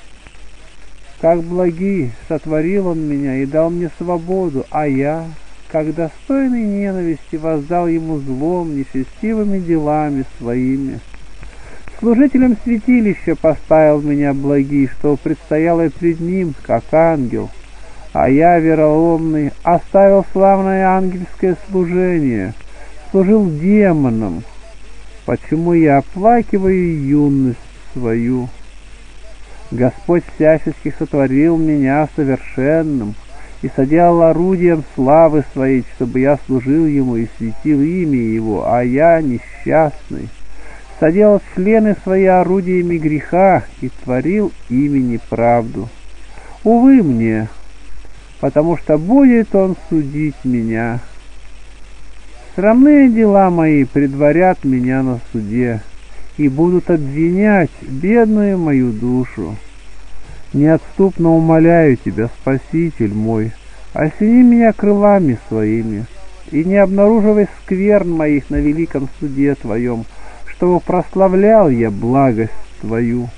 Как благи сотворил Он меня и дал мне свободу, а я, как достойный ненависти, воздал Ему злом, нечестивыми делами своими. Служителем святилища поставил меня благий, что предстояло я пред Ним, как ангел, а я, вероломный, оставил славное ангельское служение, служил демонам. Почему я оплакиваю юность свою? Господь всячески сотворил меня совершенным и соделал орудием славы Своей, чтобы я служил Ему и светил имя Его, а я, несчастный, соделал члены Свои орудиями греха и творил ими неправду. Увы мне, потому что будет Он судить меня. Срамные дела мои предварят меня на суде, и будут обвинять бедную мою душу. Неотступно умоляю Тебя, Спаситель мой, осени меня крылами Своими, и не обнаруживай скверн моих на великом суде Твоем, чтобы прославлял я благость Твою.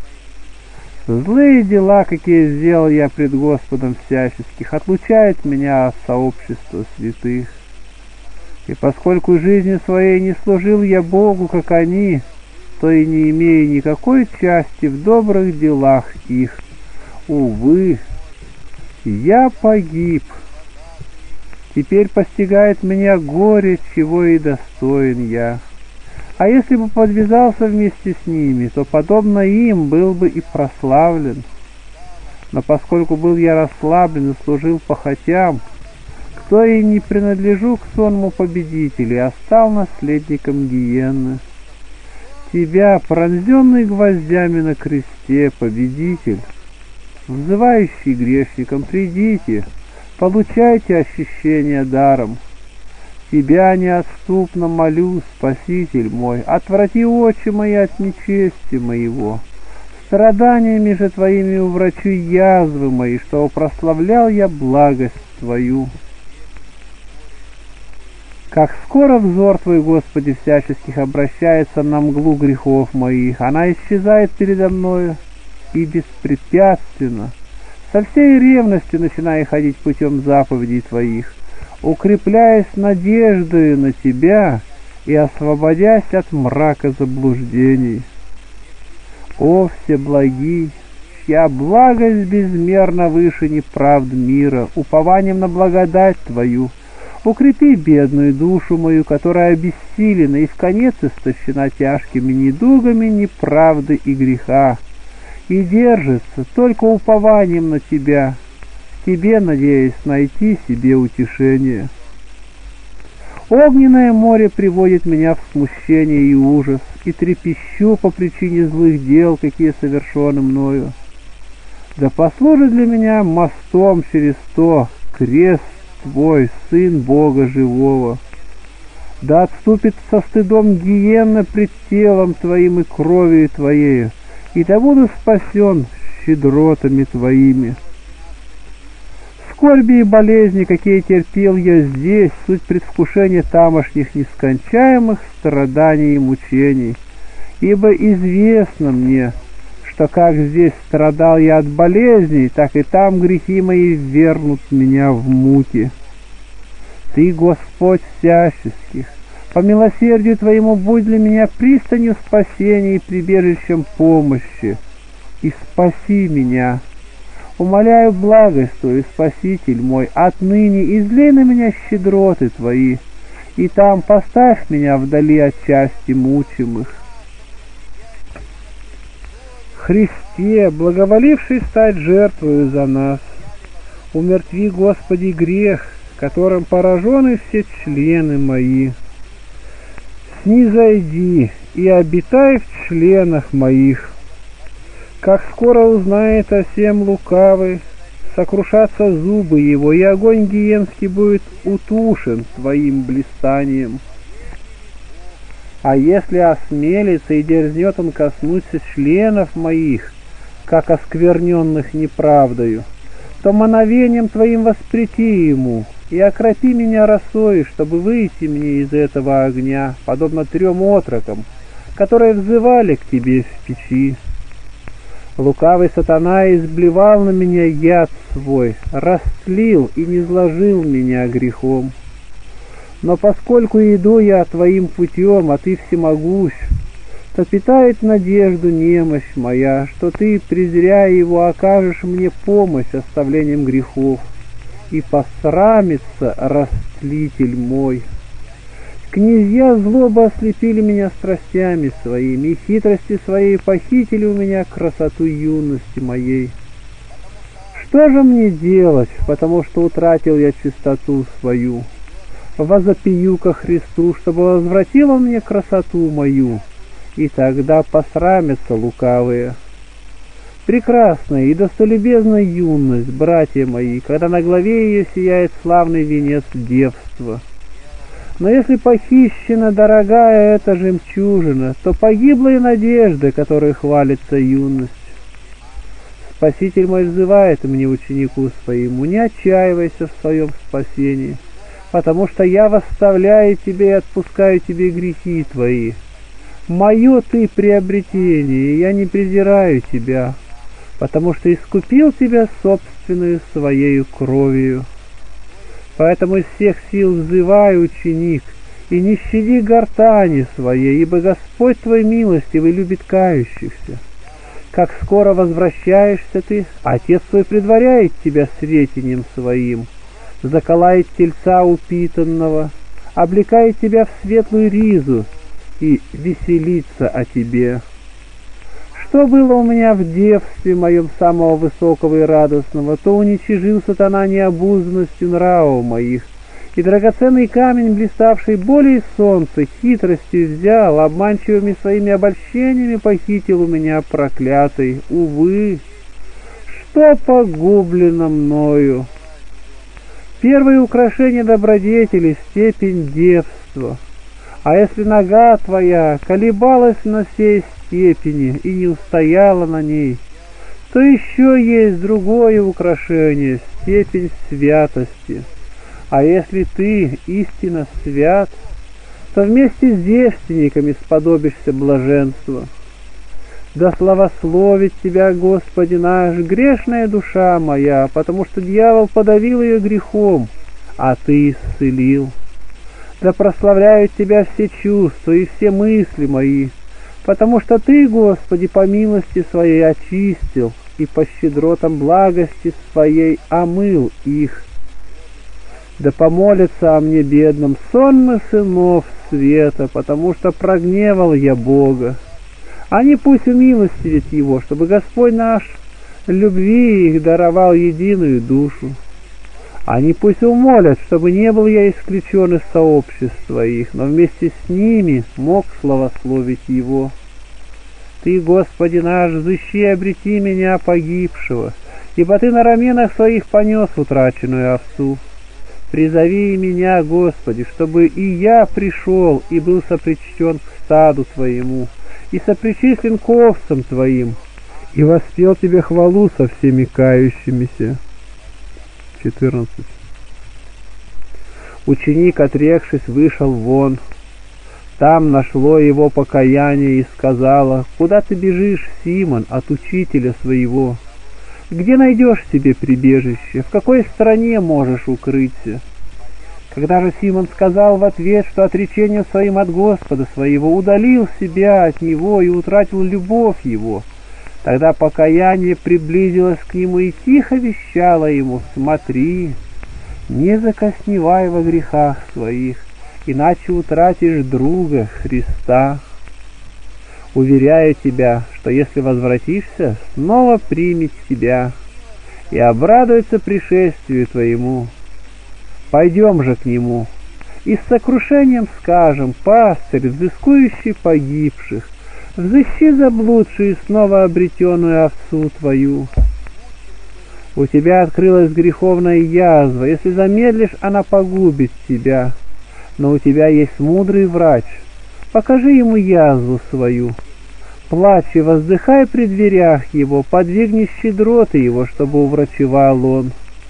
Злые дела, какие сделал я пред Господом всяческих, отлучают меня от сообщества святых. И поскольку жизни своей не служил я Богу, как они, то и не имею никакой части в добрых делах их. Увы, я погиб. Теперь постигает меня горе, чего и достоин я. А если бы подвязался вместе с ними, то, подобно им, был бы и прославлен. Но поскольку был я расслаблен и служил похотям, то и не принадлежу к сонму победителей, а стал наследником гиенны. Тебя, пронзенный гвоздями на кресте, победитель, взывающий грешникам, придите, получайте очищение даром. Тебя неотступно молю, Спаситель мой, отврати очи мои от нечести моего. Страданиями же Твоими уврачу язвы мои, чтобы прославлял я благость Твою. Как скоро взор Твой, Господи, всяческих обращается на мглу грехов моих, она исчезает передо мною и беспрепятственно, со всей ревностью начиная ходить путем заповедей Твоих, укрепляясь надеждою на Тебя и освободясь от мрака заблуждений. О Всеблагий, чья благость безмерно выше неправд мира, упованием на благодать Твою, укрепи бедную душу мою, которая обессилена и вконец истощена тяжкими недугами неправды и греха, и держится только упованием на Тебя, Тебе надеясь найти себе утешение. Огненное море приводит меня в смущение и ужас, и трепещу по причине злых дел, какие совершены мною. Да послужит для меня мостом через то крест Твой, Сын Бога Живого. Да отступит со стыдом гиенна пред телом Твоим и кровью Твоею, и да буду спасен щедротами Твоими. Скорби и болезни, какие терпел я здесь, суть предвкушения тамошних нескончаемых страданий и мучений, ибо известно мне, что как здесь страдал я от болезней, так и там грехи мои ввергнут меня в муки. Ты, Господь всяческих, по милосердию Твоему будь для меня пристанью спасения и прибежищем помощи, и спаси меня. Умоляю благость Твою, Спаситель мой, отныне излей на меня щедроты Твои, и там поставь меня вдали от части мучимых. Христе, благоволивший стать жертвою за нас, умертви, Господи, грех, которым поражены все члены мои. Снизойди и обитай в членах моих. Как скоро узнает о сем лукавый, сокрушатся зубы его, и огонь гиенский будет утушен Твоим блистанием. А если осмелится и дерзнет он коснуться членов моих, как оскверненных неправдою, то мановением Твоим воспрети ему, и окропи меня росой, чтобы выйти мне из этого огня, подобно 3 отрокам, которые взывали к Тебе в печи. Лукавый сатана изблевал на меня яд свой, растлил и низложил меня грехом. Но поскольку иду я Твоим путем, а Ты всемогущ, то питает надежду немощь моя, что Ты, презря его, окажешь мне помощь оставлением грехов, и посрамится растлитель мой. Князья злобы ослепили меня страстями своими, и хитрости своей похитили у меня красоту юности моей. Что же мне делать, потому что утратил я чистоту свою? Возопию ко Христу, чтобы возвратил он мне красоту мою, и тогда посрамятся лукавые. Прекрасная и достолюбезная юность, братья мои, когда на главе ее сияет славный венец девства. Но если похищена дорогая эта жемчужина, то погибла и надежда, которой хвалится юность. Спаситель мой взывает мне, ученику своему: не отчаивайся в своем спасении, потому что я восставляю тебе и отпускаю тебе грехи твои. Мое ты приобретение, и я не презираю тебя, потому что искупил тебя собственную своею кровью. Поэтому из всех сил взывай, ученик, и не щади гортани своей, ибо Господь твой милостивый любит кающихся. Как скоро возвращаешься ты, Отец твой предваряет тебя сретением своим, заколает тельца упитанного, облекает тебя в светлую ризу и веселится о тебе. Что было у меня в девстве моем самого высокого и радостного, то уничижил сатана необузданностью нравов моих, и драгоценный камень, блиставший более солнца, хитростью взял, обманчивыми своими обольщениями похитил у меня проклятый. Увы, что погублено мною! Первое украшение добродетели — степень девства. А если нога твоя колебалась на сей степени и не устояла на ней, то еще есть другое украшение — степень святости. А если ты истинно свят, то вместе с девственниками сподобишься блаженства. Да славословит тебя, Господи наш, грешная душа моя, потому что дьявол подавил ее грехом, а ты исцелил. Да прославляют тебя все чувства и все мысли мои, потому что ты, Господи, по милости своей очистил и по щедротам благости своей омыл их. Да помолятся о мне бедным сонмы сынов света, потому что прогневал я Бога. Они пусть умилостивят его, чтобы Господь наш любви их даровал единую душу. Они пусть умолят, чтобы не был я исключен из сообщества их, но вместе с ними мог славословить его. Ты, Господи наш, взыщи и обрети меня погибшего, ибо ты на раменах своих понес утраченную овцу. Призови меня, Господи, чтобы и я пришел и был сопричтен к стаду Твоему, и сопричислен к овцам Твоим, и воспел Тебе хвалу со всеми кающимися. 14. Ученик, отрекшись, вышел вон. Там нашло его покаяние и сказала: «Куда ты бежишь, Симон, от учителя своего? Где найдешь себе прибежище? В какой стране можешь укрыться?» Когда же Симон сказал в ответ, что отречением своим от Господа своего удалил себя от него и утратил любовь его, тогда покаяние приблизилось к нему и тихо вещало ему: «Смотри, не закосневай во грехах своих, иначе утратишь друга Христа. Уверяю тебя, что если возвратишься, снова примет тебя и обрадуется пришествию твоему. Пойдем же к нему, и с сокрушением скажем: пастырь, взыскующий погибших, взыщи заблудшую и снова обретенную овцу твою. У тебя открылась греховная язва, если замедлишь, она погубит тебя, но у тебя есть мудрый врач, покажи ему язву свою. Плачь и воздыхай при дверях его, подвигни щедроты его, чтобы уврачевал он».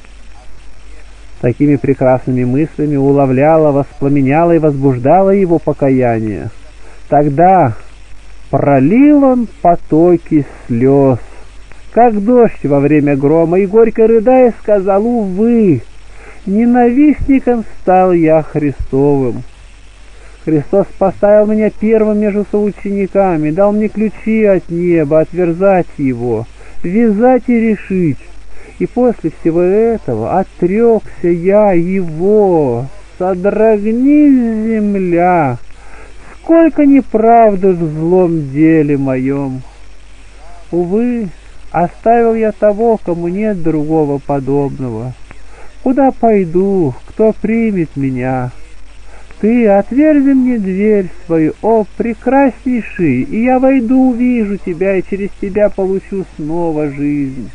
Такими прекрасными мыслями уловляла, воспламеняла и возбуждала его покаяние. Тогда пролил он потоки слез, как дождь во время грома, и горько рыдая сказал: «Увы, ненавистником стал я Христовым. Христос поставил меня первым между соучениками, дал мне ключи от неба, отверзать его, вязать и решить. И после всего этого отрекся я его. Содрогнись, земля! Сколько неправды в злом деле моем! Увы, оставил я того, кому нет другого подобного. Куда пойду, кто примет меня? Ты отверзи мне дверь свою, о прекраснейший, и я войду, увижу тебя, и через тебя получу снова жизнь.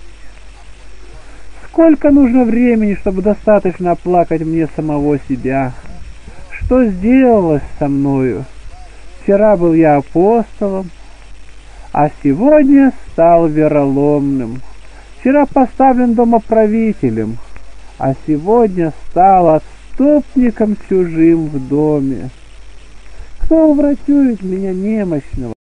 Сколько нужно времени, чтобы достаточно оплакать мне самого себя? что сделалось со мною? Вчера был я апостолом, а сегодня стал вероломным. Вчера поставлен домоправителем, а сегодня стал отступником чужим в доме. Кто врачует меня немощного?